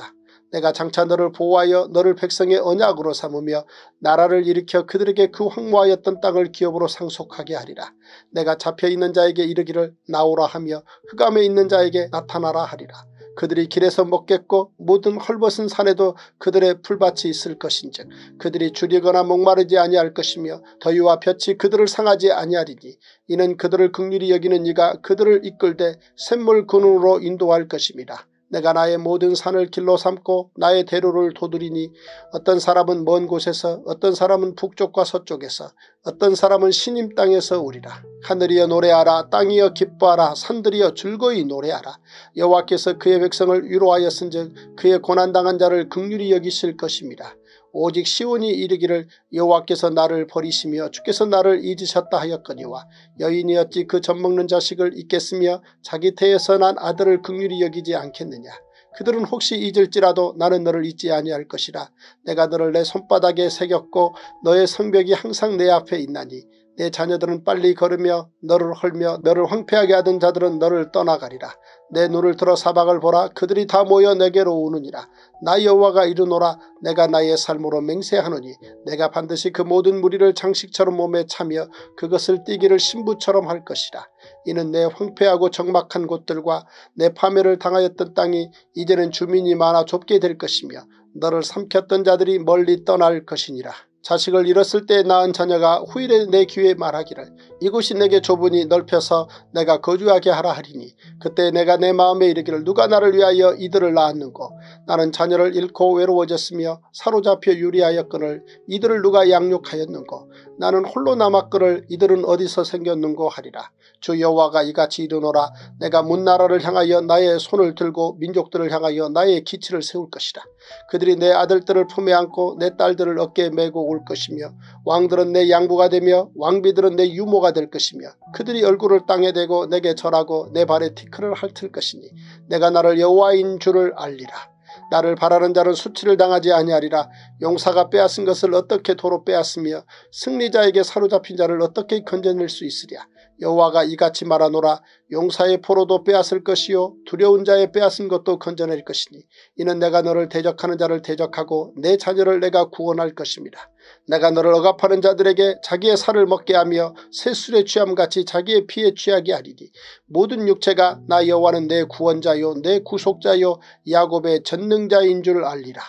내가 장차 너를 보호하여 너를 백성의 언약으로 삼으며 나라를 일으켜 그들에게 그 황무하였던 땅을 기업으로 상속하게 하리라. 내가 잡혀있는 자에게 이르기를 나오라 하며 흑암에 있는 자에게 나타나라 하리라. 그들이 길에서 먹겠고 모든 헐벗은 산에도 그들의 풀밭이 있을 것인즉 그들이 줄이거나 목마르지 아니할 것이며 더위와 볕이 그들을 상하지 아니하리니 이는 그들을 긍휼히 여기는 이가 그들을 이끌되 샘물 근원으로 인도할 것임이라. 내가 나의 모든 산을 길로 삼고 나의 대로를 도두리니 어떤 사람은 먼 곳에서 어떤 사람은 북쪽과 서쪽에서 어떤 사람은 시님 땅에서 오리라. 하늘이여 노래하라. 땅이여 기뻐하라. 산들이여 즐거이 노래하라. 여호와께서 그의 백성을 위로하였은즉 그의 고난당한 자를 긍휼히 여기실 것입니다. 오직 시온이 이르기를 여호와께서 나를 버리시며 주께서 나를 잊으셨다 하였거니와 여인이 어찌 그 젖먹는 자식을 잊겠으며 자기 태에서 난 아들을 긍휼히 여기지 않겠느냐. 그들은 혹시 잊을지라도 나는 너를 잊지 아니할 것이라. 내가 너를 내 손바닥에 새겼고 너의 성벽이 항상 내 앞에 있나니 내 자녀들은 빨리 걸으며 너를 헐며 너를 황폐하게 하던 자들은 너를 떠나가리라. 내 눈을 들어 사방을 보라. 그들이 다 모여 내게로 오느니라. 나 여호와가 이르노라. 내가 나의 삶으로 맹세하노니 내가 반드시 그 모든 무리를 장식처럼 몸에 차며 그것을 띠기를 신부처럼 할 것이라. 이는 내 황폐하고 적막한 곳들과 내 파멸을 당하였던 땅이 이제는 주민이 많아 좁게 될 것이며 너를 삼켰던 자들이 멀리 떠날 것이니라. 자식을 잃었을 때 낳은 자녀가 후일에 내 귀에 말하기를 이곳이 내게 좁으니 넓혀서 내가 거주하게 하라 하리니 그때 내가 내 마음에 이르기를 누가 나를 위하여 이들을 낳았는고. 나는 자녀를 잃고 외로워졌으며 사로잡혀 유리하였거늘 이들을 누가 양육하였는고. 나는 홀로 남았거늘 이들은 어디서 생겼는고 하리라. 주 여호와가 이같이 이르노라. 내가 문나라를 향하여 나의 손을 들고 민족들을 향하여 나의 기치를 세울 것이라. 그들이 내 아들들을 품에 안고 내 딸들을 어깨에 메고 올 것이며 왕들은 내 양부가 되며 왕비들은 내 유모가 될 것이며 그들이 얼굴을 땅에 대고 내게 절하고 내 발에 티끌을 핥을 것이니 내가 나를 여호와인 줄을 알리라. 나를 바라는 자는 수치를 당하지 아니하리라. 용사가 빼앗은 것을 어떻게 도로 빼앗으며 승리자에게 사로잡힌 자를 어떻게 건져낼 수 있으랴. 여호와가 이같이 말하노라. 용사의 포로도 빼앗을 것이요 두려운 자의 빼앗은 것도 건져낼 것이니 이는 내가 너를 대적하는 자를 대적하고 내 자녀를 내가 구원할 것입니다. 내가 너를 억압하는 자들에게 자기의 살을 먹게 하며 새술에 취함같이 자기의 피에 취하게 하리니 모든 육체가 나 여호와는 내 구원자요 내 구속자요 야곱의 전능자인 줄 알리라.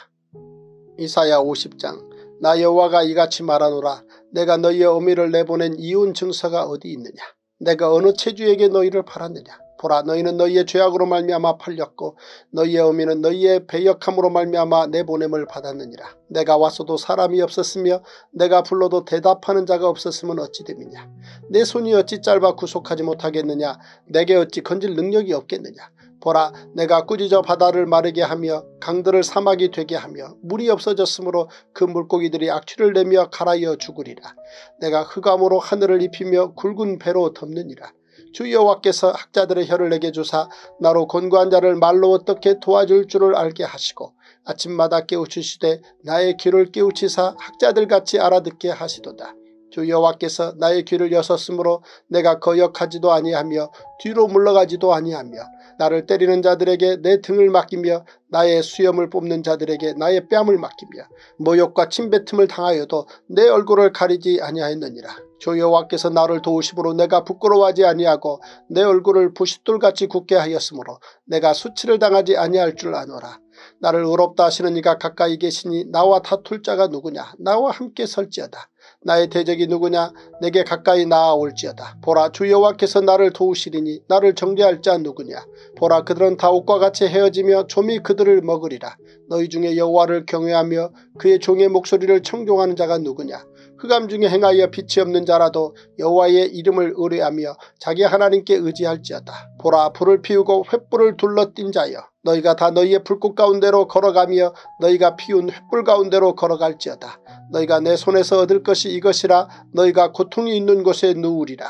이사야 오십 장. 나 여호와가 이같이 말하노라. 내가 너희의 어미를 내보낸 이혼 증서가 어디 있느냐. 내가 어느 체주에게 너희를 팔았느냐. 보라, 너희는 너희의 죄악으로 말미암아 팔렸고 너희의 어미는 너희의 배역함으로 말미암아 내보냄을 받았느니라. 내가 와서도 사람이 없었으며 내가 불러도 대답하는 자가 없었으면 어찌 됨이냐. 내 손이 어찌 짧아 구속하지 못하겠느냐. 내게 어찌 건질 능력이 없겠느냐. 보라, 내가 꾸짖어 바다를 마르게 하며 강들을 사막이 되게 하며 물이 없어졌으므로 그 물고기들이 악취를 내며 갈아이어 죽으리라. 내가 흑암으로 하늘을 입히며 굵은 배로 덮느니라. 주 여호와께서 학자들의 혀를 내게 주사 나로 권고한 자를 말로 어떻게 도와줄 줄을 알게 하시고 아침마다 깨우치시되 나의 귀를 깨우치사 학자들같이 알아듣게 하시도다. 주 여호와께서 나의 귀를 여섰으므로 내가 거역하지도 아니하며 뒤로 물러가지도 아니하며 나를 때리는 자들에게 내 등을 맡기며 나의 수염을 뽑는 자들에게 나의 뺨을 맡기며 모욕과 침뱉음을 당하여도 내 얼굴을 가리지 아니하였느니라. 주 여호와께서 나를 도우심으로 내가 부끄러워하지 아니하고 내 얼굴을 부싯돌같이 굳게 하였으므로 내가 수치를 당하지 아니할 줄 아노라. 나를 의롭다 하시는 이가 가까이 계시니 나와 다툴 자가 누구냐. 나와 함께 설지어다. 나의 대적이 누구냐. 내게 가까이 나아올지어다. 보라, 주 여호와께서 나를 도우시리니 나를 정죄할 자 누구냐. 보라, 그들은 다 옥과 같이 헤어지며 좀이 그들을 먹으리라. 너희 중에 여호와를 경외하며 그의 종의 목소리를 청종하는 자가 누구냐. 흑암 중에 행하여 빛이 없는 자라도 여호와의 이름을 의뢰하며 자기 하나님께 의지할지어다. 보라, 불을 피우고 횃불을 둘러띈 자여, 너희가 다 너희의 불꽃 가운데로 걸어가며 너희가 피운 횃불 가운데로 걸어갈지어다. 너희가 내 손에서 얻을 것이 이것이라. 너희가 고통이 있는 곳에 누우리라.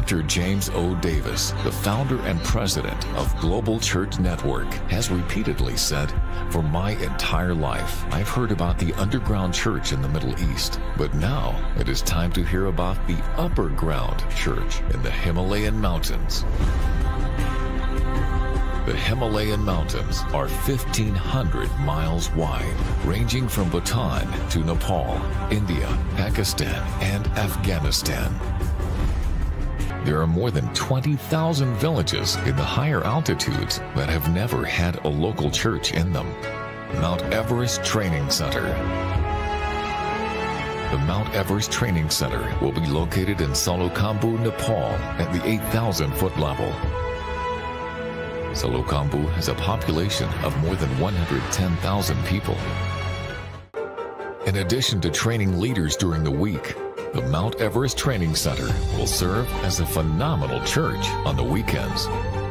Doctor James O. Davis, the founder and president of Global Church Network, has repeatedly said, "For my entire life, I've heard about the underground church in the Middle East, but now it is time to hear about the upper ground church in the Himalayan mountains." The Himalayan mountains are fifteen hundred miles wide, ranging from Bhutan to Nepal, India, Pakistan, and Afghanistan. There are more than twenty thousand villages in the higher altitudes that have never had a local church in them. Mount Everest Training Center. The Mount Everest Training Center will be located in Salokhambu, Nepal at the eight thousand foot level. Salokhambu has a population of more than one hundred ten thousand people. In addition to training leaders during the week, the Mount Everest Training Center will serve as a phenomenal church on the weekends.